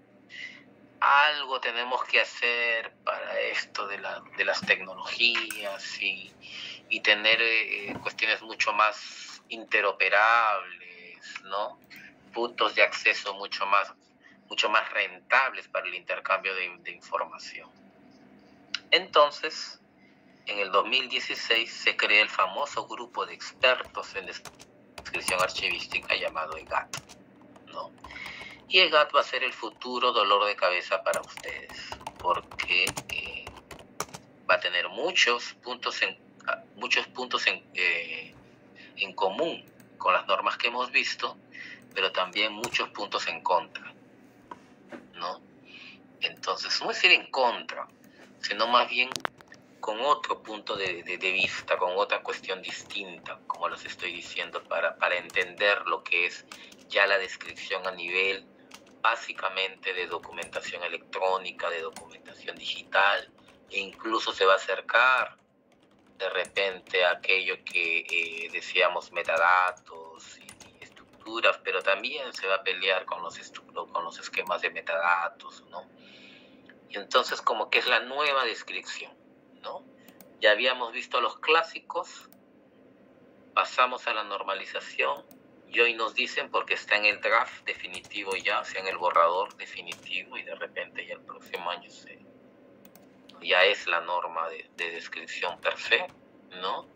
Algo tenemos que hacer para esto de, la, de las tecnologías y, y tener eh, cuestiones mucho más interoperables, ¿no? Puntos de acceso mucho más, mucho más rentables para el intercambio de, de información. Entonces, en el dos mil dieciséis se crea el famoso grupo de expertos en descripción archivística llamado EGAT, ¿no? Y EGAT va a ser el futuro dolor de cabeza para ustedes, porque eh, va a tener muchos puntos en, muchos puntos en, eh, en común con las normas que hemos visto, pero también muchos puntos en contra, ¿no? Entonces, no es ir en contra, sino más bien con otro punto de, de, de vista, con otra cuestión distinta, como les estoy diciendo, para, para entender lo que es ya la descripción a nivel básicamente de documentación electrónica, de documentación digital, e incluso se va a acercar de repente a aquello que eh, decíamos metadatos y, y estructuras, pero también se va a pelear con los, con los esquemas de metadatos, ¿no? Y entonces como que es la nueva descripción, ¿no? Ya habíamos visto los clásicos, pasamos a la normalización, y hoy nos dicen, porque está en el draft definitivo ya, o sea, en el borrador definitivo, y de repente ya el próximo año se, ya es la norma de, de descripción per se, ¿no?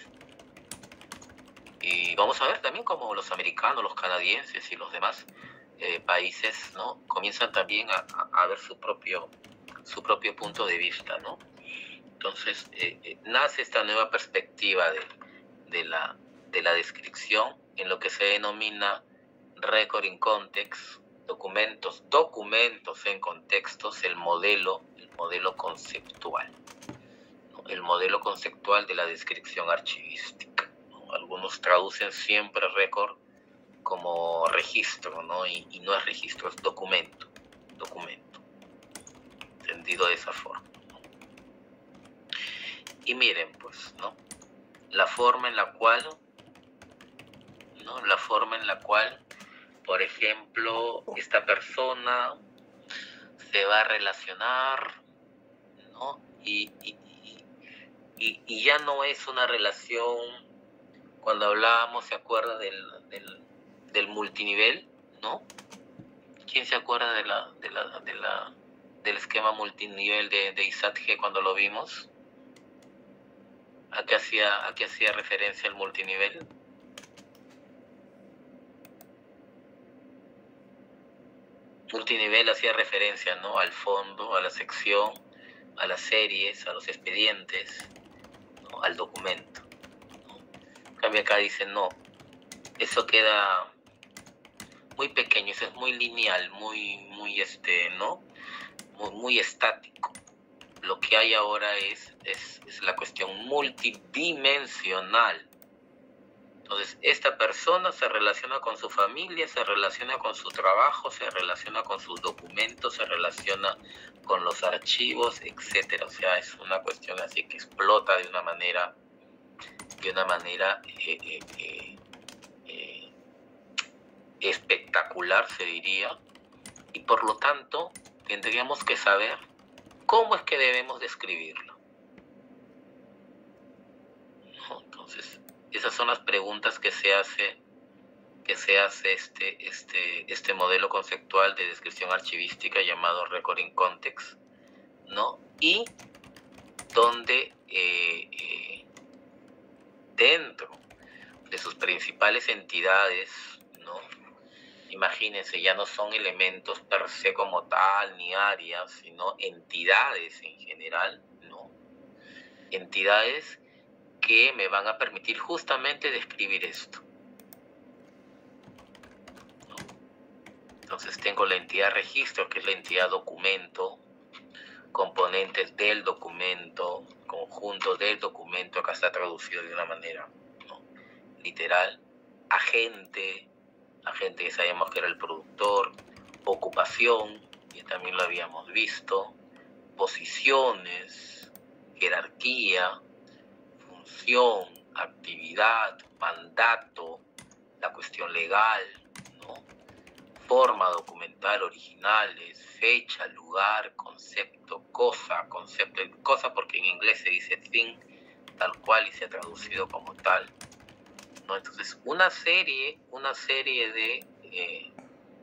Y vamos a ver también cómo los americanos, los canadienses y los demás eh, países, ¿no? Comienzan también a, a, a ver su propio, su propio punto de vista, ¿no? Entonces, eh, eh, nace esta nueva perspectiva de, de, la, de la descripción en lo que se denomina record in context, documentos, documentos en contextos, el modelo, el modelo conceptual, ¿no? El modelo conceptual de la descripción archivística, ¿no? Algunos traducen siempre récord como registro, ¿no? Y, y no es registro, es documento, documento, entendido de esa forma, ¿no? Y miren, pues, ¿no? La forma en la cual, ¿no? La forma en la cual, por ejemplo, esta persona se va a relacionar, ¿no? Y, y, y, y ya no es una relación, cuando hablábamos, ¿se acuerda del, del, del multinivel, ¿no? ¿Quién se acuerda de la, de la, de la, del esquema multinivel de, de Isaac G cuando lo vimos? ¿A qué hacía, a qué hacía referencia el multinivel? Multinivel hacía referencia, ¿no? Al fondo, a la sección, a las series, a los expedientes, ¿no? Al documento, ¿no? En cambio acá dice no, eso queda muy pequeño, eso es muy lineal, muy, muy este, ¿no? Muy, muy estático. Lo que hay ahora es, es, es la cuestión multidimensional. Entonces, esta persona se relaciona con su familia, se relaciona con su trabajo, se relaciona con sus documentos, se relaciona con los archivos, etcétera. O sea, es una cuestión así que explota de una manera, de una manera eh, eh, eh, eh, espectacular, se diría. Y por lo tanto, tendríamos que saber cómo es que debemos describirlo, ¿no? Entonces, esas son las preguntas que se hace, que se hace este, este, este modelo conceptual de descripción archivística llamado Record in Context, ¿no? Y donde eh, eh, dentro de sus principales entidades, ¿no? Imagínense, ya no son elementos per se como tal, ni áreas, sino entidades en general, ¿no? Entidades que me van a permitir justamente describir esto, ¿no? Entonces tengo la entidad registro, que es la entidad documento, componentes del documento, conjunto del documento, acá está traducido de una manera, ¿no? Literal, agente, agente que sabíamos que era el productor, ocupación, que también lo habíamos visto, posiciones, jerarquía, función, actividad, mandato, la cuestión legal, ¿no? Forma documental originales, fecha, lugar, concepto, cosa, concepto, cosa porque en inglés se dice thing, tal cual y se ha traducido como tal, ¿no? Entonces, una serie, una serie de, eh,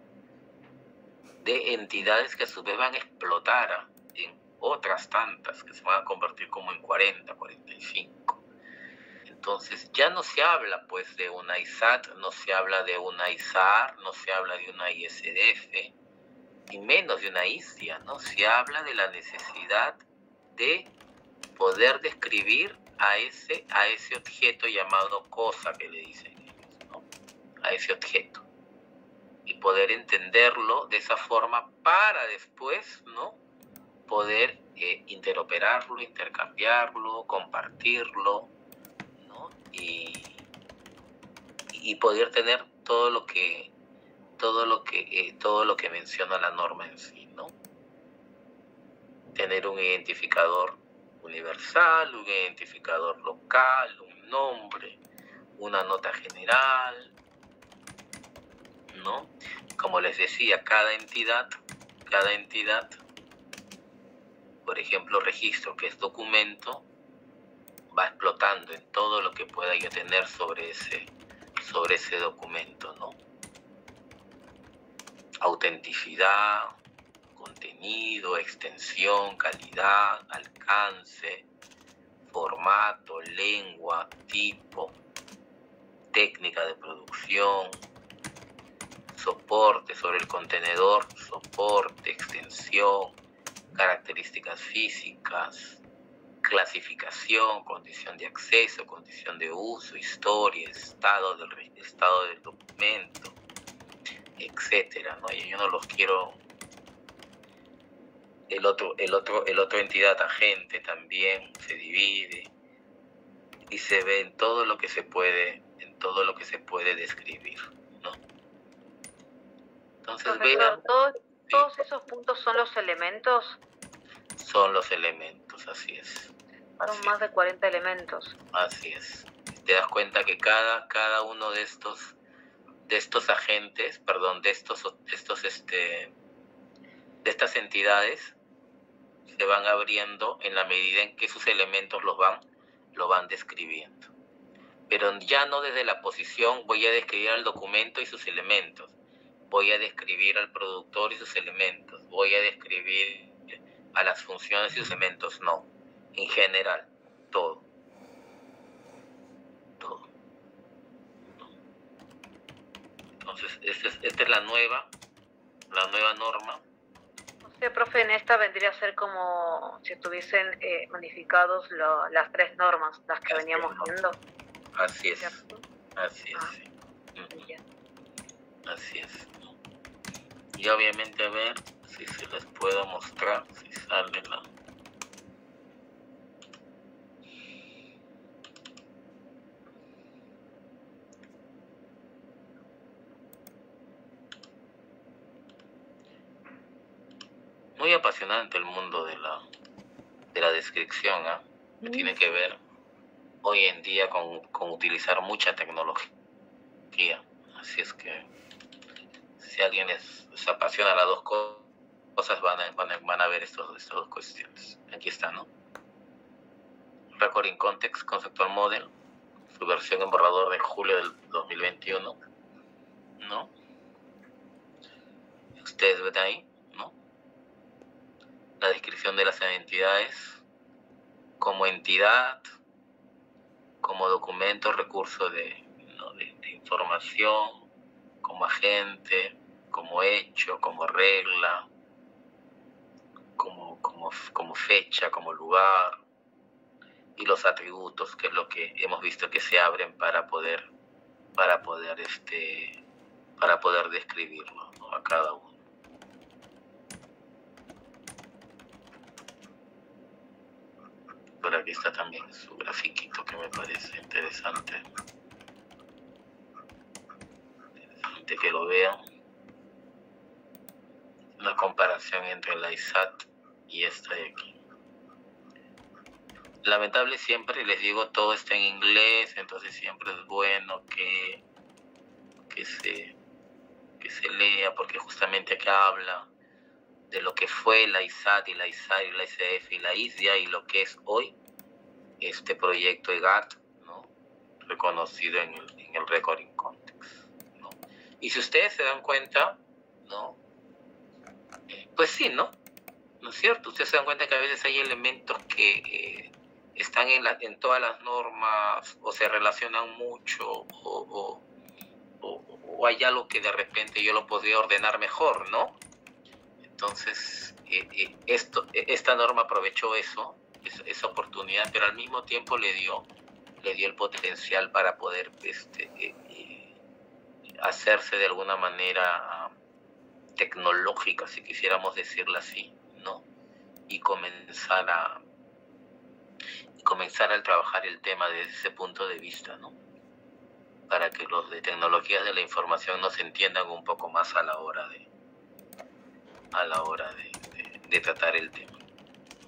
de entidades que a su vez van a explotar en otras tantas, que se van a convertir como en cuarenta, cuarenta y cinco. Entonces, ya no se habla pues de una I S A T, no se habla de una I S A R, no se habla de una I S D F, y menos de una I S D I A, ¿no? Se habla de la necesidad de poder describir a ese, a ese objeto llamado cosa que le dicen ellos, ¿no? A ese objeto. Y poder entenderlo de esa forma para después, ¿no? Poder eh, interoperarlo, intercambiarlo, compartirlo, ¿no? Y, y poder tener todo lo que todo lo que eh, todo lo que menciona la norma en sí, ¿no? tener un identificador universal, un identificador local, un nombre, una nota general, ¿no? Como les decía, cada entidad, cada entidad, por ejemplo, registro, que es documento, va explotando en todo lo que pueda yo tener sobre ese, sobre ese documento, ¿no? Autenticidad, contenido, extensión, calidad, alcance, formato, lengua, tipo, técnica de producción, soporte sobre el contenedor, soporte, extensión, características físicas, clasificación, condición de acceso, condición de uso, historia, estado del, estado del documento, etcétera, ¿no? Y yo no los quiero. El otro, el otro, el otro entidad agente también se divide y se ve en todo lo que se puede, en todo lo que se puede describir, ¿no? Entonces Profesor, vean, todos, sí, todos esos puntos son los elementos, son los elementos, así es. son Así más de cuarenta elementos. Así es. Te das cuenta que cada, cada uno de estos, de estos agentes, perdón, de estos, estos, este, de estas entidades, se van abriendo en la medida en que sus elementos los van, lo van describiendo. Pero ya no desde la posición voy a describir al documento y sus elementos, voy a describir al productor y sus elementos, voy a describir a las funciones y sus elementos, no. En general, todo. Todo. Entonces, esta es, esta es la nueva, la nueva norma. Sí, profe, en esta vendría a ser como si estuviesen eh, modificados lo, las tres normas, las que Así veníamos es. viendo. Así es, ¿Cierto? así es. Ah, Sí. Ujú. ya. Así es. Y obviamente a ver si se les puedo mostrar, si sale la... Muy apasionante el mundo de la, de la descripción, ¿eh? Que tiene que ver hoy en día con, con utilizar mucha tecnología. Así es que si alguien les, les apasiona las dos cosas, van a, van a, van a ver estos, estas dos cuestiones. Aquí está, ¿no? Recording Context Conceptual Model, su versión en borrador de julio del dos mil veintiuno, ¿no? Ustedes ven ahí, ¿no? La descripción de las entidades como entidad, como documento, recurso de, ¿no? de, de información, como agente, como hecho, como regla, como, como, como fecha, como lugar, y los atributos, que es lo que hemos visto que se abren para poder, para poder, este, para poder describirlo, ¿no? A cada uno. Por aquí está también su grafiquito que me parece interesante. Interesante que lo vean. La comparación entre la I S A T y esta de aquí. Lamentable siempre, les digo, todo está en inglés, entonces siempre es bueno que, que, se, que se lea, porque justamente acá habla de lo que fue la I S A T y la I S A R y la I C F y la I S D I A y lo que es hoy este proyecto E G A T, ¿no? Reconocido en el, en el Recording Context, ¿no? Y si ustedes se dan cuenta, ¿no? Eh, pues sí, ¿no? ¿No es cierto? Ustedes se dan cuenta que a veces hay elementos que eh, están en, la, en todas las normas o se relacionan mucho o, o, o, o hay algo que de repente yo lo podría ordenar mejor, ¿no? Entonces, eh, eh, esto, esta norma aprovechó eso, esa, esa oportunidad, pero al mismo tiempo le dio, le dio el potencial para poder este, eh, eh, hacerse de alguna manera tecnológica, si quisiéramos decirlo así, ¿no? Y comenzar a y comenzar a trabajar el tema desde ese punto de vista, ¿no? Para que los de tecnologías de la información nos entiendan un poco más a la hora de a la hora de, de, de tratar el tema.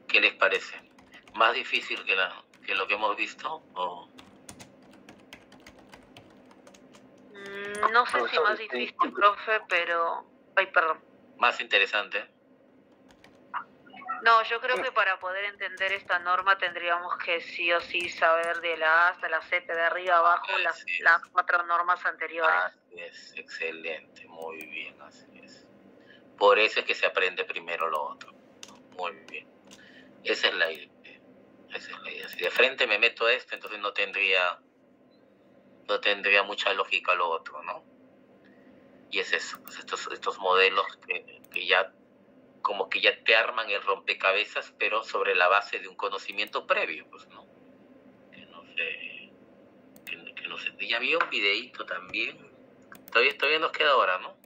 ¿Qué les parece? ¿Más difícil que, la, que lo que hemos visto? ¿O? Mm, no sé si más difícil, profe, pero... Ay, perdón. ¿Más interesante? No, yo creo que para poder entender esta norma tendríamos que sí o sí saber de la A hasta la Z, de arriba a abajo, las, las cuatro normas anteriores. Así es, excelente, muy bien, así es. Por eso es que se aprende primero lo otro. Muy bien. Esa es la idea. Esa es la idea. Si de frente me meto a esto, entonces no tendría, no tendría mucha lógica lo otro, ¿no? Y es eso, pues estos, estos modelos que, que ya como que ya te arman el rompecabezas, pero sobre la base de un conocimiento previo, pues, ¿no? Que no sé, que, que no sé. Ya había un videíto también. Todavía, todavía nos queda hora, ¿no?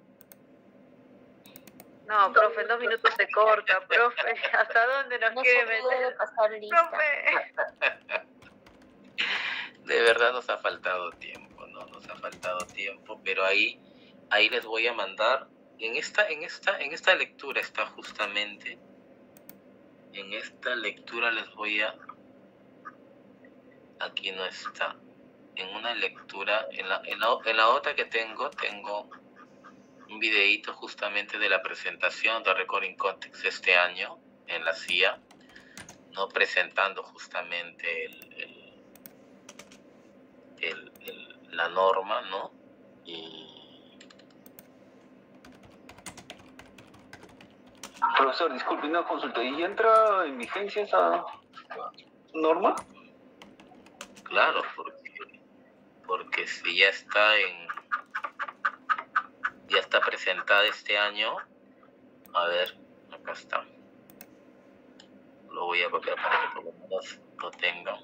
No, profe, en dos minutos se corta, profe. ¿Hasta dónde nos No quiere se puede meter? pasar lista. Profe. De verdad nos ha faltado tiempo, ¿no? Nos ha faltado tiempo, pero ahí, ahí les voy a mandar. En esta, en esta, en esta lectura está justamente. En esta lectura les voy a. Aquí no está. En una lectura, en la, en la, en la otra que tengo, tengo un videíto justamente de la presentación de Recording Context este año en la C I A, ¿no? Presentando justamente el, el, el, el, la norma, ¿no? Y profesor, disculpe, una consulta. ¿Y entra en vigencia esa norma? Claro, porque, porque si ya está en ya está presentada este año, a ver, acá está. Lo voy a copiar para que por lo menos lo tengan.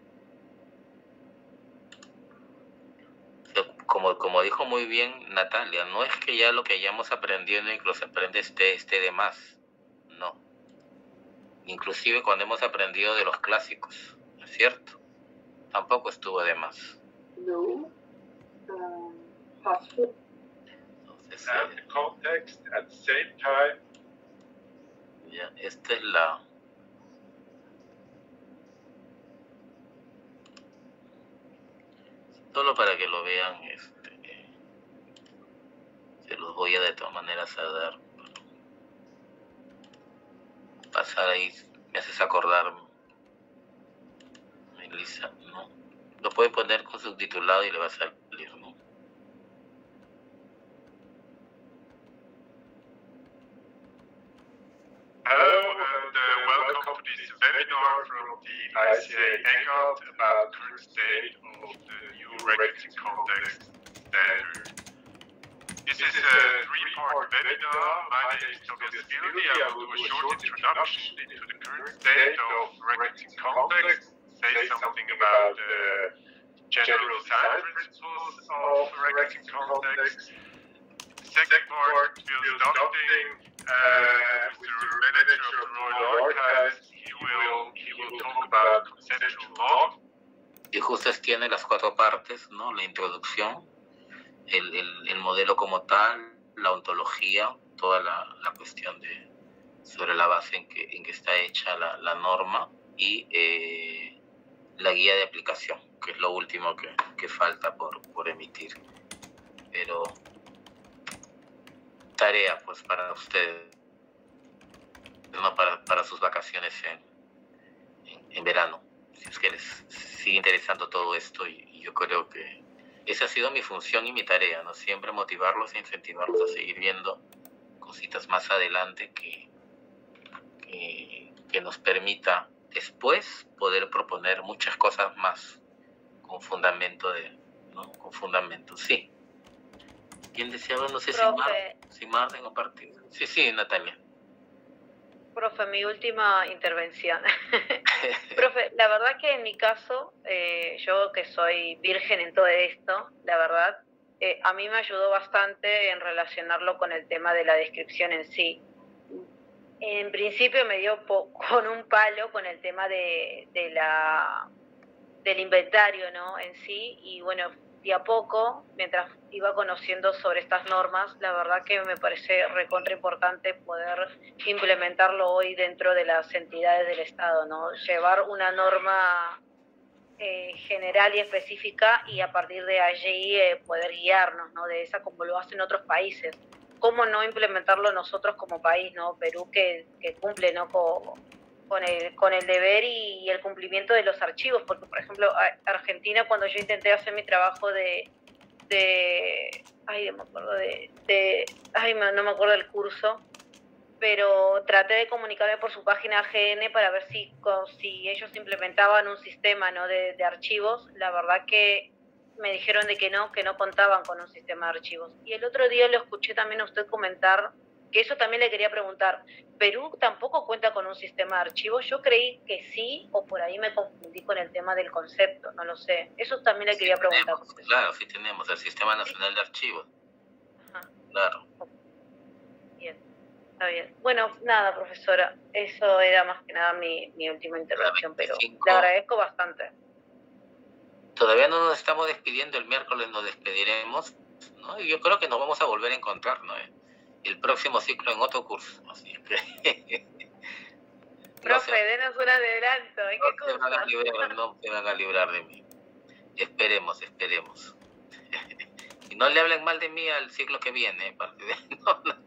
Como, como dijo muy bien Natalia, no es que ya lo que hayamos aprendido y que los aprende esté, esté de más, no. Inclusive cuando hemos aprendido de los clásicos, ¿es cierto? Tampoco estuvo de más. No. Um, Entonces, and the context at the same time. Ya, esta es la... Solo para que lo vean, este, se los voy a de todas maneras a dar. Pasar ahí, me haces acordar, Melissa, ¿no? Lo pueden poner con subtitulado y le va a salir, ¿no? Hello and uh, welcome to this webinar from the I C A Hangout about current state of the new regulatory context standard. This is a three-part webinar. My name is Tobias Fildi. I will do a short introduction into the current state of regulatory context, say something about the general design principles of regulatory context. Second part will starting uh, with the manager of Royal Archives. He will he will talk about conceptual law. Y justo tiene las cuatro partes, ¿no? La introducción, el, el, el modelo como tal, la ontología, toda la, la cuestión de sobre la base en que, en que está hecha la, la norma y eh, la guía de aplicación, que es lo último que, que falta por, por emitir. Pero tarea pues para ustedes, no para, para sus vacaciones en, en, en verano, si es que les sigue interesando todo esto, y, y yo creo que esa ha sido mi función y mi tarea, ¿no? Siempre motivarlos e incentivarlos a seguir viendo cositas más adelante que, que, que nos permita después poder proponer muchas cosas más con fundamento de, ¿no? Con fundamento, sí. ¿Quién deseaba? No sé si, Mar, si Marden o Partido. Sí, sí, Natalia. Profe, mi última intervención. Profe, la verdad que en mi caso, eh, yo que soy virgen en todo esto, la verdad, eh, a mí me ayudó bastante en relacionarlo con el tema de la descripción en sí. En principio me dio po con un palo con el tema de, de la, del inventario, ¿no? En sí, y bueno, de a poco, mientras iba conociendo sobre estas normas, la verdad que me parece recontra importante poder implementarlo hoy dentro de las entidades del Estado, ¿no? Llevar una norma eh, general y específica y a partir de allí eh, poder guiarnos, ¿no? De esa como lo hacen otros países. ¿Cómo no implementarlo nosotros como país, ¿no? Perú que, que cumple, ¿no? Con, con, el, con el deber y, y el cumplimiento de los archivos, porque por ejemplo Argentina, cuando yo intenté hacer mi trabajo de, de ay, no me acuerdo de, de ay, no me acuerdo del curso, pero traté de comunicarme por su página A G N para ver si, si ellos implementaban un sistema, ¿no? de, de archivos. La verdad que me dijeron de que no, que no contaban con un sistema de archivos. Y el otro día lo escuché también a usted comentar, que eso también le quería preguntar, ¿Perú tampoco cuenta con un sistema de archivos? Yo creí que sí, o por ahí me confundí con el tema del concepto, no lo sé. Eso también le Sí quería preguntar. tenemos, claro, sí tenemos el Sistema Nacional de Archivos. Ajá. Claro. Bien, está bien. Bueno, nada, profesora, eso era más que nada mi, mi última intervención, pero le agradezco bastante. Todavía no nos estamos despidiendo, el miércoles nos despediremos, ¿no? Y yo creo que nos vamos a volver a encontrar, ¿no? El próximo ciclo en otro curso, así que... Profe, no sé, denos un adelanto, ¿en qué curso? No se van a librar, no se van a librar de mí. Esperemos, esperemos. Y no le hablen mal de mí al ciclo que viene, porque no, no,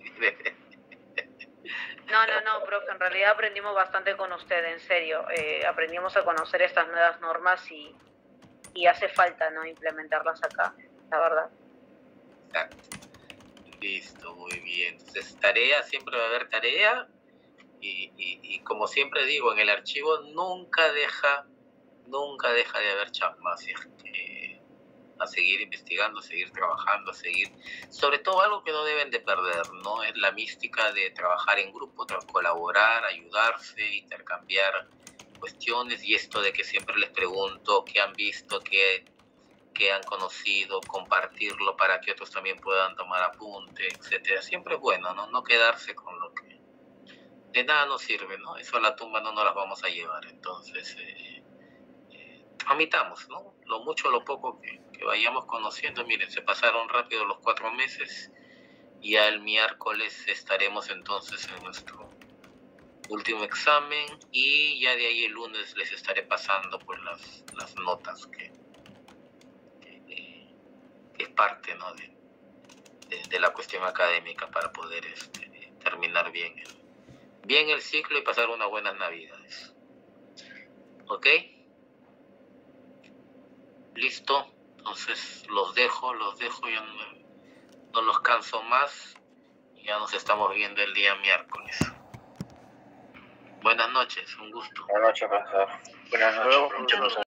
no, no, no, profe, en realidad aprendimos bastante con usted, en serio. Eh, aprendimos a conocer estas nuevas normas y, y hace falta, ¿no? Implementarlas acá, la verdad. Exacto. Listo, muy bien. Entonces, tarea, siempre va a haber tarea. Y, y, y como siempre digo, en el archivo nunca deja, nunca deja de haber chamba. Así es que a seguir investigando, a seguir trabajando, a seguir... Sobre todo algo que no deben de perder, ¿no? Es la mística de trabajar en grupo, colaborar, ayudarse, intercambiar cuestiones. Y esto de que siempre les pregunto qué han visto, qué... que han conocido, compartirlo para que otros también puedan tomar apunte, etcétera. Siempre es bueno, ¿no? No quedarse con lo que de nada nos sirve, ¿no? Eso a la tumba no nos las vamos a llevar. Entonces, eh, eh, tramitamos, ¿no? Lo mucho o lo poco que, que vayamos conociendo. Miren, se pasaron rápido los cuatro meses y ya el miércoles estaremos entonces en nuestro último examen y ya de ahí el lunes les estaré pasando pues las, las notas que es parte, ¿no? de, de, de la cuestión académica para poder este, terminar bien el, bien el ciclo y pasar unas buenas navidades. ¿Ok? Listo. Entonces los dejo, los dejo, ya no, no los canso más. Ya nos estamos viendo el día miércoles. Buenas noches, un gusto. Buenas noches, profesor. Buenas noches, profesor.